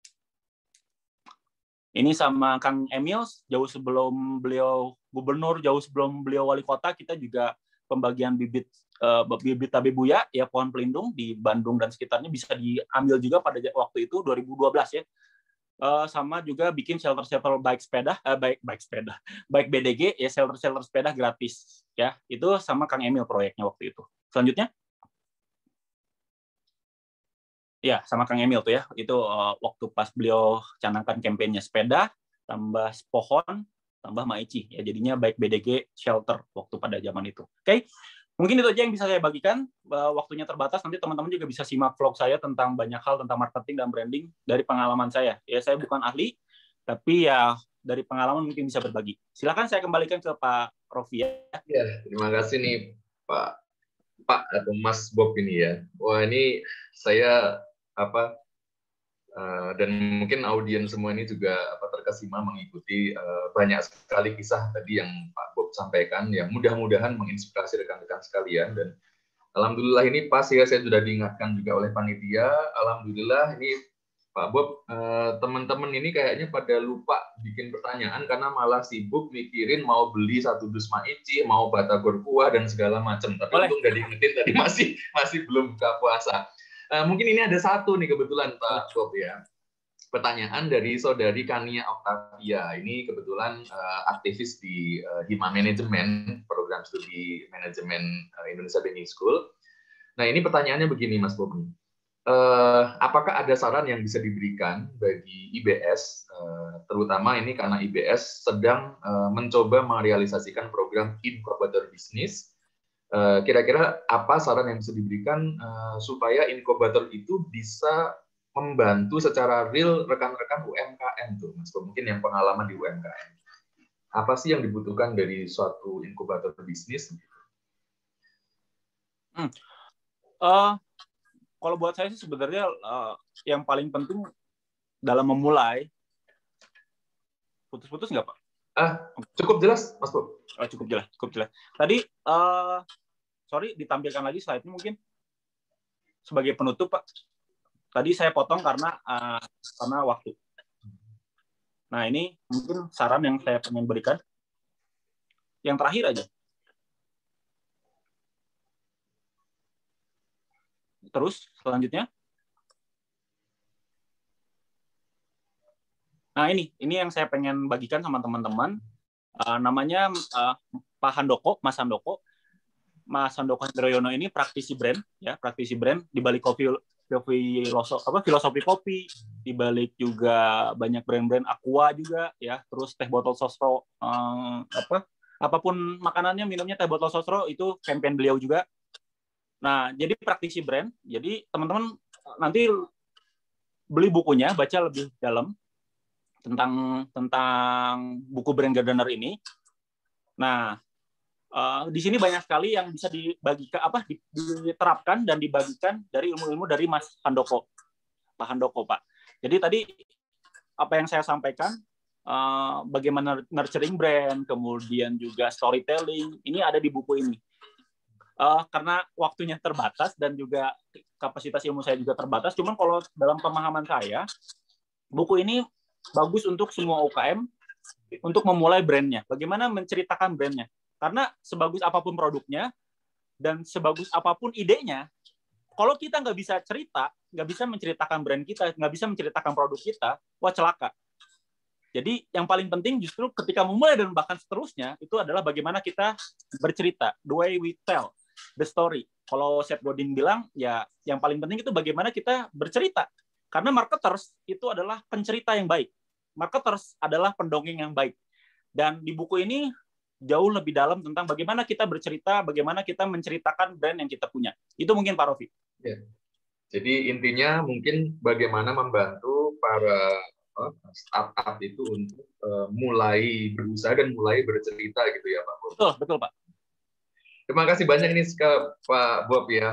ini sama Kang Emil, jauh sebelum beliau gubernur, jauh sebelum beliau wali kota, kita juga pembagian bibit tabebuya, ya, pohon pelindung di Bandung dan sekitarnya bisa diambil juga pada waktu itu 2012 ya. Sama juga bikin shelter bike BDG ya, shelter sepeda gratis ya. Itu sama Kang Emil proyeknya waktu itu. Selanjutnya, ya, sama Kang Emil tuh ya, itu waktu pas beliau canangkan kampanye sepeda, tambah pohon, tambah Maici, ya, jadinya baik BDG shelter waktu pada zaman itu. Oke, mungkin itu aja yang bisa saya bagikan. Waktunya terbatas, nanti teman-teman juga bisa simak vlog saya tentang banyak hal tentang marketing dan branding dari pengalaman saya. Ya, saya bukan ahli, tapi ya dari pengalaman mungkin bisa berbagi. Silakan saya kembalikan ke Pak Rofi ya. Ya, terima kasih nih Pak atau Mas Bob ini ya. Wah, ini saya dan mungkin audiens semua ini juga terkesima mengikuti banyak sekali kisah tadi yang Pak Bob sampaikan, yang mudah-mudahan menginspirasi rekan-rekan sekalian. Dan alhamdulillah ini pas ya, saya sudah diingatkan juga oleh panitia. Alhamdulillah ini Pak Bob, teman-teman ini kayaknya pada lupa bikin pertanyaan karena malah sibuk mikirin mau beli 1 dus Maici, mau batagor kuah dan segala macam. Tapi untung nggak diingetin tadi, masih belum buka puasa. Mungkin ini ada satu nih kebetulan Pak Bob ya. Pertanyaan dari saudari Kania Octavia. Ini kebetulan aktivis di Hima Manajemen, program studi manajemen Indonesia Banking School. Nah, ini pertanyaannya begini Mas Bob. Apakah ada saran yang bisa diberikan bagi IBS, terutama ini karena IBS sedang mencoba merealisasikan program inkubator bisnis. Kira-kira apa saran yang bisa diberikan supaya inkubator itu bisa membantu secara real rekan-rekan UMKM tuh, Mas? Mungkin yang pengalaman di UMKM. Apa sih yang dibutuhkan dari suatu inkubator bisnis? Kalau buat saya sih sebenarnya yang paling penting dalam memulai, putus-putus nggak Pak? Cukup jelas, Mas Bob. Cukup jelas. Tadi, sorry, ditampilkan lagi slide-nya mungkin sebagai penutup, Pak. Tadi saya potong karena waktu. Nah, ini mungkin saran yang saya pengen berikan. Yang terakhir aja. Terus, selanjutnya. Nah, ini yang saya pengen bagikan sama teman-teman. Namanya Pak Handoko, Mas Handoko. Mas Handoko Hendroyono ini praktisi brand, ya, praktisi brand di balik filosofi kopi, di balik juga banyak brand-brand Aqua juga, ya, terus teh botol sosro apapun makanannya, minumnya, teh botol sosro, itu campaign beliau juga. Nah, jadi praktisi brand. Jadi teman-teman nanti beli bukunya, baca lebih dalam tentang buku Brand Gardener ini. Nah, di sini banyak sekali yang bisa dibagikan, diterapkan dan dibagikan dari ilmu-ilmu dari Mas Handoko, Pak Handoko, Pak. Jadi tadi apa yang saya sampaikan, bagaimana nurturing brand, kemudian juga storytelling, ini ada di buku ini. Karena waktunya terbatas dan juga kapasitas ilmu saya juga terbatas, cuman kalau dalam pemahaman saya, buku ini bagus untuk semua UKM untuk memulai brandnya. Bagaimana menceritakan brandnya? Karena sebagus apapun produknya dan sebagus apapun idenya, kalau kita nggak bisa cerita, nggak bisa menceritakan brand kita, nggak bisa menceritakan produk kita, wah celaka. Jadi yang paling penting justru ketika memulai dan bahkan seterusnya, itu adalah bagaimana kita bercerita, the way we tell the story. Kalau Seth Godin bilang, ya yang paling penting itu bagaimana kita bercerita. Karena marketers itu adalah pencerita yang baik. Marketers adalah pendongeng yang baik. Dan di buku ini jauh lebih dalam tentang bagaimana kita bercerita, bagaimana kita menceritakan brand yang kita punya. Itu mungkin Pak Rofi. Ya. Jadi intinya mungkin bagaimana membantu para startup itu untuk mulai berusaha dan mulai bercerita gitu ya Pak Bob. Betul Pak. Terima kasih banyak nih Pak Bob ya.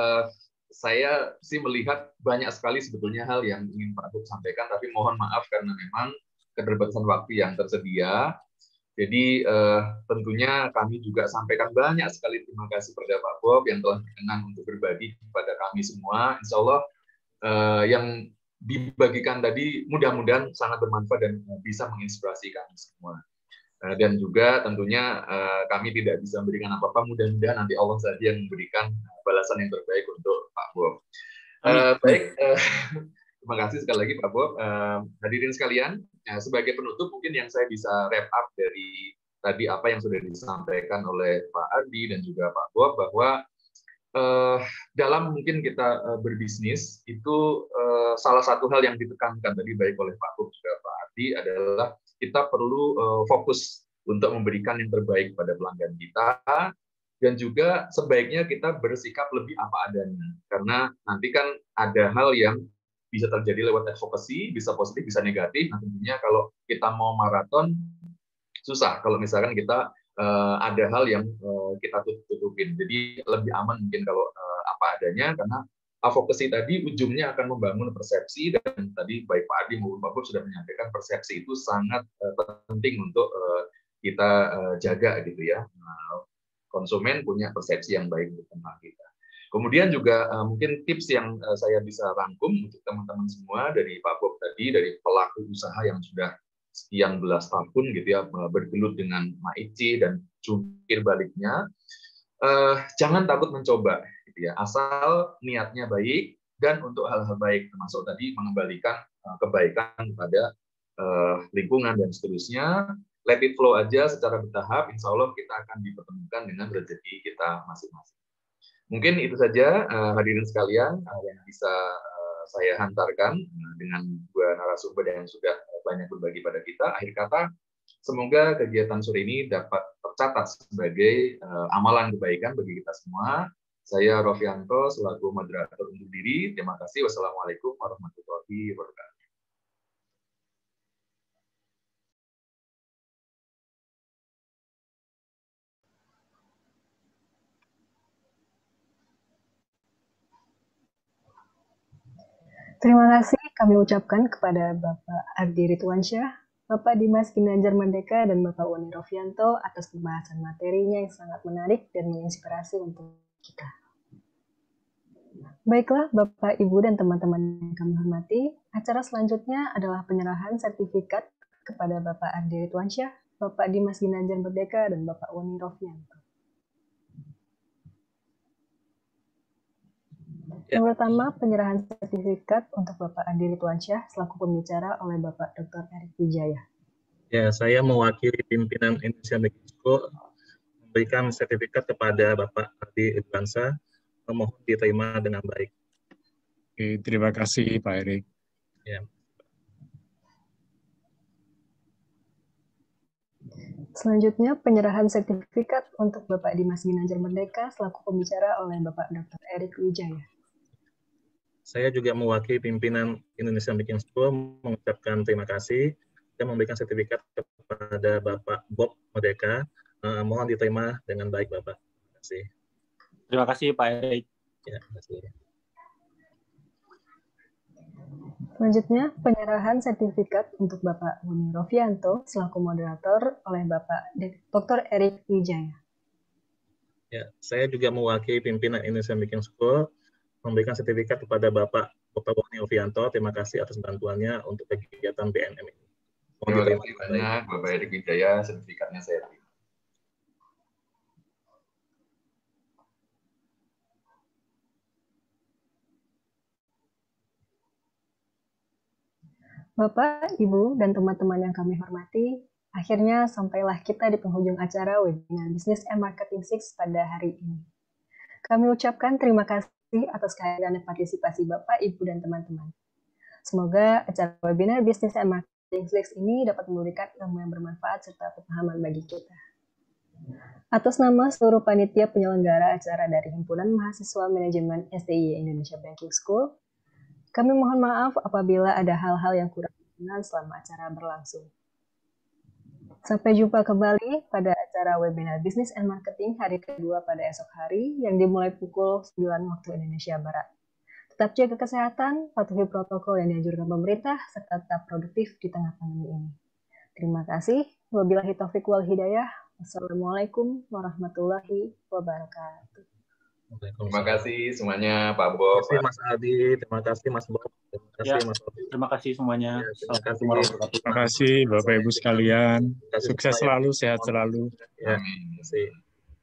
Saya sih melihat banyak sekali sebetulnya hal yang ingin Pak Bob sampaikan, tapi mohon maaf karena memang keterbatasan waktu yang tersedia. Jadi tentunya kami juga sampaikan banyak sekali terima kasih kepada Pak Bob yang telah berkenan untuk berbagi kepada kami semua. Insya Allah yang dibagikan tadi mudah-mudahan sangat bermanfaat dan bisa menginspirasi kami semua. Dan juga tentunya kami tidak bisa memberikan apa-apa, mudah-mudahan nanti Allah saja yang memberikan balasan yang terbaik untuk Pak Bob. Baik, terima kasih sekali lagi Pak Bob. Hadirin sekalian, sebagai penutup mungkin yang saya bisa wrap up dari tadi apa yang sudah disampaikan oleh Pak Ardi dan juga Pak Bob, bahwa dalam mungkin kita berbisnis itu salah satu hal yang ditekankan tadi baik oleh Pak Bob juga Pak Ardi adalah kita perlu fokus untuk memberikan yang terbaik pada pelanggan kita, dan juga sebaiknya kita bersikap lebih apa adanya, karena nanti kan ada hal yang bisa terjadi lewat advokasi, bisa positif, bisa negatif. Nah, tentunya kalau kita mau maraton, susah kalau misalkan kita ada hal yang kita tutupin. Jadi lebih aman mungkin kalau apa adanya, karena advokasi tadi ujungnya akan membangun persepsi, dan tadi baik Pak Adi maupun Pak Bob sudah menyampaikan persepsi itu sangat penting untuk kita jaga gitu ya. Konsumen punya persepsi yang baik tentang kita. Kemudian juga mungkin tips yang saya bisa rangkum untuk teman-teman semua dari Pak Bob tadi, dari pelaku usaha yang sudah sekian belas tahun gitu ya bergelut dengan maici dan jungkir baliknya, jangan takut mencoba gitu ya, asal niatnya baik dan untuk hal-hal baik, termasuk tadi mengembalikan kebaikan pada lingkungan dan seterusnya. Let it flow aja secara bertahap, insya Allah kita akan dipertemukan dengan rezeki kita masing-masing. Mungkin itu saja hadirin sekalian yang bisa saya hantarkan dengan dua narasumber yang sudah banyak berbagi pada kita. Akhir kata, semoga kegiatan sore ini dapat tercatat sebagai amalan kebaikan bagi kita semua. Saya Rofianto selaku moderator undur diri. Terima kasih. Wassalamualaikum warahmatullahi wabarakatuh. Terima kasih kami ucapkan kepada Bapak Ardi Ridwansyah, Bapak Dimas Ginanjar Merdeka, dan Bapak Woni Rofianto atas pembahasan materinya yang sangat menarik dan menginspirasi untuk kita. Baiklah Bapak, Ibu, dan teman-teman yang kami hormati, acara selanjutnya adalah penyerahan sertifikat kepada Bapak Ardi Ridwansyah, Bapak Dimas Ginanjar Merdeka, dan Bapak Woni Rofianto. Yang pertama, penyerahan sertifikat untuk Bapak Ardi Ridwansyah selaku pembicara oleh Bapak Dr. Erik Wijaya. Ya, saya mewakili pimpinan Indonesia Banking School memberikan sertifikat kepada Bapak Ardi Ridwansyah. Mohon diterima dengan baik. Oke, terima kasih Pak Erik. Ya. Selanjutnya, penyerahan sertifikat untuk Bapak Dimas Ginanjar Merdeka selaku pembicara oleh Bapak Dr. Erik Wijaya. Saya juga mewakili pimpinan Indonesia Banking School mengucapkan terima kasih dan memberikan sertifikat kepada Bapak Bob Merdeka. Mohon diterima dengan baik, Bapak. Terima kasih. Terima kasih, Pak Erik. Ya, terima kasih. Selanjutnya, penyerahan sertifikat untuk Bapak Buni Rofianto selaku moderator oleh Bapak Dr. Erik Wijaya. Ya, saya juga mewakili pimpinan Indonesia Banking School memberikan sertifikat kepada Bapak Dr. Buni Rofianto. Terima kasih atas bantuannya untuk kegiatan BNM ini. Terima kasih banyak, Bapak Erik Wijaya. Sertifikatnya saya terima. Bapak, Ibu, dan teman-teman yang kami hormati, akhirnya sampailah kita di penghujung acara webinar Business and Marketing 6 pada hari ini. Kami ucapkan terima kasih atas kehadiran dan partisipasi Bapak, Ibu, dan teman-teman. Semoga acara webinar Business and Marketing 6 ini dapat memberikan ilmu yang bermanfaat serta pemahaman bagi kita. Atas nama seluruh panitia penyelenggara acara dari Himpunan Mahasiswa Manajemen STI Indonesia Banking School, kami mohon maaf apabila ada hal-hal yang kurang berkenan selama acara berlangsung. Sampai jumpa kembali pada acara webinar Business and Marketing hari kedua pada esok hari yang dimulai pukul 9 waktu Indonesia Barat. Tetap jaga kesehatan, patuhi protokol yang dianjurkan pemerintah, serta tetap produktif di tengah pandemi ini. Terima kasih. Wabillahi taufiq wal hidayah. Wassalamualaikum warahmatullahi wabarakatuh. Terima kasih semuanya, Pak Bob. Terima kasih Mas Adi, terima kasih Mas Bob, terima kasih Mas Bob. Terima kasih semuanya. Terima kasih. Terima kasih Bapak Ibu sekalian. Sukses selalu, sehat selalu. Ya, Amin. terima kasih.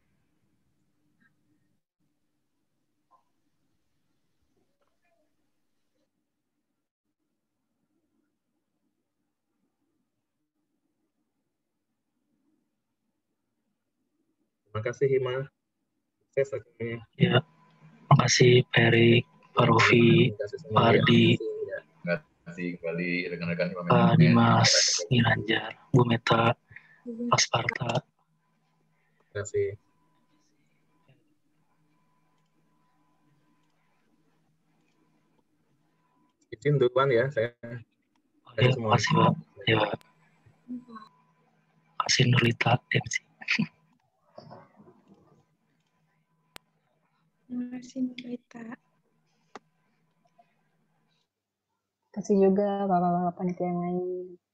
Terima kasih Hima. Sukses akhirnya. Ya, terima kasih Pak Erik, Pak Rofi, Pak Ardi, Terima kasih kembali rekan-rekan Pak Dimas Ginanjar, Bu Meta, Pak Sparta. Terima kasih. Izin duluan ya saya. Ya, terima kasih Pak. Ya. Kasih Nurlita MC. Terima kasih, Nurlita. Terima kasih juga Bapak-Bapak panitia yang lain.